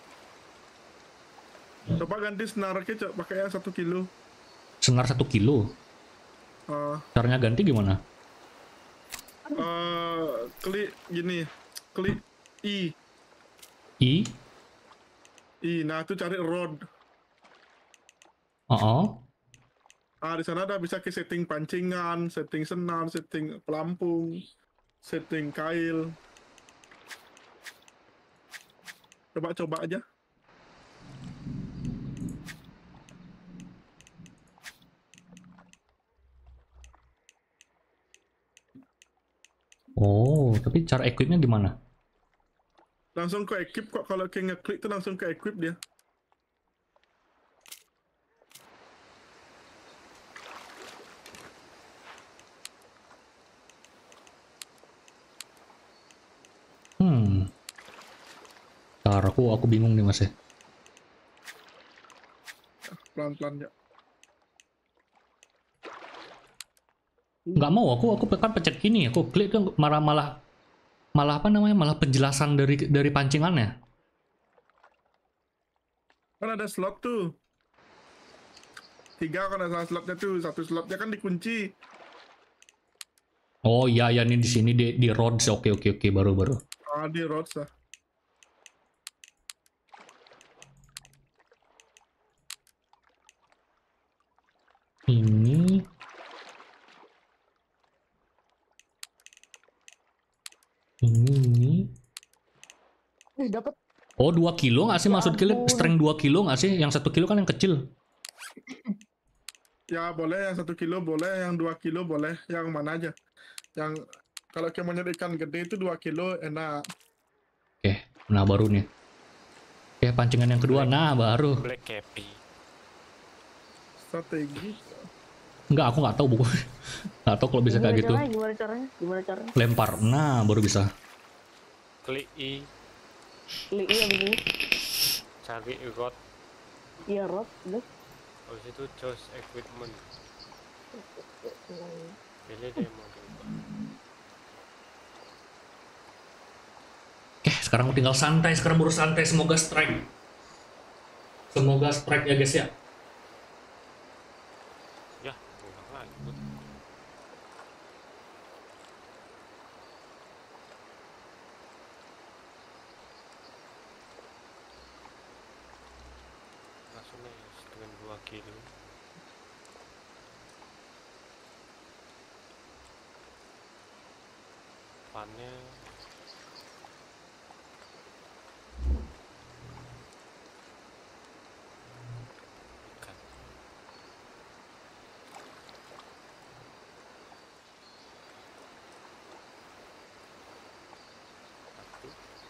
Coba ganti senarnya, Cok, pakai yang 1 kilo. Senar 1 kilo. Caranya ganti gimana? klik gini, klik I. I. Nah itu cari rod. Oh, Di sana ada bisa ke setting pancingan, setting senar, setting pelampung, setting kail. Coba aja. oh, tapi cara equipnya gimana? Langsung ke equip kok, kalau kayak ngeklik tuh langsung ke equip dia. Ntar aku bingung nih mas ya. Pelan-pelan ya. Nggak mau, aku kan pencet ini, aku klik tuh malah apa namanya, malah penjelasan dari pancingannya. Kan ada slot tuh. 3 kan ada slotnya tuh, 1 slotnya kan dikunci. Oh iya ya, nih di sini di rods. Oke baru. Di rods lah. Ini Dapat. oh 2 kilo nggak sih, maksud kalian string 2 kilo nggak sih? Yang 1 kilo kan yang kecil. Ya boleh, yang 1 kilo boleh, yang 2 kilo boleh, yang mana aja. Yang kalau kayak mau nyari ikan gede itu 2 kilo enak. Oke, nah baru nih. Oke, pancingan yang kedua, nah baru. Black Cappy. Strategi. Enggak, aku nggak tahu buku. Nggak tahu kalau bisa kayak gitu. Gimana caranya? Lempar, nah baru bisa. Klik I. Klik iya begini. Cari rod. Iya rod. Udah. Habis itu choose equipment. Pilih deh mau diubah. Oke, sekarang tinggal santai, sekarang baru santai. Semoga strike ya guys ya. Ya, ulang lagi. Langsung nih dengan 2 kilo. Panel. Ikan. Satu.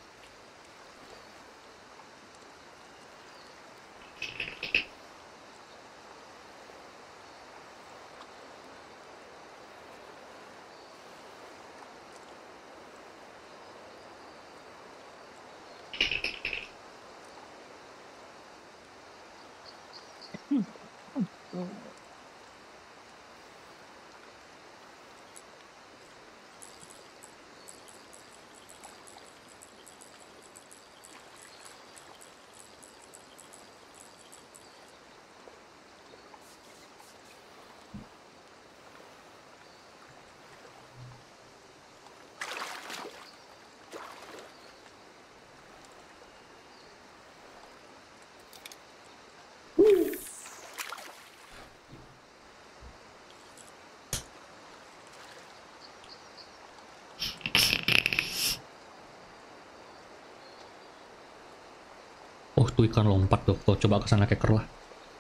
Oh, tuh ikan lompat tuh. Tuh, coba ke sana keker lah.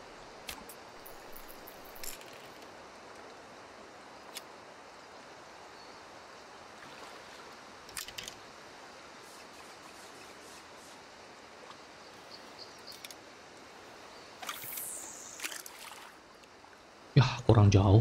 Yah, kurang jauh.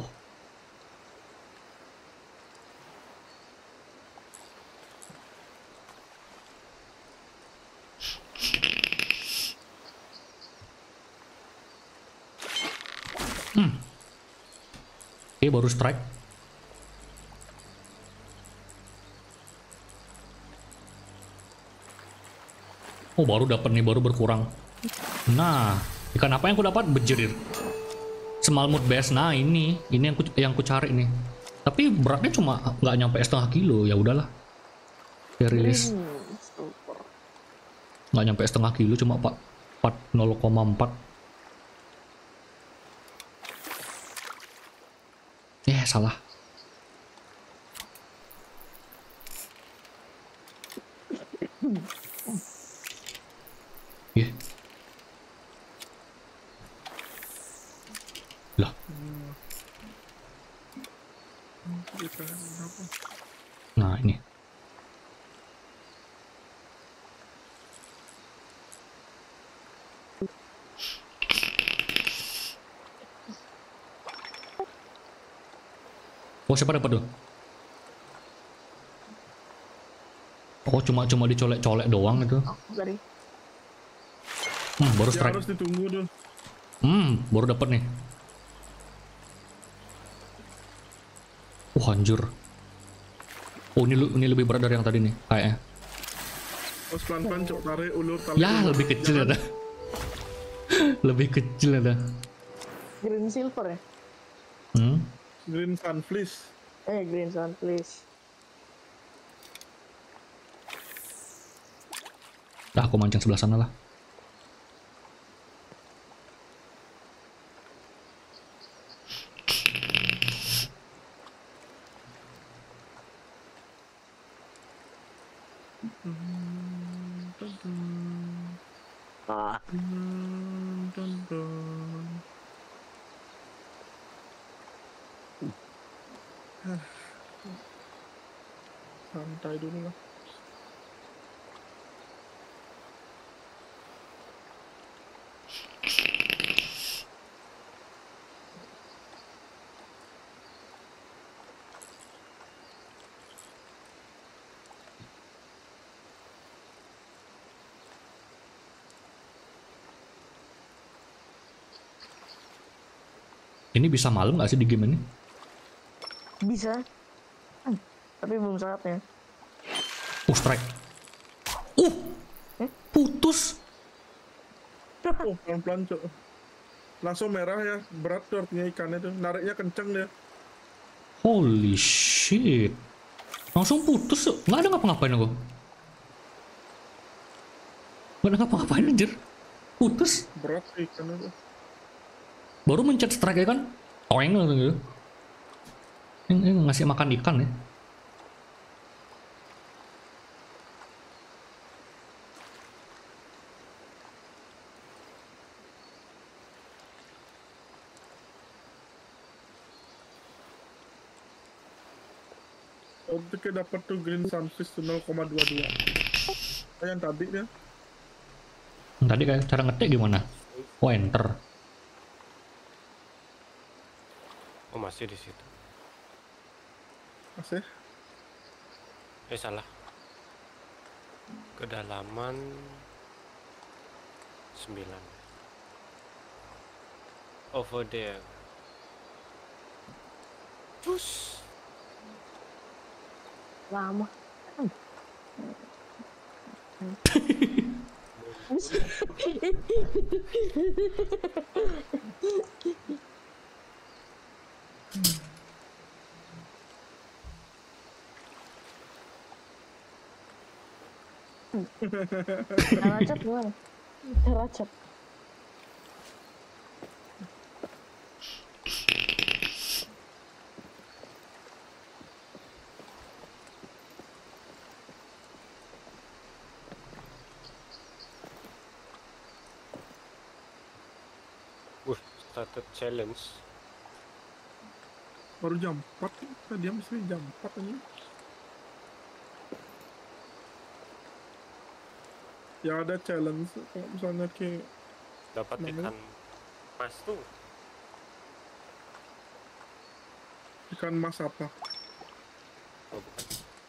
Oke, baru strike. Oh, baru dapat nih, baru berkurang. Nah, ikan apa yang aku dapat? Bejerir. Smallmouth bass. Nah, ini yang ku cari nih. Tapi beratnya cuma nggak nyampe setengah kilo. Ya udahlah. Rilis Super. nggak nyampe setengah kilo, cuma 0,4. Salah. Lah, nah ini. Oh, siapa dapat tuh? Oh, cuma dicolek-colek doang itu. Dari Baru Ya strike. harus ditunggu tuh. Baru dapat nih. Anjir. Oh, ini lebih berat dari yang tadi nih, kayaknya. Pas pelan-pelan cok tarik ulur tali. Ya, lebih kecil ada. Lebih kecil ada. green silver ya? Green sunfleece. Green sun please. Dah, aku mancing sebelah sana lah. Santai dulu lah. Ini bisa malam nggak sih di game ini? Bisa. Tapi belum saatnya. Strike. Putus. Oh, pelan-pelan cok. Langsung merah ya, berat tuh artinya ikannya tuh. Nariknya kenceng dia. Holy shit. Langsung putus. Nggak ada ngapa-ngapain aku. Nggak ada ngapa-ngapain anjir. Putus. Berat sih ikannya tuh. Baru mencet strike ya kan? Toeng langsung gitu. Ini ngasih makan ikan ya. Untuk dapat tuh green sunfish tuh 0,22. Yang tadi dia. Tadi kayak cara ngetik gimana? Enter. Oh, masih di situ. Masih. Salah. Kedalaman 9. Over there. Push. Lama. Racap gimana? Racap. Started challenge. Baru jam 4. Dia mesti jam 4 aja. Ya ada challenge kalau misalnya kayak Dapat ikan mas tuh. ikan mas apa? Oh, bukan.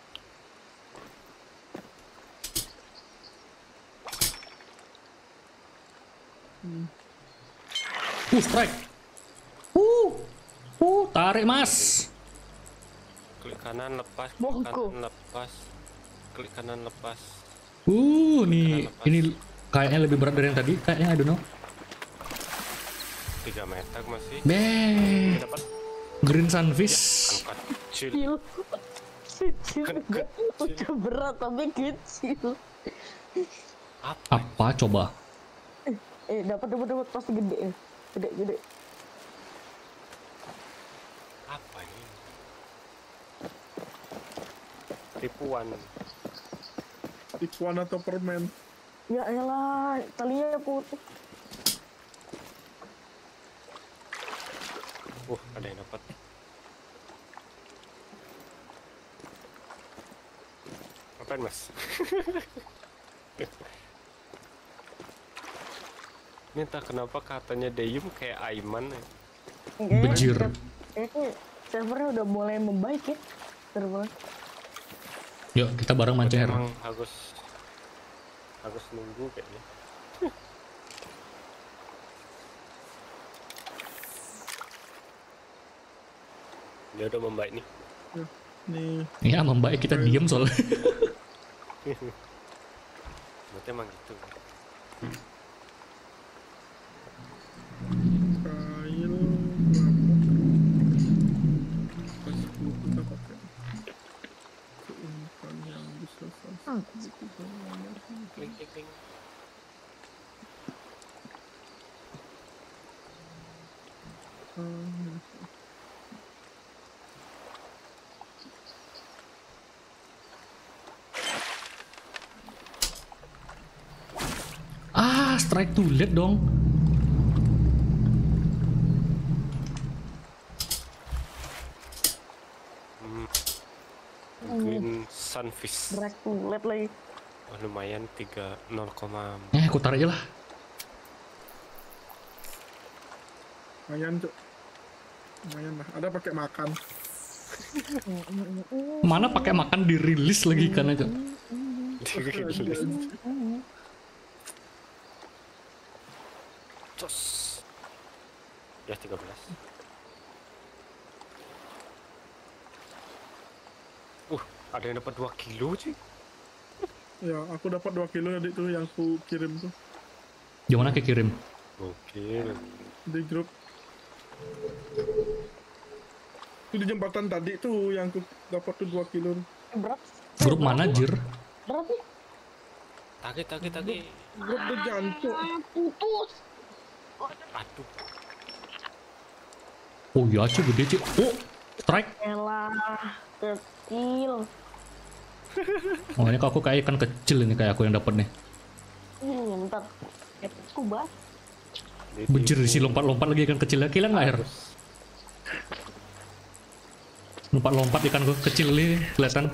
Strike. Tarik mas. Klik kanan lepas, klik Bongko. kanan lepas, klik kanan lepas. Nih, ini kayaknya lebih berat dari yang tadi. Kayaknya, I don't know. 3 meter masih. Beh, Dapat green sunfish. angkat kecil. Gil. Kecil. Udah berat tapi kecil. Apa coba? Dapat pasti gede. Gede. Apa ini? Tipuan. Tipuan atau permen? Ya elah, talinya putus. Ada yang dapat. Ngapain mas? Ini entah kenapa katanya Deyum kayak Aiman ya. Bejir. Kayaknya servernya udah mulai membaik ya. Server. Yuk kita bareng mancing Her. Emang harus nunggu kayaknya. Dia udah membaik nih. Nih, Ya membaik kita diem soalnya. Berarti emang gitu. kail berapa? Kita pakai keunikan yang bisa Kling kling kling. Strike to lead dong. Green Sunfish. Break tulet lagi. Oh, lumayan 0, Aku tarik aja lah. lumayan cok, lumayan lah. Ada pakai makan. Mana pakai makan dirilis lagi ikannya cok. Cos. Ya 13. Ada yang dapat 2 kilo cuy. Ya, aku dapat 2 kilo tadi tuh yang aku kirim tuh Gimana kirim? Oke. di grup. Itu di jembatan tadi tuh yang aku dapat tuh 2 kilo. Berat. Grup mana jir? Berat nih. Tagi. Grup di jancuk. Putus. Aduh. Oh iya cuy gede cuy. Oh strike. Elah, kecil. Oh ini aku kayak ikan kecil ini kayak aku yang dapat nih. Ntar. Aku bahas. Bejir sih lompat-lompat lagi ikan kecilnya. Kira nggak Her? Lompat-lompat ikan kecil ini kelihatan.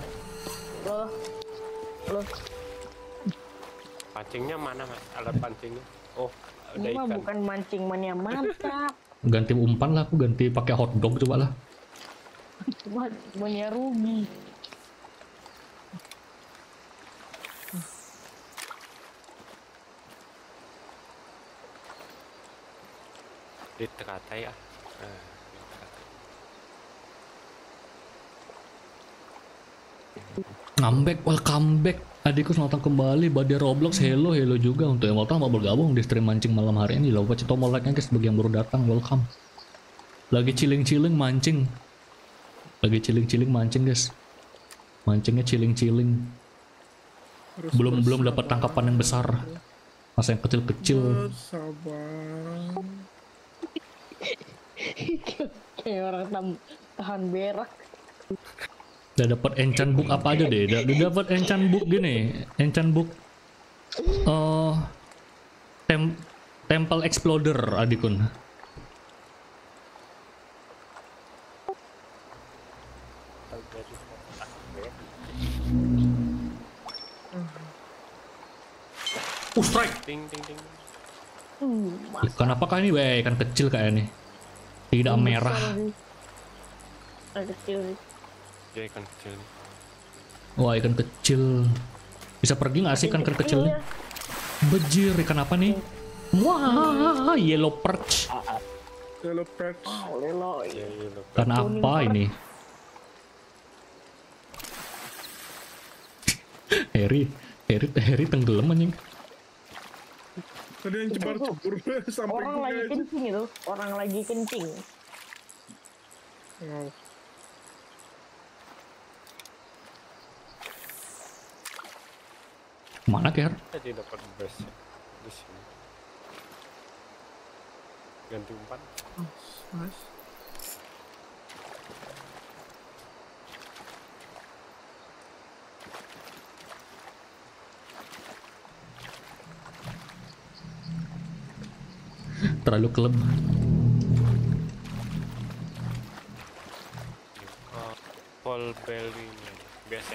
Loh. Pancingnya mana mas? Alat pancingnya? Oh, ada Ini mah ikan. bukan mancing mania mantap. Ganti umpan lah, aku ganti pakai hotdog coba lah. Cuma mania rugi. Di teratai ya. Ngambek, welcome back. Adikku selamat datang kembali. Badai Roblox, hello juga untuk yang mau tahu mau bergabung di stream mancing malam hari ini. Lupa cek tombol like-nya guys bagi yang baru datang, welcome. Lagi chilling mancing. Lagi chilling mancing guys. Mancingnya chilling. Belum dapat tangkapan yang besar. Masa yang kecil-kecil. Sabar. Kayak orang tahan berak. Udah dapat enchant book apa aja deh. Udah dapat enchant book gini. Enchant book Temple Exploder adikun. Strike. Ting. Ikan apakah ini? Weh, ikan kecil kayak ini. Tidak merah. Kecil. Dia ikan kecil. Wah, ikan kecil. Bisa pergi nggak sih ikan kecil nih? Bejir, ikan apa nih? Wah, yellow perch. Yellow perch. Lelo. Ikan apa ini? Harry tenggelam anjing. Tadi yang cebar-cebur sampai Orang gue lagi aja. kencing itu. Orang lagi kencing. Wow. Mana Ker? Tadi dapat base di sini. Ganti umpan. Nice. Terlalu klub. Paul Belly biasa.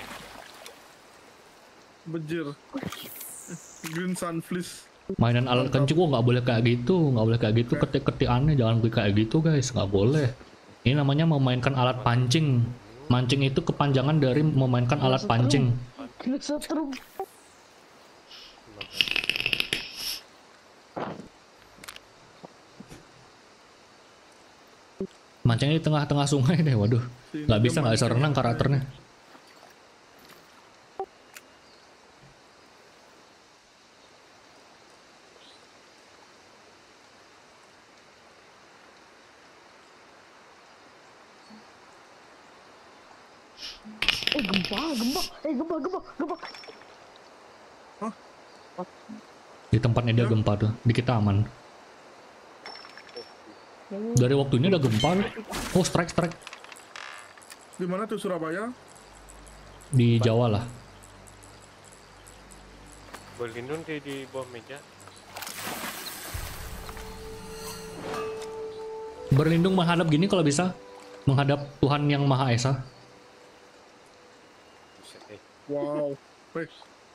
Bejir. Green Sunfleece. Mainan alat kencing gua nggak boleh kayak gitu, nggak boleh kayak gitu, ketik-ketik aneh, jangan kayak gitu guys, nggak boleh. Ini namanya memainkan alat pancing. Mancing itu kepanjangan dari memainkan alat pancing. Kena setrum. Mancingnya di tengah-tengah sungai deh, waduh. Nggak bisa renang karakternya. Gempa. Di tempatnya dia gempa tuh, di kita aman. Dari waktunya udah gempa. Oh, strike. Di mana tuh, Surabaya? Di Jawa lah. Berlindung di bawah meja. Berlindung menghadap gini kalau bisa. Menghadap Tuhan yang Maha Esa. Buset, Wow. Weh,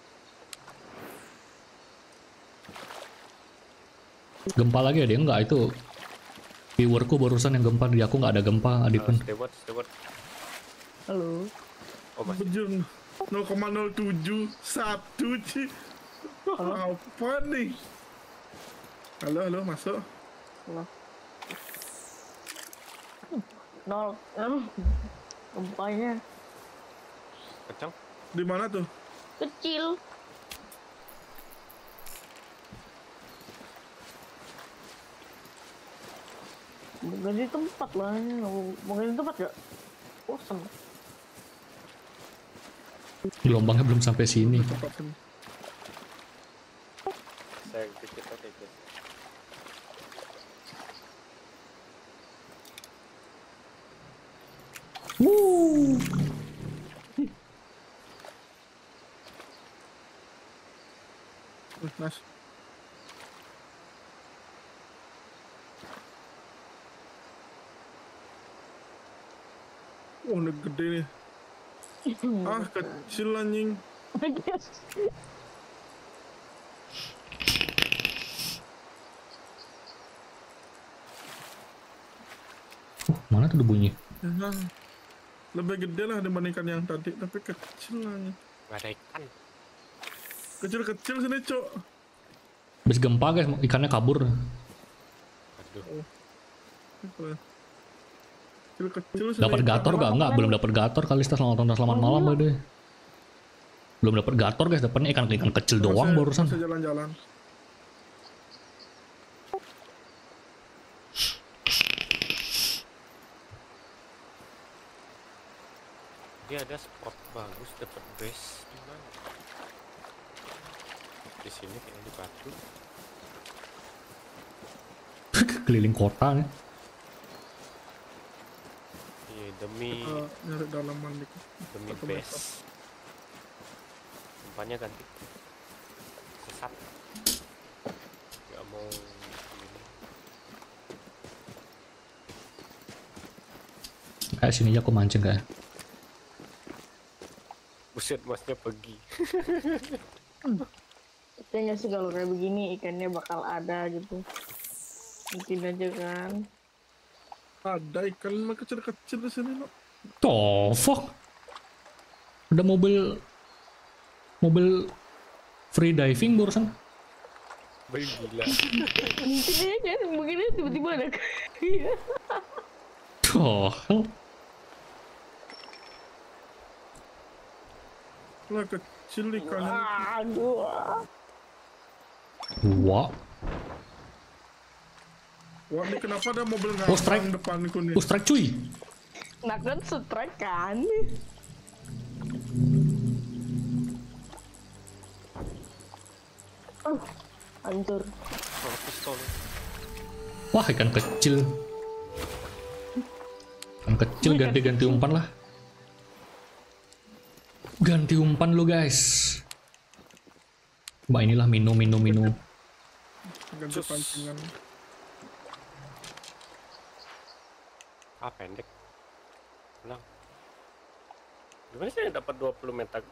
Gempa lagi ya dia? Enggak, itu viewerku barusan yang gempa. Di aku nggak ada gempa, Adipun. steward. Halo. Oh, masih. bejir 0,071 Ci. Apa nih? Halo, masuk. Nol. Gempanya Kencang. Di mana tuh? kecil. Bukan di tempat lah, bukan di tempat gak? Bosan. Gelombangnya belum sampai sini. Tempat sini. Saya dikit aja guys. Nice. Oh, ini gede nih. Ah, kecil anjing. Mana tuh bunyi? Ya, lebih gede lah dibandingkan yang tadi, tapi kecil anjing. Nggak ada ikan. Kecil sini, Cok. Habis gempa guys, ikannya kabur. Aduh. Kecil sini. Dapat gator gak? Enggak, belum dapat gator kali. Selamat malam deh. Belum dapat gator guys, dapatnya ikan kecil doang barusan. Masih jalan-jalan. Dia ada spot bagus dapat base di mana? Di sini kayaknya di batu. Keliling kota nih. Iya demi Nyari dalaman dikit. demi Satu base. Umpannya ganti. Sesat. Gak mau ini. Kayak sini aja aku mancing kayak. Buset, masnya pergi. Kayaknya sih kalau kayak begini ikannya bakal ada gitu. Mungkin aja kan. Ada ikan mah kecil-kecil di sini, no. The fuck? Ada mobil free diving barusan. Gila. Mungkin aja kan, mungkin aja tiba-tiba ada. Oh, hell. Lah kecil ikannya. Aduh. Wah. Wah, ini kenapa ada mobil Oh, strike. ngambang depanku nih? Oh, strike cuy. Nah kan strike kan. Hancur. Oh, pistol. Wah, ikan kecil. Ikan kecil ganti-ganti umpan lah. Ganti umpan lu guys. Coba inilah minum. Ganti pancingan. Pendek. Ulang. Gimana sih dapat 20 meter?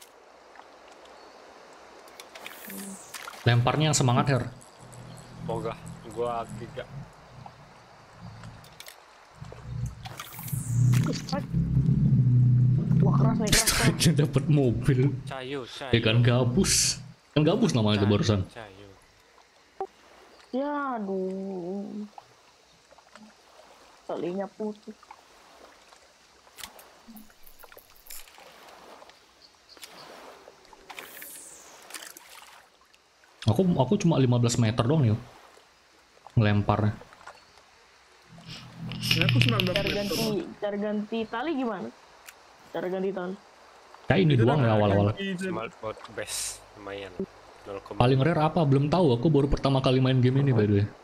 Lemparnya yang semangat Her. Boga, gua 3. Strike. Wah keras nih keras. Strike-nya dapat mobil. Cayu. Ikan gabus. Ikan gabus namanya itu barusan. Cayu. Ya aduh. Talinya putus. Aku cuma 15 meter doang nih. Ngelemparnya. Ya aku 19 Cara meter. cara ganti tali gimana? Cara ganti tali. Kayak ini doang ya awal-awal. Smart bot best lumayan. 0, Paling rare apa? Belum tahu. Aku baru pertama kali main game ini by the way.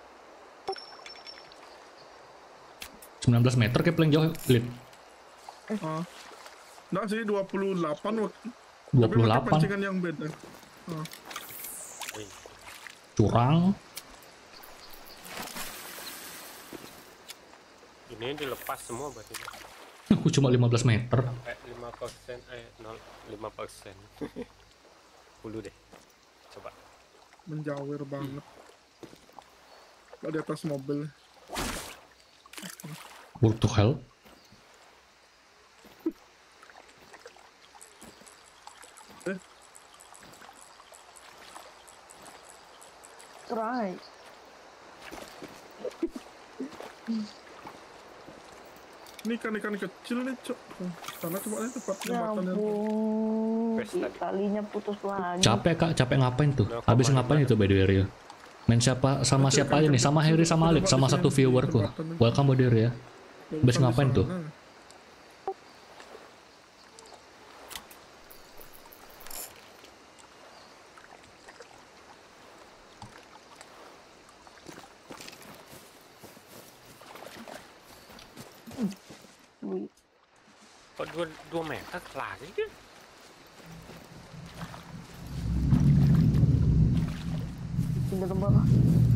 19 meter kayak paling jauh, Lid. Nggak sih 28 waktu. 28. Tapi pakai pancingan yang beda. Curang. ini dilepas semua berarti. Aku cuma 15 meter. Sampai 5%, 10 deh. Coba. Menjawir banget. Nggak di atas mobil. What the hell? Try. Ini ikan-ikan kecil nih, Cok. Karena tempatnya tempat Ya jembatannya. ampun, Best tadi. talinya putus lagi. Capek kak, capek ngapain tuh? 0,5 Habis ngapain itu by the way Rio? Main siapa sama siapa aja nih? Sama Harry sama Alip sama satu viewerku. Welcome by the way ya. Habis ngapain tuh? Wih, Kok 2 meter lagi kan? pindah tempat lah.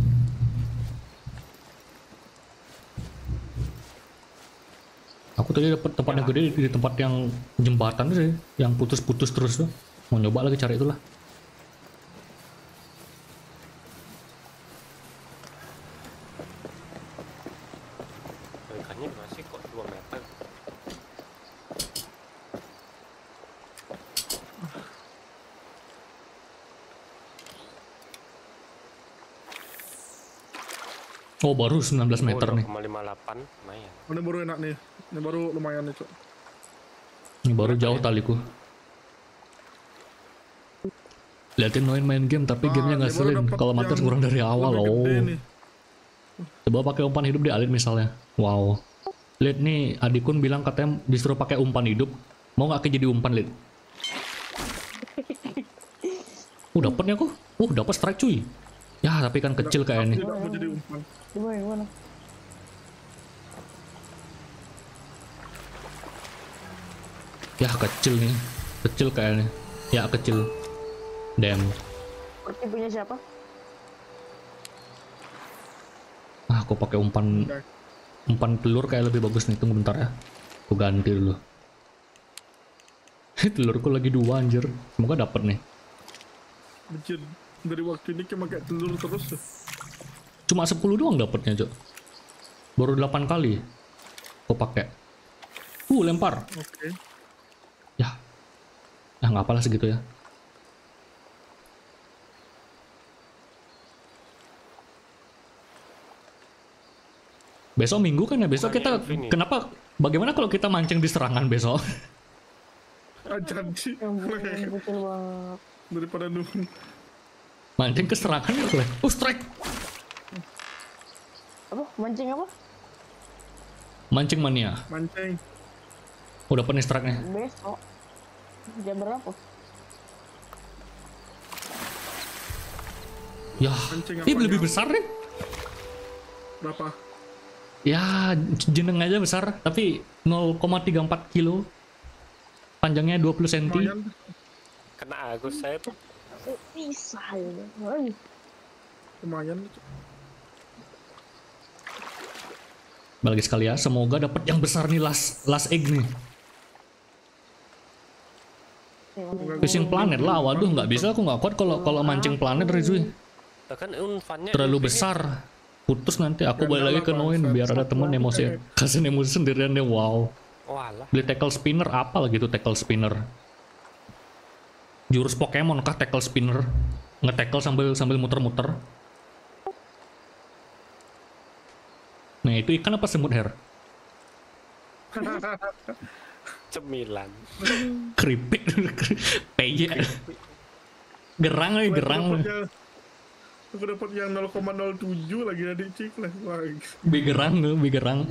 Aku tadi dapet tempat yang gede di tempat yang jembatan sih, yang putus-putus terus tuh. Mau nyoba lagi cari itulah. Ikannya masih kok 2 meter. Oh baru 19 meter nih. 0,58 lumayan. Ini baru enak nih. Ini baru lumayan nih, Cok. Ini baru jauh taliku. Liatin main game tapi gamenya ini baru ngasilin. dapet Kalau mati yang kurang dari awal lebih loh. gede nih. Coba pakai umpan hidup di Alit misalnya. Wow. Lid nih adikun bilang katanya disuruh pakai umpan hidup. Mau nggak jadi umpan Lid? Dapetnya kok. Dapat strike cuy. Ya tapi kan kecil kayak ini. Tidak mau jadi umpan. Gimana? Ya kecil nih. Kecil kayaknya. Ya kecil. Damn. Berarti punya siapa? Aku pakai umpan telur kayak lebih bagus nih. Tunggu bentar ya. Aku ganti dulu. Telurku lagi 2 anjir. Semoga dapat nih. Anjir, dari waktu ini cuma kayak telur terus. Cuma 10 doang dapatnya, Cok. Baru 8 kali. Aku pakai. Lempar. Oke. Ya. Nggak apalah segitu ya. Besok minggu kan ya, besok kita kenapa bagaimana kalau kita mancing di serangan besok? Janji. Ya ampun, kecil banget. Daripada nunggu. Mancing ke serangan ya boleh. Strike. Apa? Mancing apa? Mancing mania. Mancing. Udah nih strike-nya. Besok. Jam berapa? Ya, Mancing ini apa lebih yang- besar nih. Berapa? Ya, jeneng aja besar, tapi 0,34 kilo. Panjangnya 20 cm. Lumayan. Kena Agus saya tuh. Bisa ya. Ay, Lumayan. Balik sekali ya, semoga dapat yang besar nih last egg nih. Fishing planet lah, waduh nggak bisa, aku nggak kuat kalau mancing planet Rizwi. Kan unfannya Terlalu besar, putus nanti. Aku balik lagi ke Noin biar ada temen emosi. Kasih emosi sendirian deh, wow. Walah. Beli tackle spinner apa lagi tuh tackle spinner? Jurus Pokemon kah tackle spinner? Nge-tackle sambil muter-muter. Nah itu ikan apa semut Her? Cemilan. Keripik, peyek. Gerang lagi, gerang. Aku dapat yang 0,07 lagi dari cik lah. Wah, Bigerang. gerang.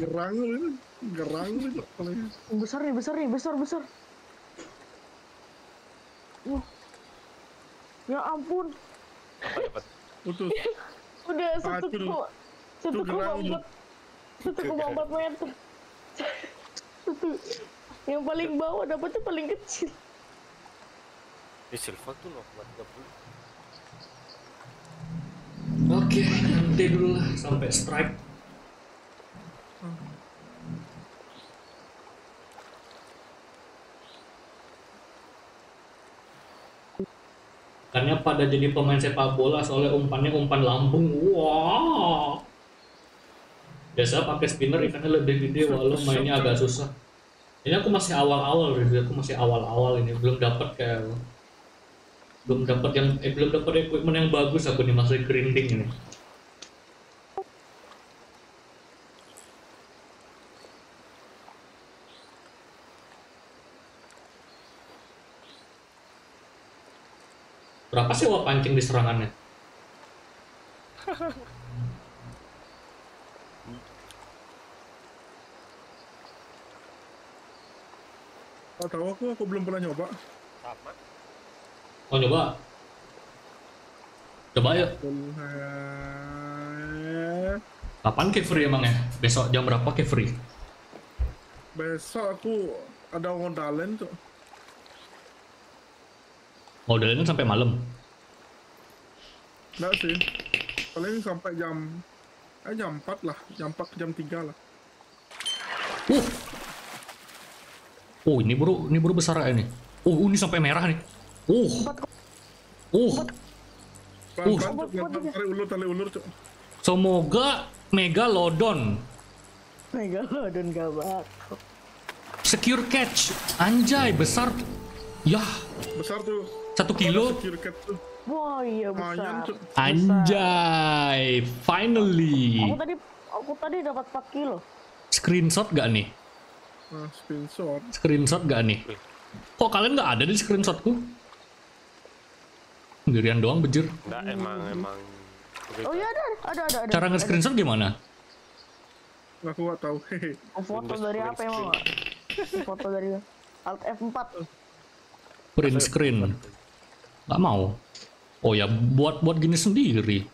besar nih, besar. Ya ampun. Apa dapat? Putus. Udah Itu 1,4 meter. Yang paling bawah dapatnya paling kecil. Di silver tuh 0,30. Oke, nanti dulu lah sampai strike. Makanya pada jadi pemain sepak bola soalnya umpannya umpan lambung. Wah. Biasa pakai spinner ikannya lebih gede walau mainnya agak susah. Ini aku masih awal-awal, aku masih awal-awal ini belum dapat kayak belum dapat equipment yang bagus, aku nih masih grinding ini. Berapa sih sewa pancing di serangannya? Oh, tahu aku belum pernah nyoba. Sama. Oh coba. Coba yuk. Kapan ke free emang ya? Besok jam berapa ke free? Besok aku ada ngodalen tuh. Modelnya sampai malam. Enggak sih. Paling sampai jam 4 lah, jam 4 ke jam 3 lah. Oh ini bro besar ya ini. Oh ini sampai merah nih. Pelan-pelan tarik ulur, Cuk. Semoga Megalodon. Megalodon gak bakal. Secure catch. Anjay besar. Yah, Besar tuh. 1 kilo. Secure cat tuh. Wah iya Lumayan, besar. Cuk. Anjay, finally. Aku tadi dapat 4 kilo. Screenshot gak nih? Nah, screenshot. Screenshot gak nih? Kok kalian gak ada di screenshotku? Sendirian doang bejir. Enggak, emang. Oh iya ada. Cara nge-screenshot gimana? Aku nggak tahu. Hehe. Foto dari apa emang? Foto dari Alt F4. Print screen. Gak mau. Oh ya, buat gini sendiri.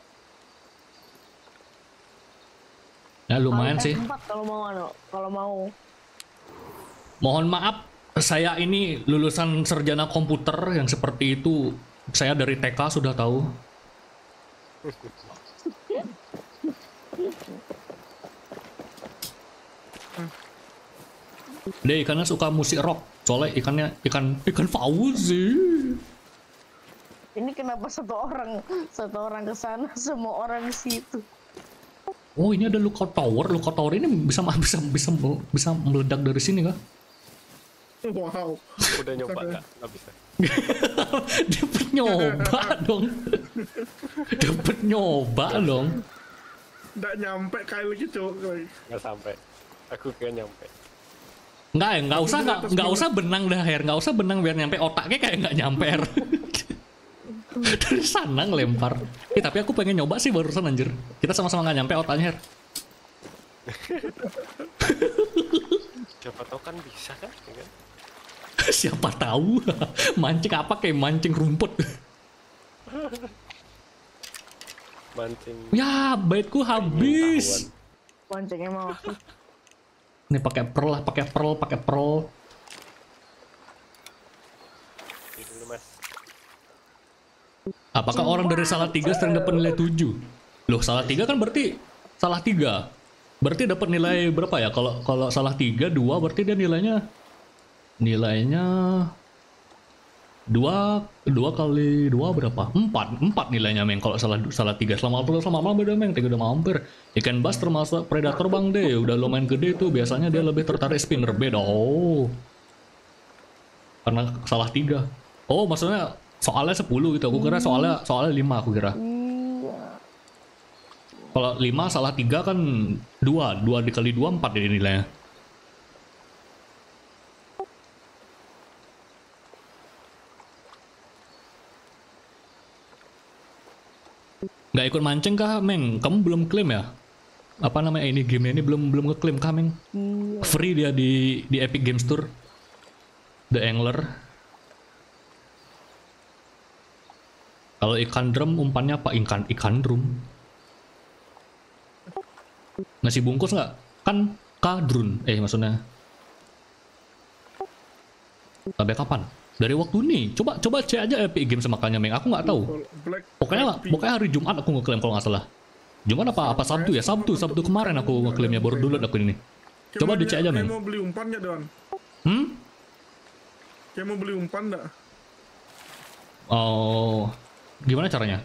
Ya lumayan Alt sih. F4 kalau mau. Mohon maaf, saya ini lulusan sarjana komputer yang seperti itu. Saya dari TK sudah tahu. Dia ikannya suka musik rock. Soalnya ikan Fauzi. Ini kenapa satu orang ke sana, semua orang di situ. Oh ini ada lookout tower. Lookout tower ini bisa meledak dari sini kah? Wow. Udah nyoba enggak bisa. Dapat nyoba dong. Dapat nyoba dong. Nggak nyampe kayak lagi, Cuk. Enggak sampai. Aku kayak nyampe. Nggak usah benang dah Her, nggak usah benang biar nyampe otaknya kayak nggak nyampe Her. Dari sana ngelempar. Tapi aku pengen nyoba sih barusan anjir. Kita sama-sama nggak nyampe otaknya Her. Siapa tahu kan bisa kan? Ya kan? Siapa tahu. Mancing apa kayak mancing rumput. Mancing. Ya, baitku habis. Pancing emang. Nih pakai pearl lah, pakai pearl. Ini dulu mas. Apakah orang dari Salatiga sering dapat nilai 7? Loh, Salatiga kan berarti salah 3. Berarti dapat nilai berapa ya? Kalau salah 3, 2 berarti dia nilainya 2 kali 2 berapa? 4 nilainya, Meng. Kalau salah 3. Selamat malam beda, Meng. 3 udah mampir. Ikan bass termasuk predator, Bang De. Udah lumayan gede tuh. Biasanya dia lebih tertarik spinner beda. Oh. Karena salah 3. Oh, maksudnya soalnya 10 gitu. Aku kira soalnya 5 aku kira. Iya. Kalau 5 salah 3 kan 2 dikali 2 4 ini nilainya. Nggak ikut mancing kah, Meng? Kamu belum klaim ya? Apa namanya ini game ini belum ngeklaim kah, Meng? Iya. Free dia di Epic Games Store. The Angler. Kalau ikan drum umpannya apa? Ikan drum. Nasi bungkus nggak? Kan kadrun. Maksudnya. Sampai kapan? Dari waktu nih. Coba cek aja Epic Games makanya, Meng. Aku nggak tahu. Pokoknya hari Jumat aku ngeklaim kalau nggak salah. Jumat apa Sabtu ya? Sabtu kemarin aku ngeklaimnya, baru dulu aku ini. Coba dicek aja, Meng. Kayak mau beli umpan ya, Don? Kayak mau beli umpan nggak? Oh, gimana caranya?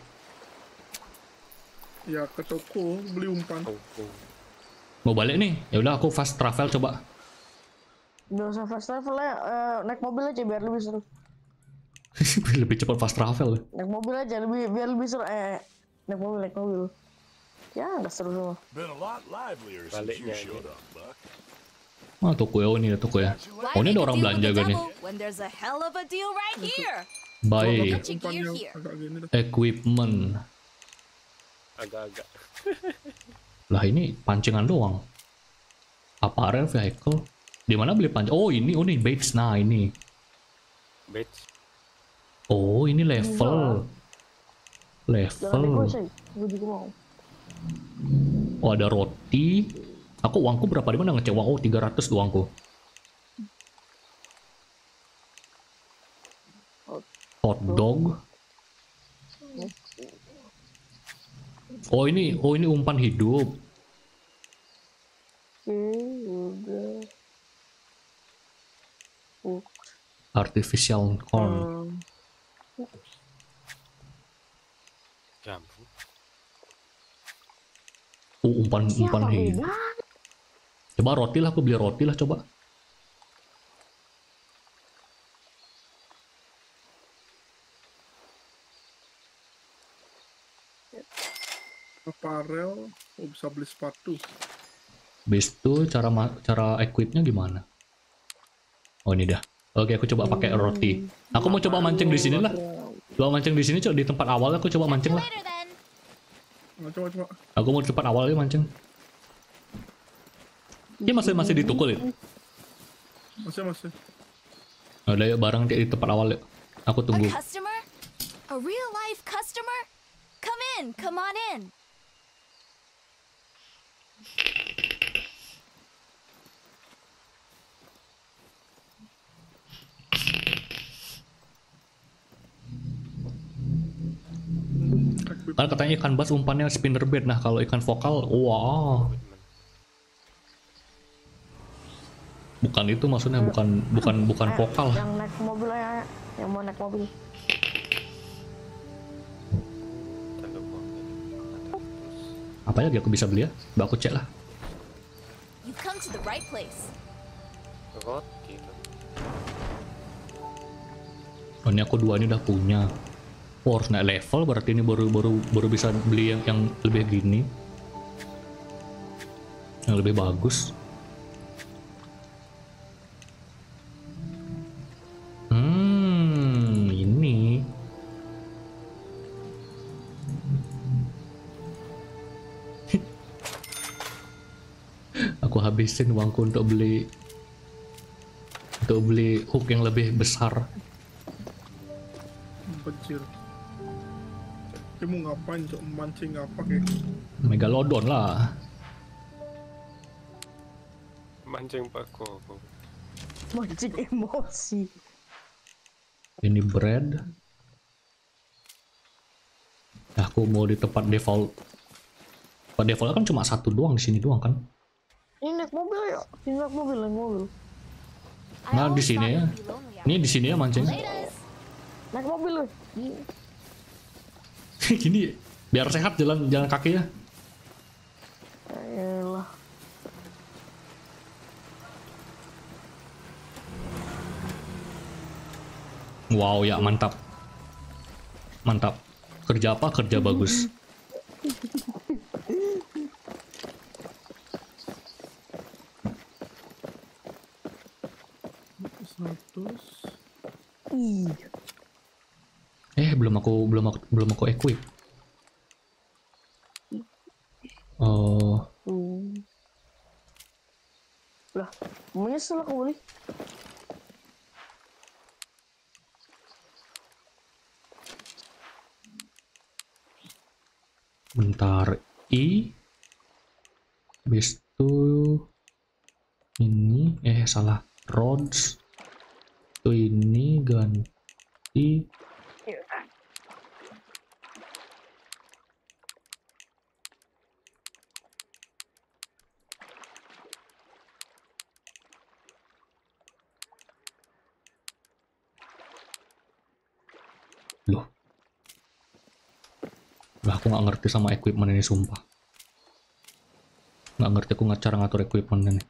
Ya ke toko beli umpan. Mau balik nih? Ya udah aku fast travel coba. Nggak usah fast travel ya, naik mobil aja biar lebih seru. Lebih cepat fast travel. Naik mobil aja biar lebih seru. Naik mobil. Ya nggak seru semua. Been a lot livelier since Baliknya you aja. showed up, Buck. Toko ya, ini ada toko ya. Why Oh, ini make ada a orang deal belanja with the gak nih? devil when there's a hell of a deal right here? Buy Get your gear Umpannya here. agak gini dah. equipment. Agak-agak. Lah ini pancingan doang. Apparel vehicle. Di mana beli pancing? Oh ini, nih baits. Nah ini. Batch. Oh ini level. Jangan dikuasai, gue juga mau. Oh ada roti. Aku uangku berapa? Di mana ngecek uang? Oh 300 uangku. Hot dog. Oh ini umpan hidup. Udah. Artificial corn. Jambu. Umpan hidup. Coba roti lah, aku beli roti lah coba. Apparel, bisa beli sepatu. Habis itu cara equipnya gimana? Oh ini dah. Oke, aku coba pakai roti. Aku mau coba mancing di sini lah. Coba mancing di sini, coba di tempat awal aku coba mancing lah. Later then. Nah, coba. Aku mau tempat awalnya mancing. Ini masih ditukul ya? Masih. Udah yuk bareng di tempat awal yuk. Aku A tunggu. customer? A real life customer? Come on in. Kan katanya ikan bass umpannya spinnerbait. Nah kalau ikan vokal, wah. Bukan itu maksudnya, bukan vokal. Yang naik mobil ya, yang mau naik mobil. Apa lagi aku bisa beli ya? Coba aku cek lah. You come to the right place. Roti. Oh ini aku 2 ini udah punya. Oh, harus naik level berarti ini baru bisa beli yang lebih gini. Yang lebih bagus. Ini. Aku habisin uangku untuk beli hook yang lebih besar. Kecil. Dia mau ngapain, cok? Mancing apa kayak? Megalodon lah. Mancing paku. Mancing emosi. Ini bread. Nah, aku mau di tempat default. Tempat default kan cuma satu doang di sini doang kan? Ini naik mobil ya? Ini naik mobil. I Nah, di always sini thought ya. you'd be lonely out Ini di sini ya mancing. Laters. Naik mobil loh. Gini biar sehat jalan kaki ya. Ayolah. Wow ya, mantap. Mantap. Kerja apa? Kerja bagus. Status. Ih. Belum aku equip. Oh, Lah, menyesal aku boleh. bentar. Habis itu ini salah. Rods. Itu ini ganti. Loh. Lah, aku nggak ngerti sama equipment ini, sumpah. Nggak ngerti aku cara ngatur equipment ini.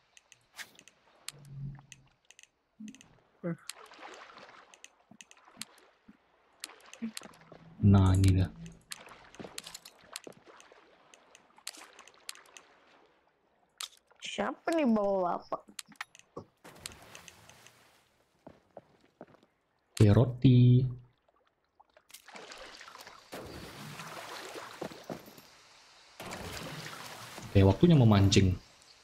Nah, ini dah. Siapa nih bawa apa? Roti. Waktunya memancing.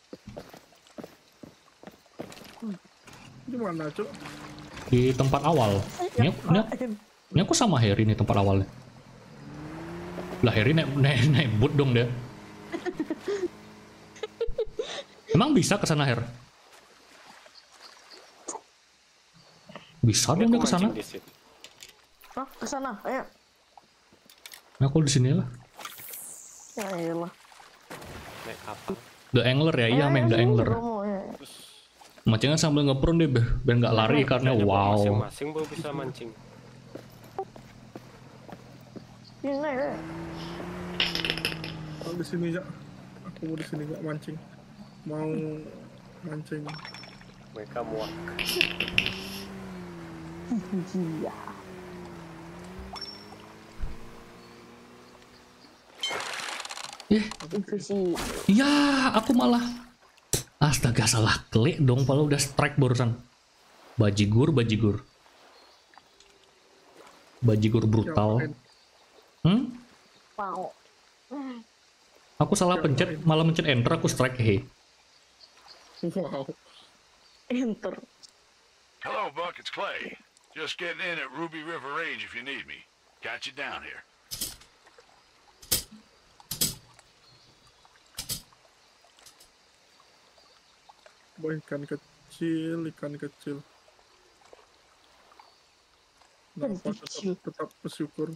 Di mana, cok? Di tempat awal. Ini aku sama Harry nih tempat awalnya. Lah, Harry naik boot dong dia. Emang bisa ke sana, Her? Bisa dong dia ke sana. Hah, ke sana. Ayo. Nah, aku di sini lah. Ya elah. Naik kapal. The Angler ya, iya main The Angler. Ya. Mancingnya sambil ngepron deh, biar nggak lari karena wow. Masing-masing baru bisa mancing. Ini naik ya. Kalau di sini ya, aku mau di sini nggak mancing. Mau mancing. Mereka muak. Iya. Invisi. Ya, aku malah. Astaga, salah klik dong, kalau udah strike barusan. Bajigur brutal. Mau. Aku salah pencet, malah mencet enter, aku strike he. Wow. Enter. Hello, Buck. It's Clay. Just getting in at Ruby River Range if you need me. Got you down here. Boy, ikan kecil. Kenapa tetap bersyukur.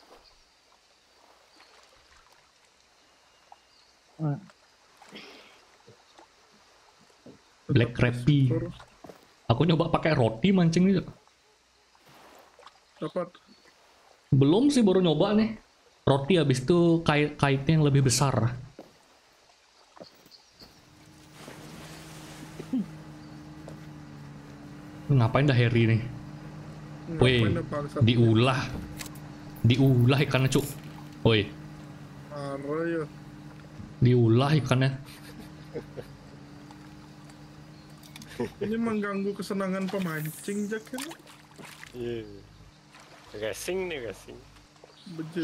Black Crappy. Aku nyoba pakai roti mancing nih. Dapat. Belum sih, baru nyoba nih. Roti habis itu kaitnya yang lebih besar. Ngapain dah Harry nih? Woi, diulah ikannya cuk. Woi, Marah ya. diulah ikannya. Ini mengganggu kesenangan pemancing, Jack kan? Iya. Racing nih, racing. Bejit.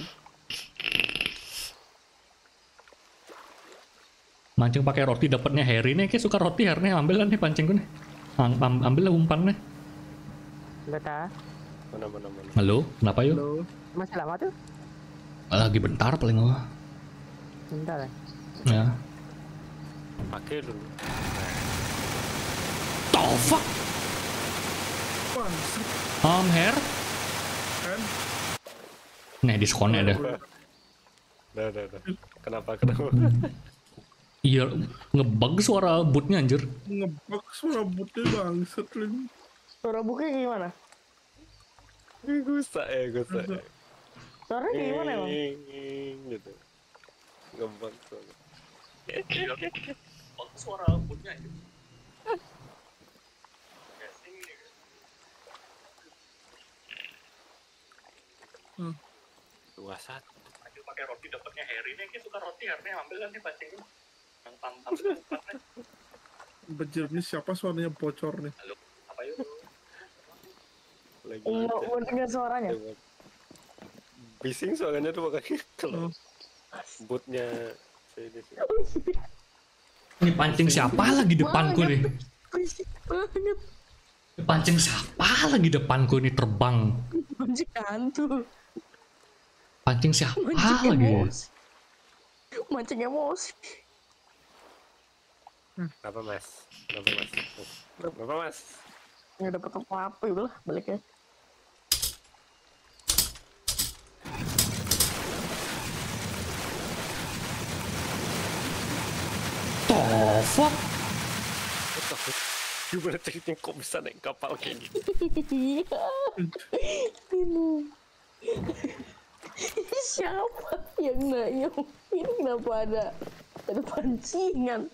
Mancing pakai roti dapatnya Harry nih, kayak suka roti Harry nih, ambil lah nih pancingku nih. Ambil lah umpan nih. Beta, Mana. Halo, kenapa yuk? Halo. masih lama tuh? Lagi bentar paling oh. Bentar ya. Ya. Pakai dulu. The fuck? Bangsat Her? kan. Nih diskonnya ada. Udah. Kenapa? Iya, ngebug suara bootnya anjir. Ngebug suara bootnya bangsat lagi. Suara buknya gimana? Gusa. Suaranya kayak gimana emang? Gitu. Ngembang soalnya. Suara bootnya anjir. Dua satu. Pakai roti dapatnya Harry nih, kita suka roti harusnya ambil kan dipancing yang tam Bejir ini siapa suaranya bocor nih? apa yuk? Lagi Iya, aja. mau dengar suaranya. Bising soalnya tuh makanya kalau bootnya ini sih. Ini pancing siapa lagi depanku nih? Berisik banget. Pancing siapa lagi depanku nih terbang? Mancing hantu. Pancing siapa Mancing lagi? emosi. Mancing emosi. Apa mas? Kenapa mas? Nggak dapet apa-apa, udah balik ya. The fuck? Gimana ceritanya kok bisa naik kapal kayak gitu? Iya. Ini. Siapa yang nanya? Ini kenapa ada pancingan?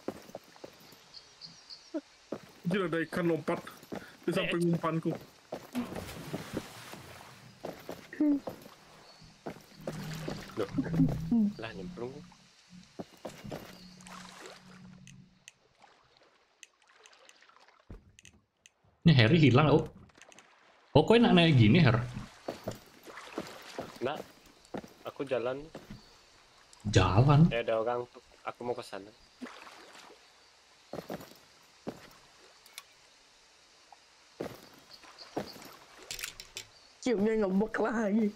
Gila ada ikan lompat di samping umpanku. Loh. Lah nyemplung. Ini Harry hilang oh. Oh kok enak naik gini Her? Nah, aku jalan. Jalan? Ada orang tuh. Aku mau ke sana. Ciumnya ngebek lagi.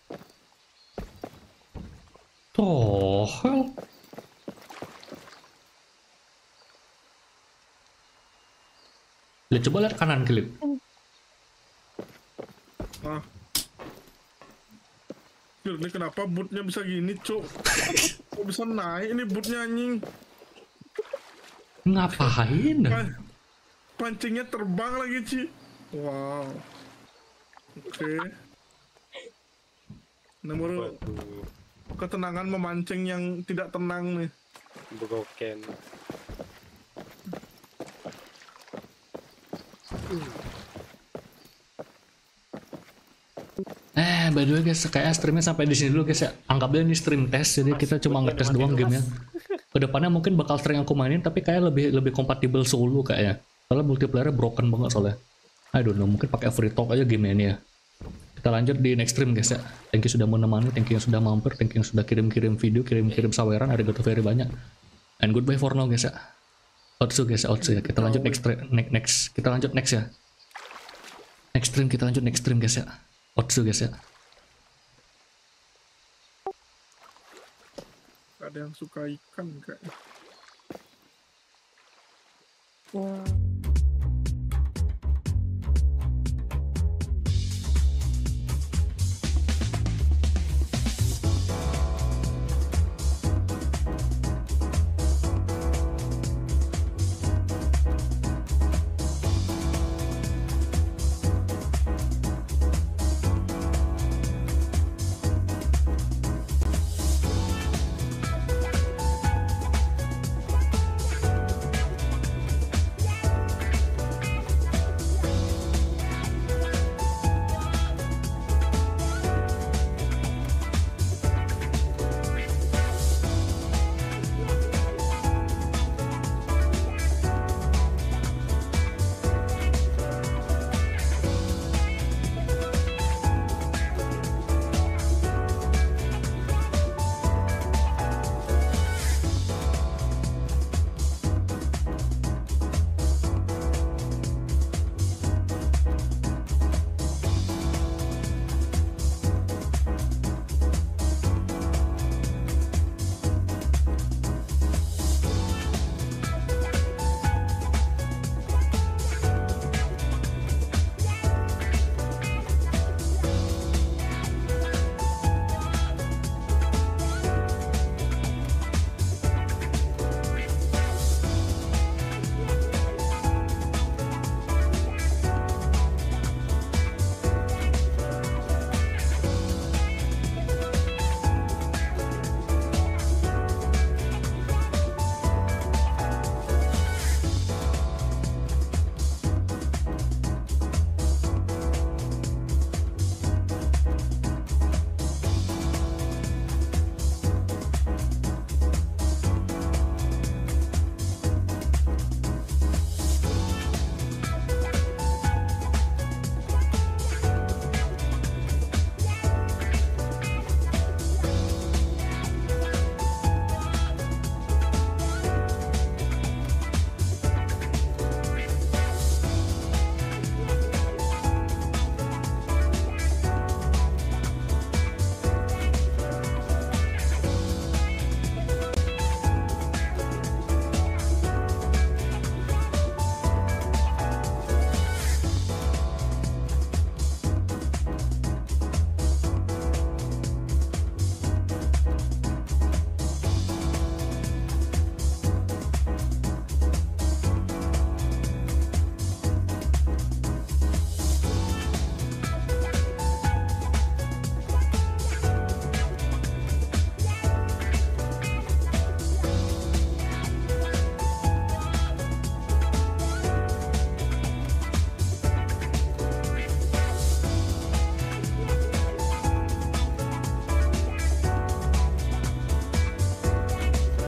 Oh hell. Lihat coba lihat kanan klip. Ah. Gila, ini kenapa bootnya bisa gini, Cuk? Kok bisa naik ini bootnya anjing? Ngapain? Pancingnya terbang lagi, Ci. Wow. Oke. Nomor Waduh, ketenangan memancing yang tidak tenang nih. broken. By the way guys, kayak streamnya sampai di sini dulu guys ya. Anggapnya ini stream test, jadi kita cuma ngetes doang gamenya. Kedepannya mungkin bakal sering aku mainin, tapi kayak lebih kompatibel solo kayaknya. Soalnya multiplayernya broken banget soalnya. I don't know, mungkin pakai free talk aja game ini ya. Kita lanjut di next stream guys ya. Thank you sudah menemani, thank you yang sudah mampir, thank you yang sudah kirim-kirim video, kirim-kirim saweran, arigato very banyak. And goodbye for now guys ya. Otsu guys ya, Otsu ya. Kita lanjut next, kita lanjut next ya. Next stream kita lanjut next stream guys ya. Otsu guys ya. Ada yang suka ikan kayaknya. Ya.